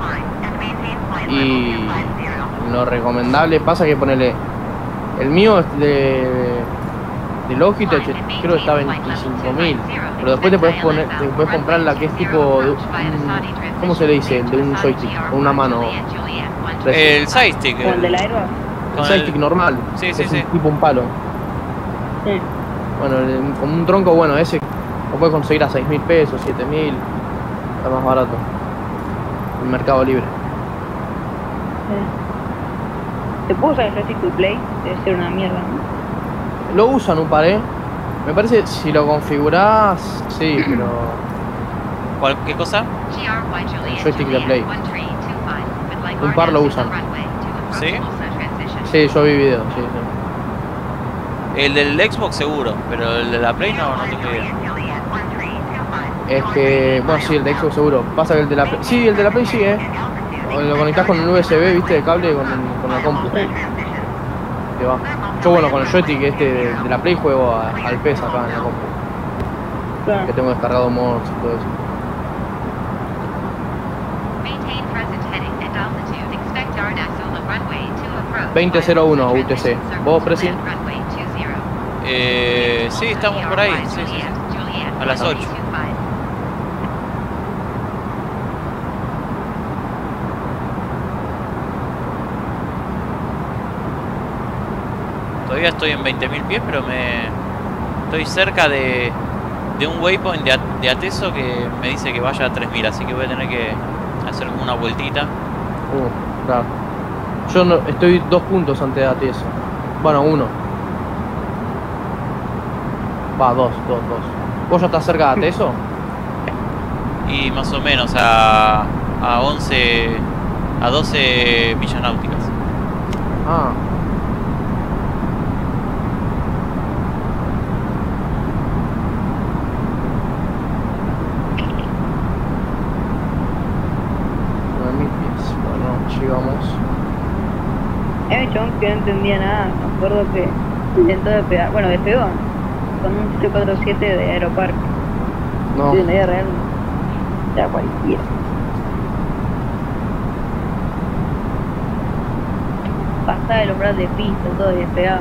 Y lo recomendable pasa que ponele el mío es de Logitech, creo que está a 25.000, pero después te puedes comprar la que es tipo de ¿cómo se le dice? De un joystick con una mano.
El joystick.
¿Como el de la Airbag?
El joystick normal,
Sí,
es
sí.
tipo un palo.
Sí.
Bueno, como un tronco, bueno, ese lo puedes conseguir a 6.000 pesos, 7.000, está más barato. En Mercado Libre.
¿Te puedo usar el joystick to play? Debe ser una mierda, ¿no?
Lo usan un par, me parece si lo configurás, sí, pero
¿Qué cosa?
el joystick de Play. Un par lo usan.
¿Sí?
Sí, yo vi videos, sí.
El del Xbox seguro, pero el de la Play no tengo idea.
Es que, bueno, sí, el de Xbox seguro. Pasa que el de la Play, sí, el de la Play sí, lo conectás con el USB, viste, de cable con la compu. Te va. Yo, bueno, con el joystick de la Play juego al PES acá en la compu.
Claro.
Que tengo descargado mods y todo eso. 2001 UTC. ¿Vos, Presi?
Sí, estamos por ahí. Sí. A las 8. Todavía estoy en 20.000 pies, pero estoy cerca de un waypoint de Ateso que me dice que vaya a 3.000, así que voy a tener que hacer como una vueltita.
Claro. Yo no, estoy 2 puntos antes de Ateso. Bueno, 1. Va, 2. ¿Vos ya estás cerca de Ateso?
Y más o menos a 12 millas náuticas.
Ah. Bueno, llegamos.
Era un chabón que no entendía nada, me acuerdo que intentó despegar, bueno, despegó con un 747 de Aeropark.
No.
Sí, en la vida real. sea cualquiera. Pasar el umbral de pista, todo despegado.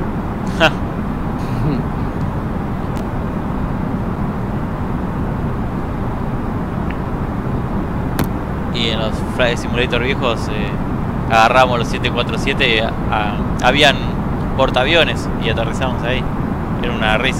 Y en los Flight Simulator viejos agarramos los 747 y habían portaaviones y aterrizamos ahí. Era una risa.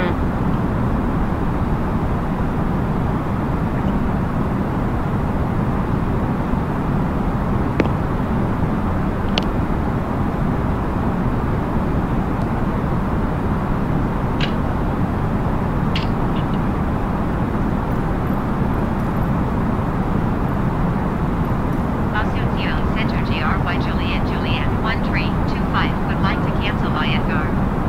Asunción Center GRY Juliet Juliet 1325 would like to cancel by Edgar.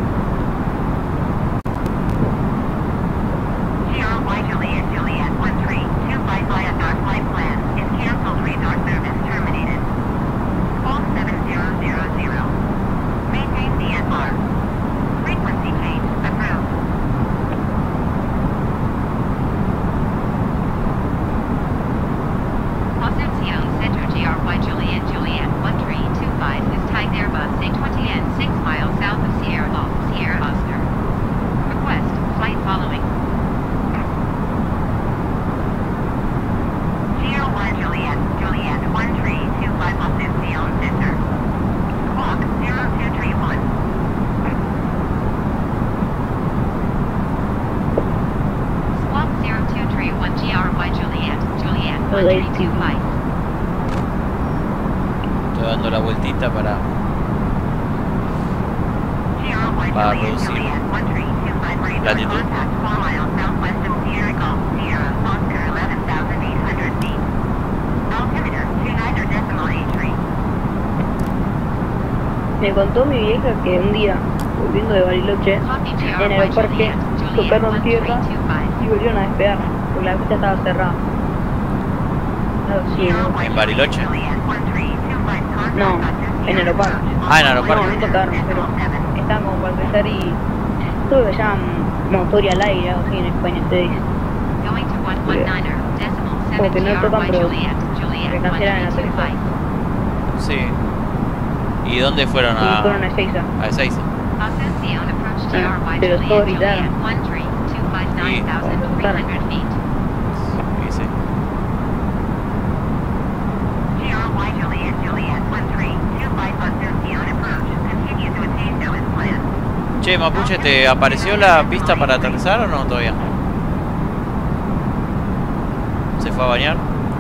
GRY Juliet Juliet 1325 by Edgar flight plan is cancelled. Radar service terminated. Call 7000. Maintain DNR. Frequency change approved. Asunción Center GRY Juliet Juliet 1325 is tagged Airbus A20 and 6 miles south of Sierra Oscar. Request flight following. GRY Juliet Juliet 1325 Asunción Center. Clock 0231. Squawk 0231 GRY Juliet Juliet 1325.
Estoy dando la vueltita para reducir latitud.
Me contó mi vieja que un día, volviendo de Bariloche, en el parque, tocaron tierra y volvieron a despegar, porque la pista estaba cerrada. Algo así, ¿no?
¿En Bariloche?
No, en Aeroparque.
Ah, en Aeroparque.
No, no tocaron, pero estaban como para empezar y todo lo que llaman motor y al aire, algo así en España se dice. Como que no tocan, pero que cancelan el aterrizaje.
Sí. ¿Y dónde fueron
Y fueron a Ezeiza.
a Ezeiza?
Pero todos gritaron.
Sí, sí. Che, Mapuche, ¿te apareció la pista para aterrizar o no todavía? ¿Se fue a bañar?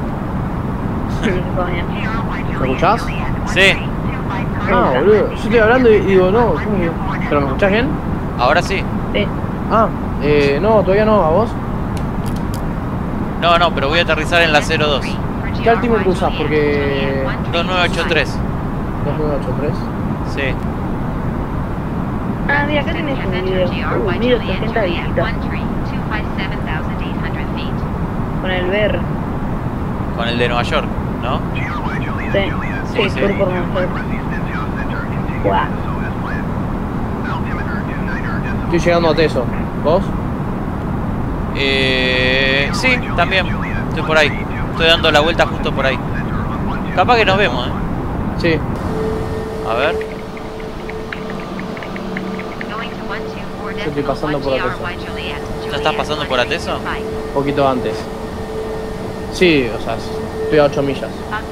¿Me escuchás?
Sí.
Ah, boludo. Yo estoy hablando y digo, no, ¿cómo que? ¿Pero me escuchás bien?
Ahora sí.
Sí.
Ah, no, todavía no, ¿a vos?
No, pero voy a aterrizar en la 02.
¿Qué altímetro usás? Porque...
2983.
2983.
Sí.
Ah, mira, acá tenés un video. 1800 visitas. Con el VR.
Con el de Nueva York, ¿no?
Sí. Sí,
sí.
por Nueva York. Guau.
Estoy llegando a Teso. ¿Vos?
Sí, también. Estoy por ahí. Estoy dando la vuelta justo por ahí. Capaz que nos vemos,
Sí.
A ver.
Yo estoy pasando por Ateso.
¿Ya estás pasando por Ateso?
Un poquito antes. Sí, o sea, estoy a 8 millas.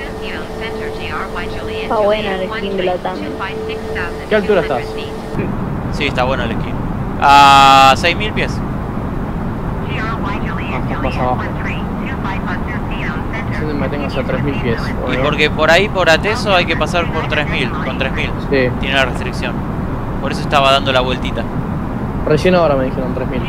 Está buena la skin de la TAM.
¿Qué altura estás?
Sí, está bueno el esquí. A 6000 pies.
Estás más abajo. Yo me tengas a 3000 pies.
Y porque por ahí, por Ateso, hay que pasar por 3000. Con 3000.
Sí.
Tiene la restricción. Por eso estaba dando la vueltita.
Recién ahora me dijeron 3000.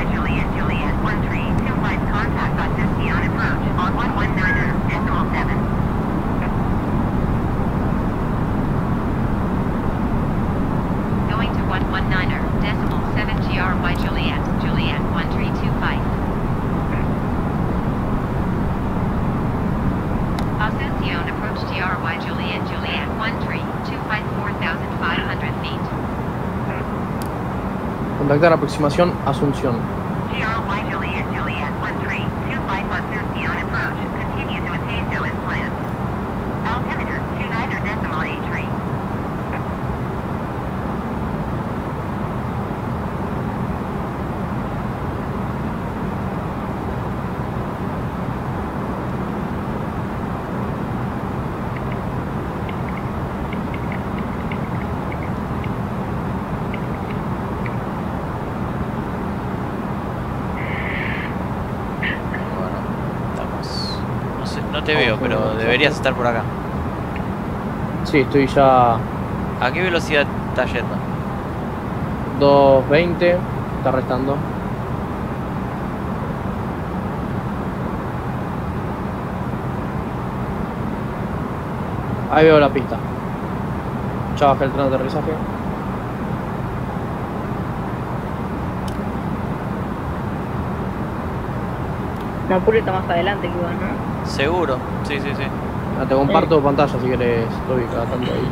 Going to 119er, decimal 7 GRY Juliet, Juliet 1325. Asunción approach GRY Juliet, Juliet 1325 feet.
Contactar aproximación Asunción.
GRY Juliet Juliet 1325 Asunción approach.
te veo, pero deberías estar por acá.
Sí, estoy ya
¿A qué velocidad estás yendo?
220, está restando. Ahí veo la pista. Ya bajé el tren de aterrizaje.
Mapure está más adelante que vos, ¿no?
Seguro, sí.
Ah, te comparto pantalla si querés, estoy cada tanto ahí.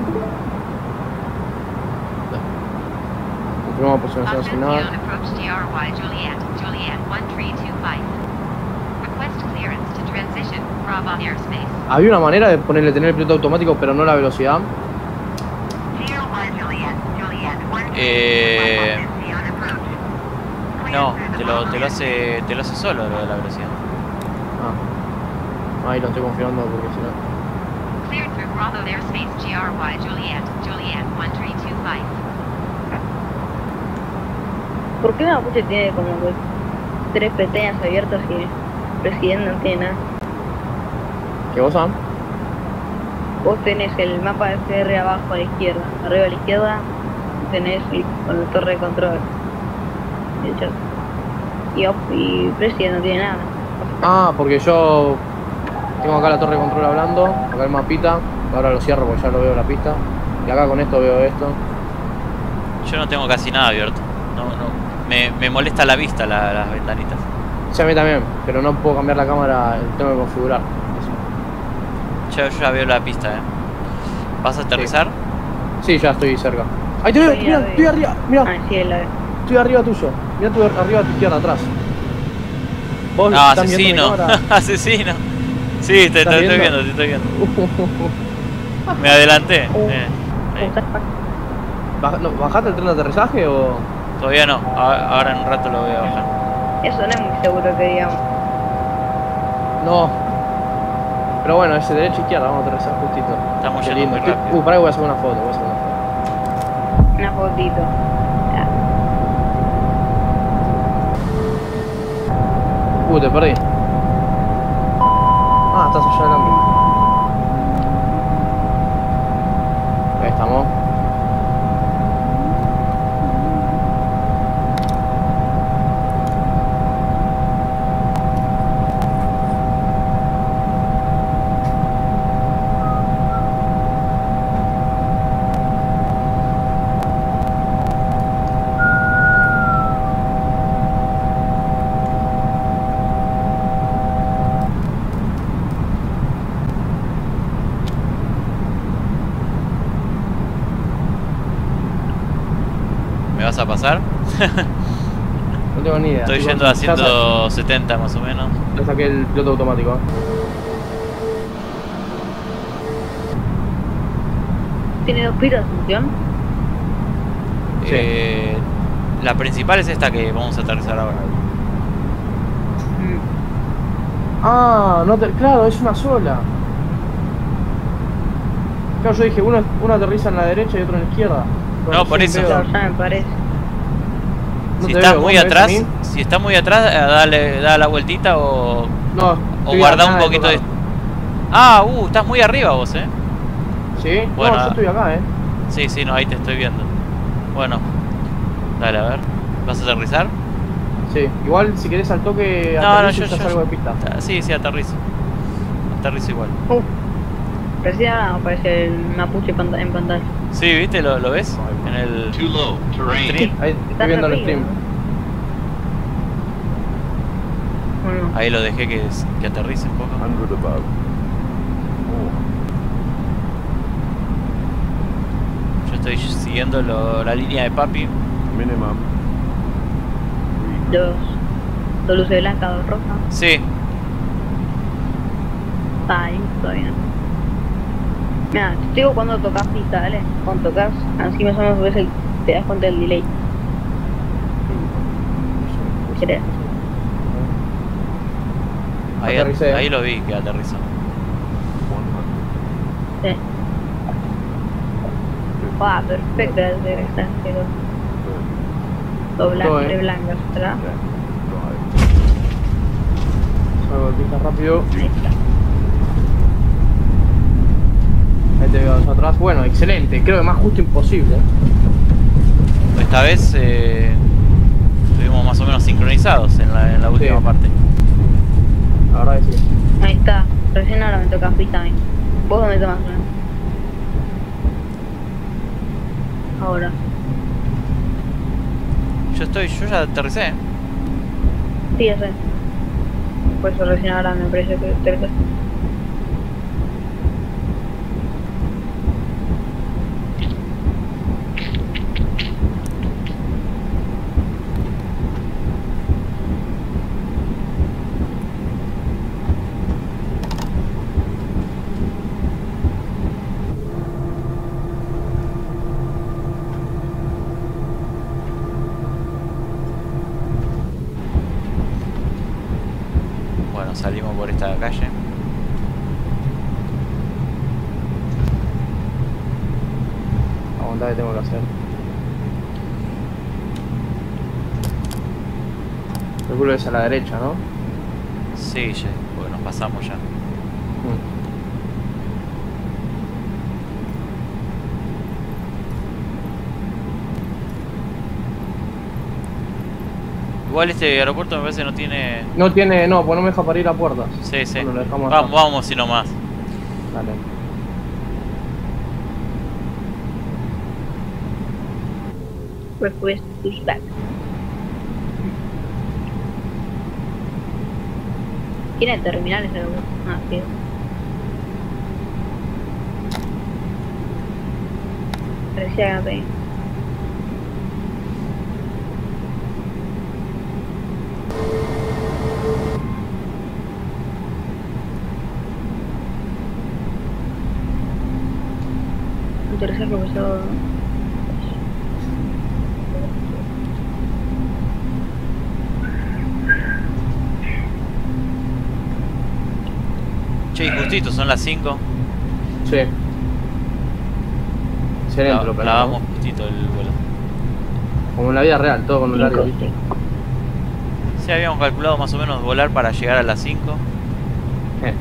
Confirmamos aproximación
Ascension
asignada.
approach DRY Juliet, Juliet 1325. Request clearance to transition, Bravo airspace.
Había una manera de ponerle tener el piloto automático pero no la velocidad.
DRY Juliet, Juliet 1325 on approach.
No,
Clear
te
through
lo
the
hace solo lo de la velocidad.
Ah. Ahí lo estoy confirmando porque si no.
Cleared through Bravo airspace GRY Juliet, Juliet 1325.
¿Por qué Mapuche tiene como que 3 pestañas abiertas y el presidente no tiene nada?
¿Qué vos, Sam?
Vos tenés el mapa de FR abajo a la izquierda, arriba a la izquierda tenés con la torre de control. De hecho, y presidente no tiene nada.
Ah, porque yo tengo acá la torre de control hablando, acá el mapita, ahora lo cierro porque ya lo veo en la pista. Y acá con esto veo esto.
Yo no tengo casi nada abierto. No. Me molesta la vista las ventanitas.
Sí, a mí también, pero no puedo cambiar la cámara, tengo que configurar.
Yo ya veo la pista, ¿Vas a aterrizar?
Sí, ya estoy cerca. ¡Ahí te veo!
Sí,
¡Mira!
la veo.
Estoy arriba, mira,
Ah, sí, la veo.
estoy arriba tuyo. Mira arriba a tu izquierda, atrás. ¿Vos
No,
estás viendo
asesino.
mi cámara?
Asesino. Sí, te
¿Estás
estoy
viendo?
viendo, te estoy viendo. Me adelanté. Ahí.
¿Bajaste el tren de aterrizaje o...?
Todavía no, ahora en un rato lo voy a bajar.
Eso no es muy seguro que digamos.
No. Pero bueno, es derecha izquierda, vamos a aterrizar justito.
Estamos
Qué
yendo
lindo.
muy rápido.
Pará que voy a hacer una foto,
Una fotito.
Te perdí. Ah, estás allá adelante. Ahí estamos.
¿Me vas a pasar?
No tengo ni idea.
Estoy
Tipo,
yendo a
ya
170 más o menos.
Ya saqué el piloto automático.
¿Tiene 2 pistas de función?
Sí.
La principal es esta que vamos a aterrizar ahora.
Ah, no claro, es una sola. Claro, yo dije, uno aterriza en la derecha y otro en la izquierda.
No, por eso.
Claro, ya me parece.
No
Si
te
estás
veo,
muy
¿vos me ves a
atrás,
mí?
si estás muy atrás, da la vueltita o
No,
guarda un poquito de... Ah, estás muy arriba vos,
¿Sí?
Bueno,
no, yo estoy acá,
Sí, no, ahí te estoy viendo. Bueno, dale, a ver. ¿Vas a aterrizar?
Sí, igual si querés al toque
No,
aterrizo,
yo
ya salgo de pista.
Sí, aterrizo. Aterrizo igual.
Recién ahora aparece el Mapuche en pantalla.
Sí, ¿viste? ¿Lo ves? En el
Too low. Terrain.
stream.
Ahí
Está
estoy viendo el
arriba,
stream.
Bueno,
Ahí lo dejé que aterrice un poco.
100 above.
Yo estoy siguiendo la línea de papi.
Minimum.
2 luces blancas, 2 rojas.
Sí,
Ahí, todavía no. Mira, te digo cuando tocas pista, ¿vale? Cuando tocas, así más o menos ves te das cuenta del delay. ¿Querés?
Aterricé.
ahí lo vi que aterrizó.
100.
Sí. Ah, perfecto, el de extranjero. Dos blancas, 3 blancas, ¿verdad?
Drive.
Salgo de pista rápido.
Ahí está.
te veo atrás. Bueno, excelente. Creo que más justo imposible.
Esta vez estuvimos más o menos sincronizados en la última
Sí.
parte.
La verdad que sí.
Ahí está. Recién ahora me toca pista a mí. ¿Vos dónde tomás una? Ahora.
Yo ya aterricé.
Sí, ya sé. Por eso recién ahora me parece que te toca.
Bueno, salimos por esta calle.
Aguantá que tengo que hacer. Calculo que es a la derecha, ¿no?
Sí, ya, porque nos pasamos ya. Igual este aeropuerto me parece no tiene...
No tiene, no, pues no me deja para ir a puertas.
Sí, sí.
Bueno, lo dejamos acá.
Vamos si no más.
Dale.
Request pushback. ¿Tiene terminales de aeropuerto? Ah, sí. Parecía que no tenía. Un tercer profesor.
Che, y justito, son las 5.
Sí. Excelente lo
Clavamos justito el vuelo.
Como en la vida real, todo con un horario, ¿viste?
Sí, habíamos calculado más o menos volar para llegar a las 5.
Eh.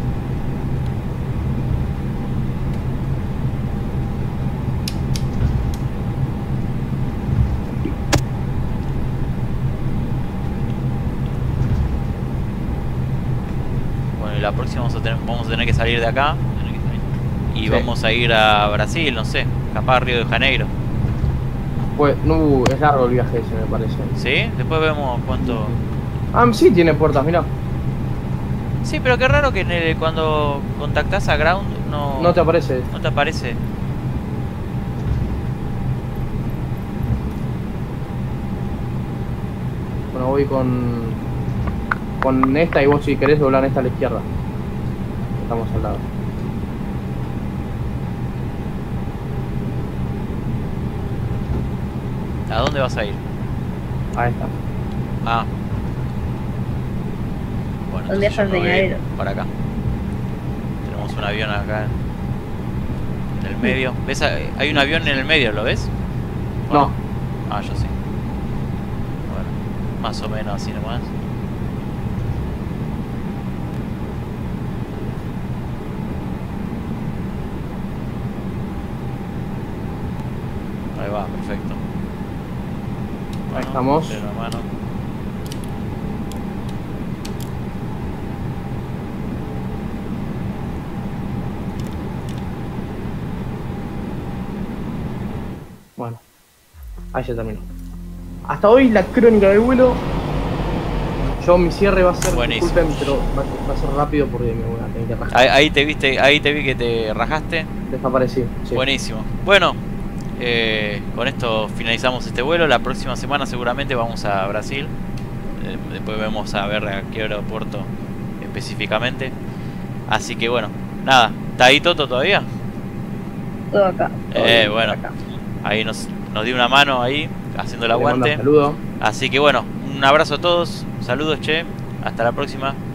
Bueno, y la próxima vamos a tener que salir de acá. Y
Sí.
vamos a ir a Brasil, no sé, capaz a Río de Janeiro.
Pues, no, es largo el viaje ese, me parece.
¿Sí? Después vemos cuánto...
Ah, sí tiene puertas, mira.
Sí, pero qué raro que cuando contactás a Ground
No te aparece.
no te aparece.
Bueno, voy con esta y vos si querés doblar esta a la izquierda. Estamos al lado.
¿A dónde vas a ir?
Ahí está.
Ah. Bueno,
¿Dónde
entonces yo
está el
me voy a ir
señalero?
para acá. Tenemos un avión acá en el medio. ¿Ves? Hay un avión en el medio, ¿lo ves?
No.
Ah, yo sí. Bueno, más o menos así nomás. Ahí va, perfecto.
Ahí estamos.
freno a mano.
Bueno. Ahí se terminó. Hasta hoy la crónica del vuelo. Yo mi cierre va a ser,
Buenísimo.
disculpen, pero va a ser rápido porque me voy a tener que rajar.
Ahí te vi que te rajaste.
Desaparecí. Sí.
Buenísimo. Bueno, con esto finalizamos este vuelo. La próxima semana seguramente vamos a Brasil. Después vemos a ver a qué aeropuerto específicamente. Así que bueno, nada. ¿Está ahí Toto todavía?
Todo acá. Todo bien,
Bueno.
acá.
Ahí nos dio una mano ahí, haciendo el
Le mando
aguante.
un saludo.
Así que bueno, un abrazo a todos. Saludos, che. Hasta la próxima.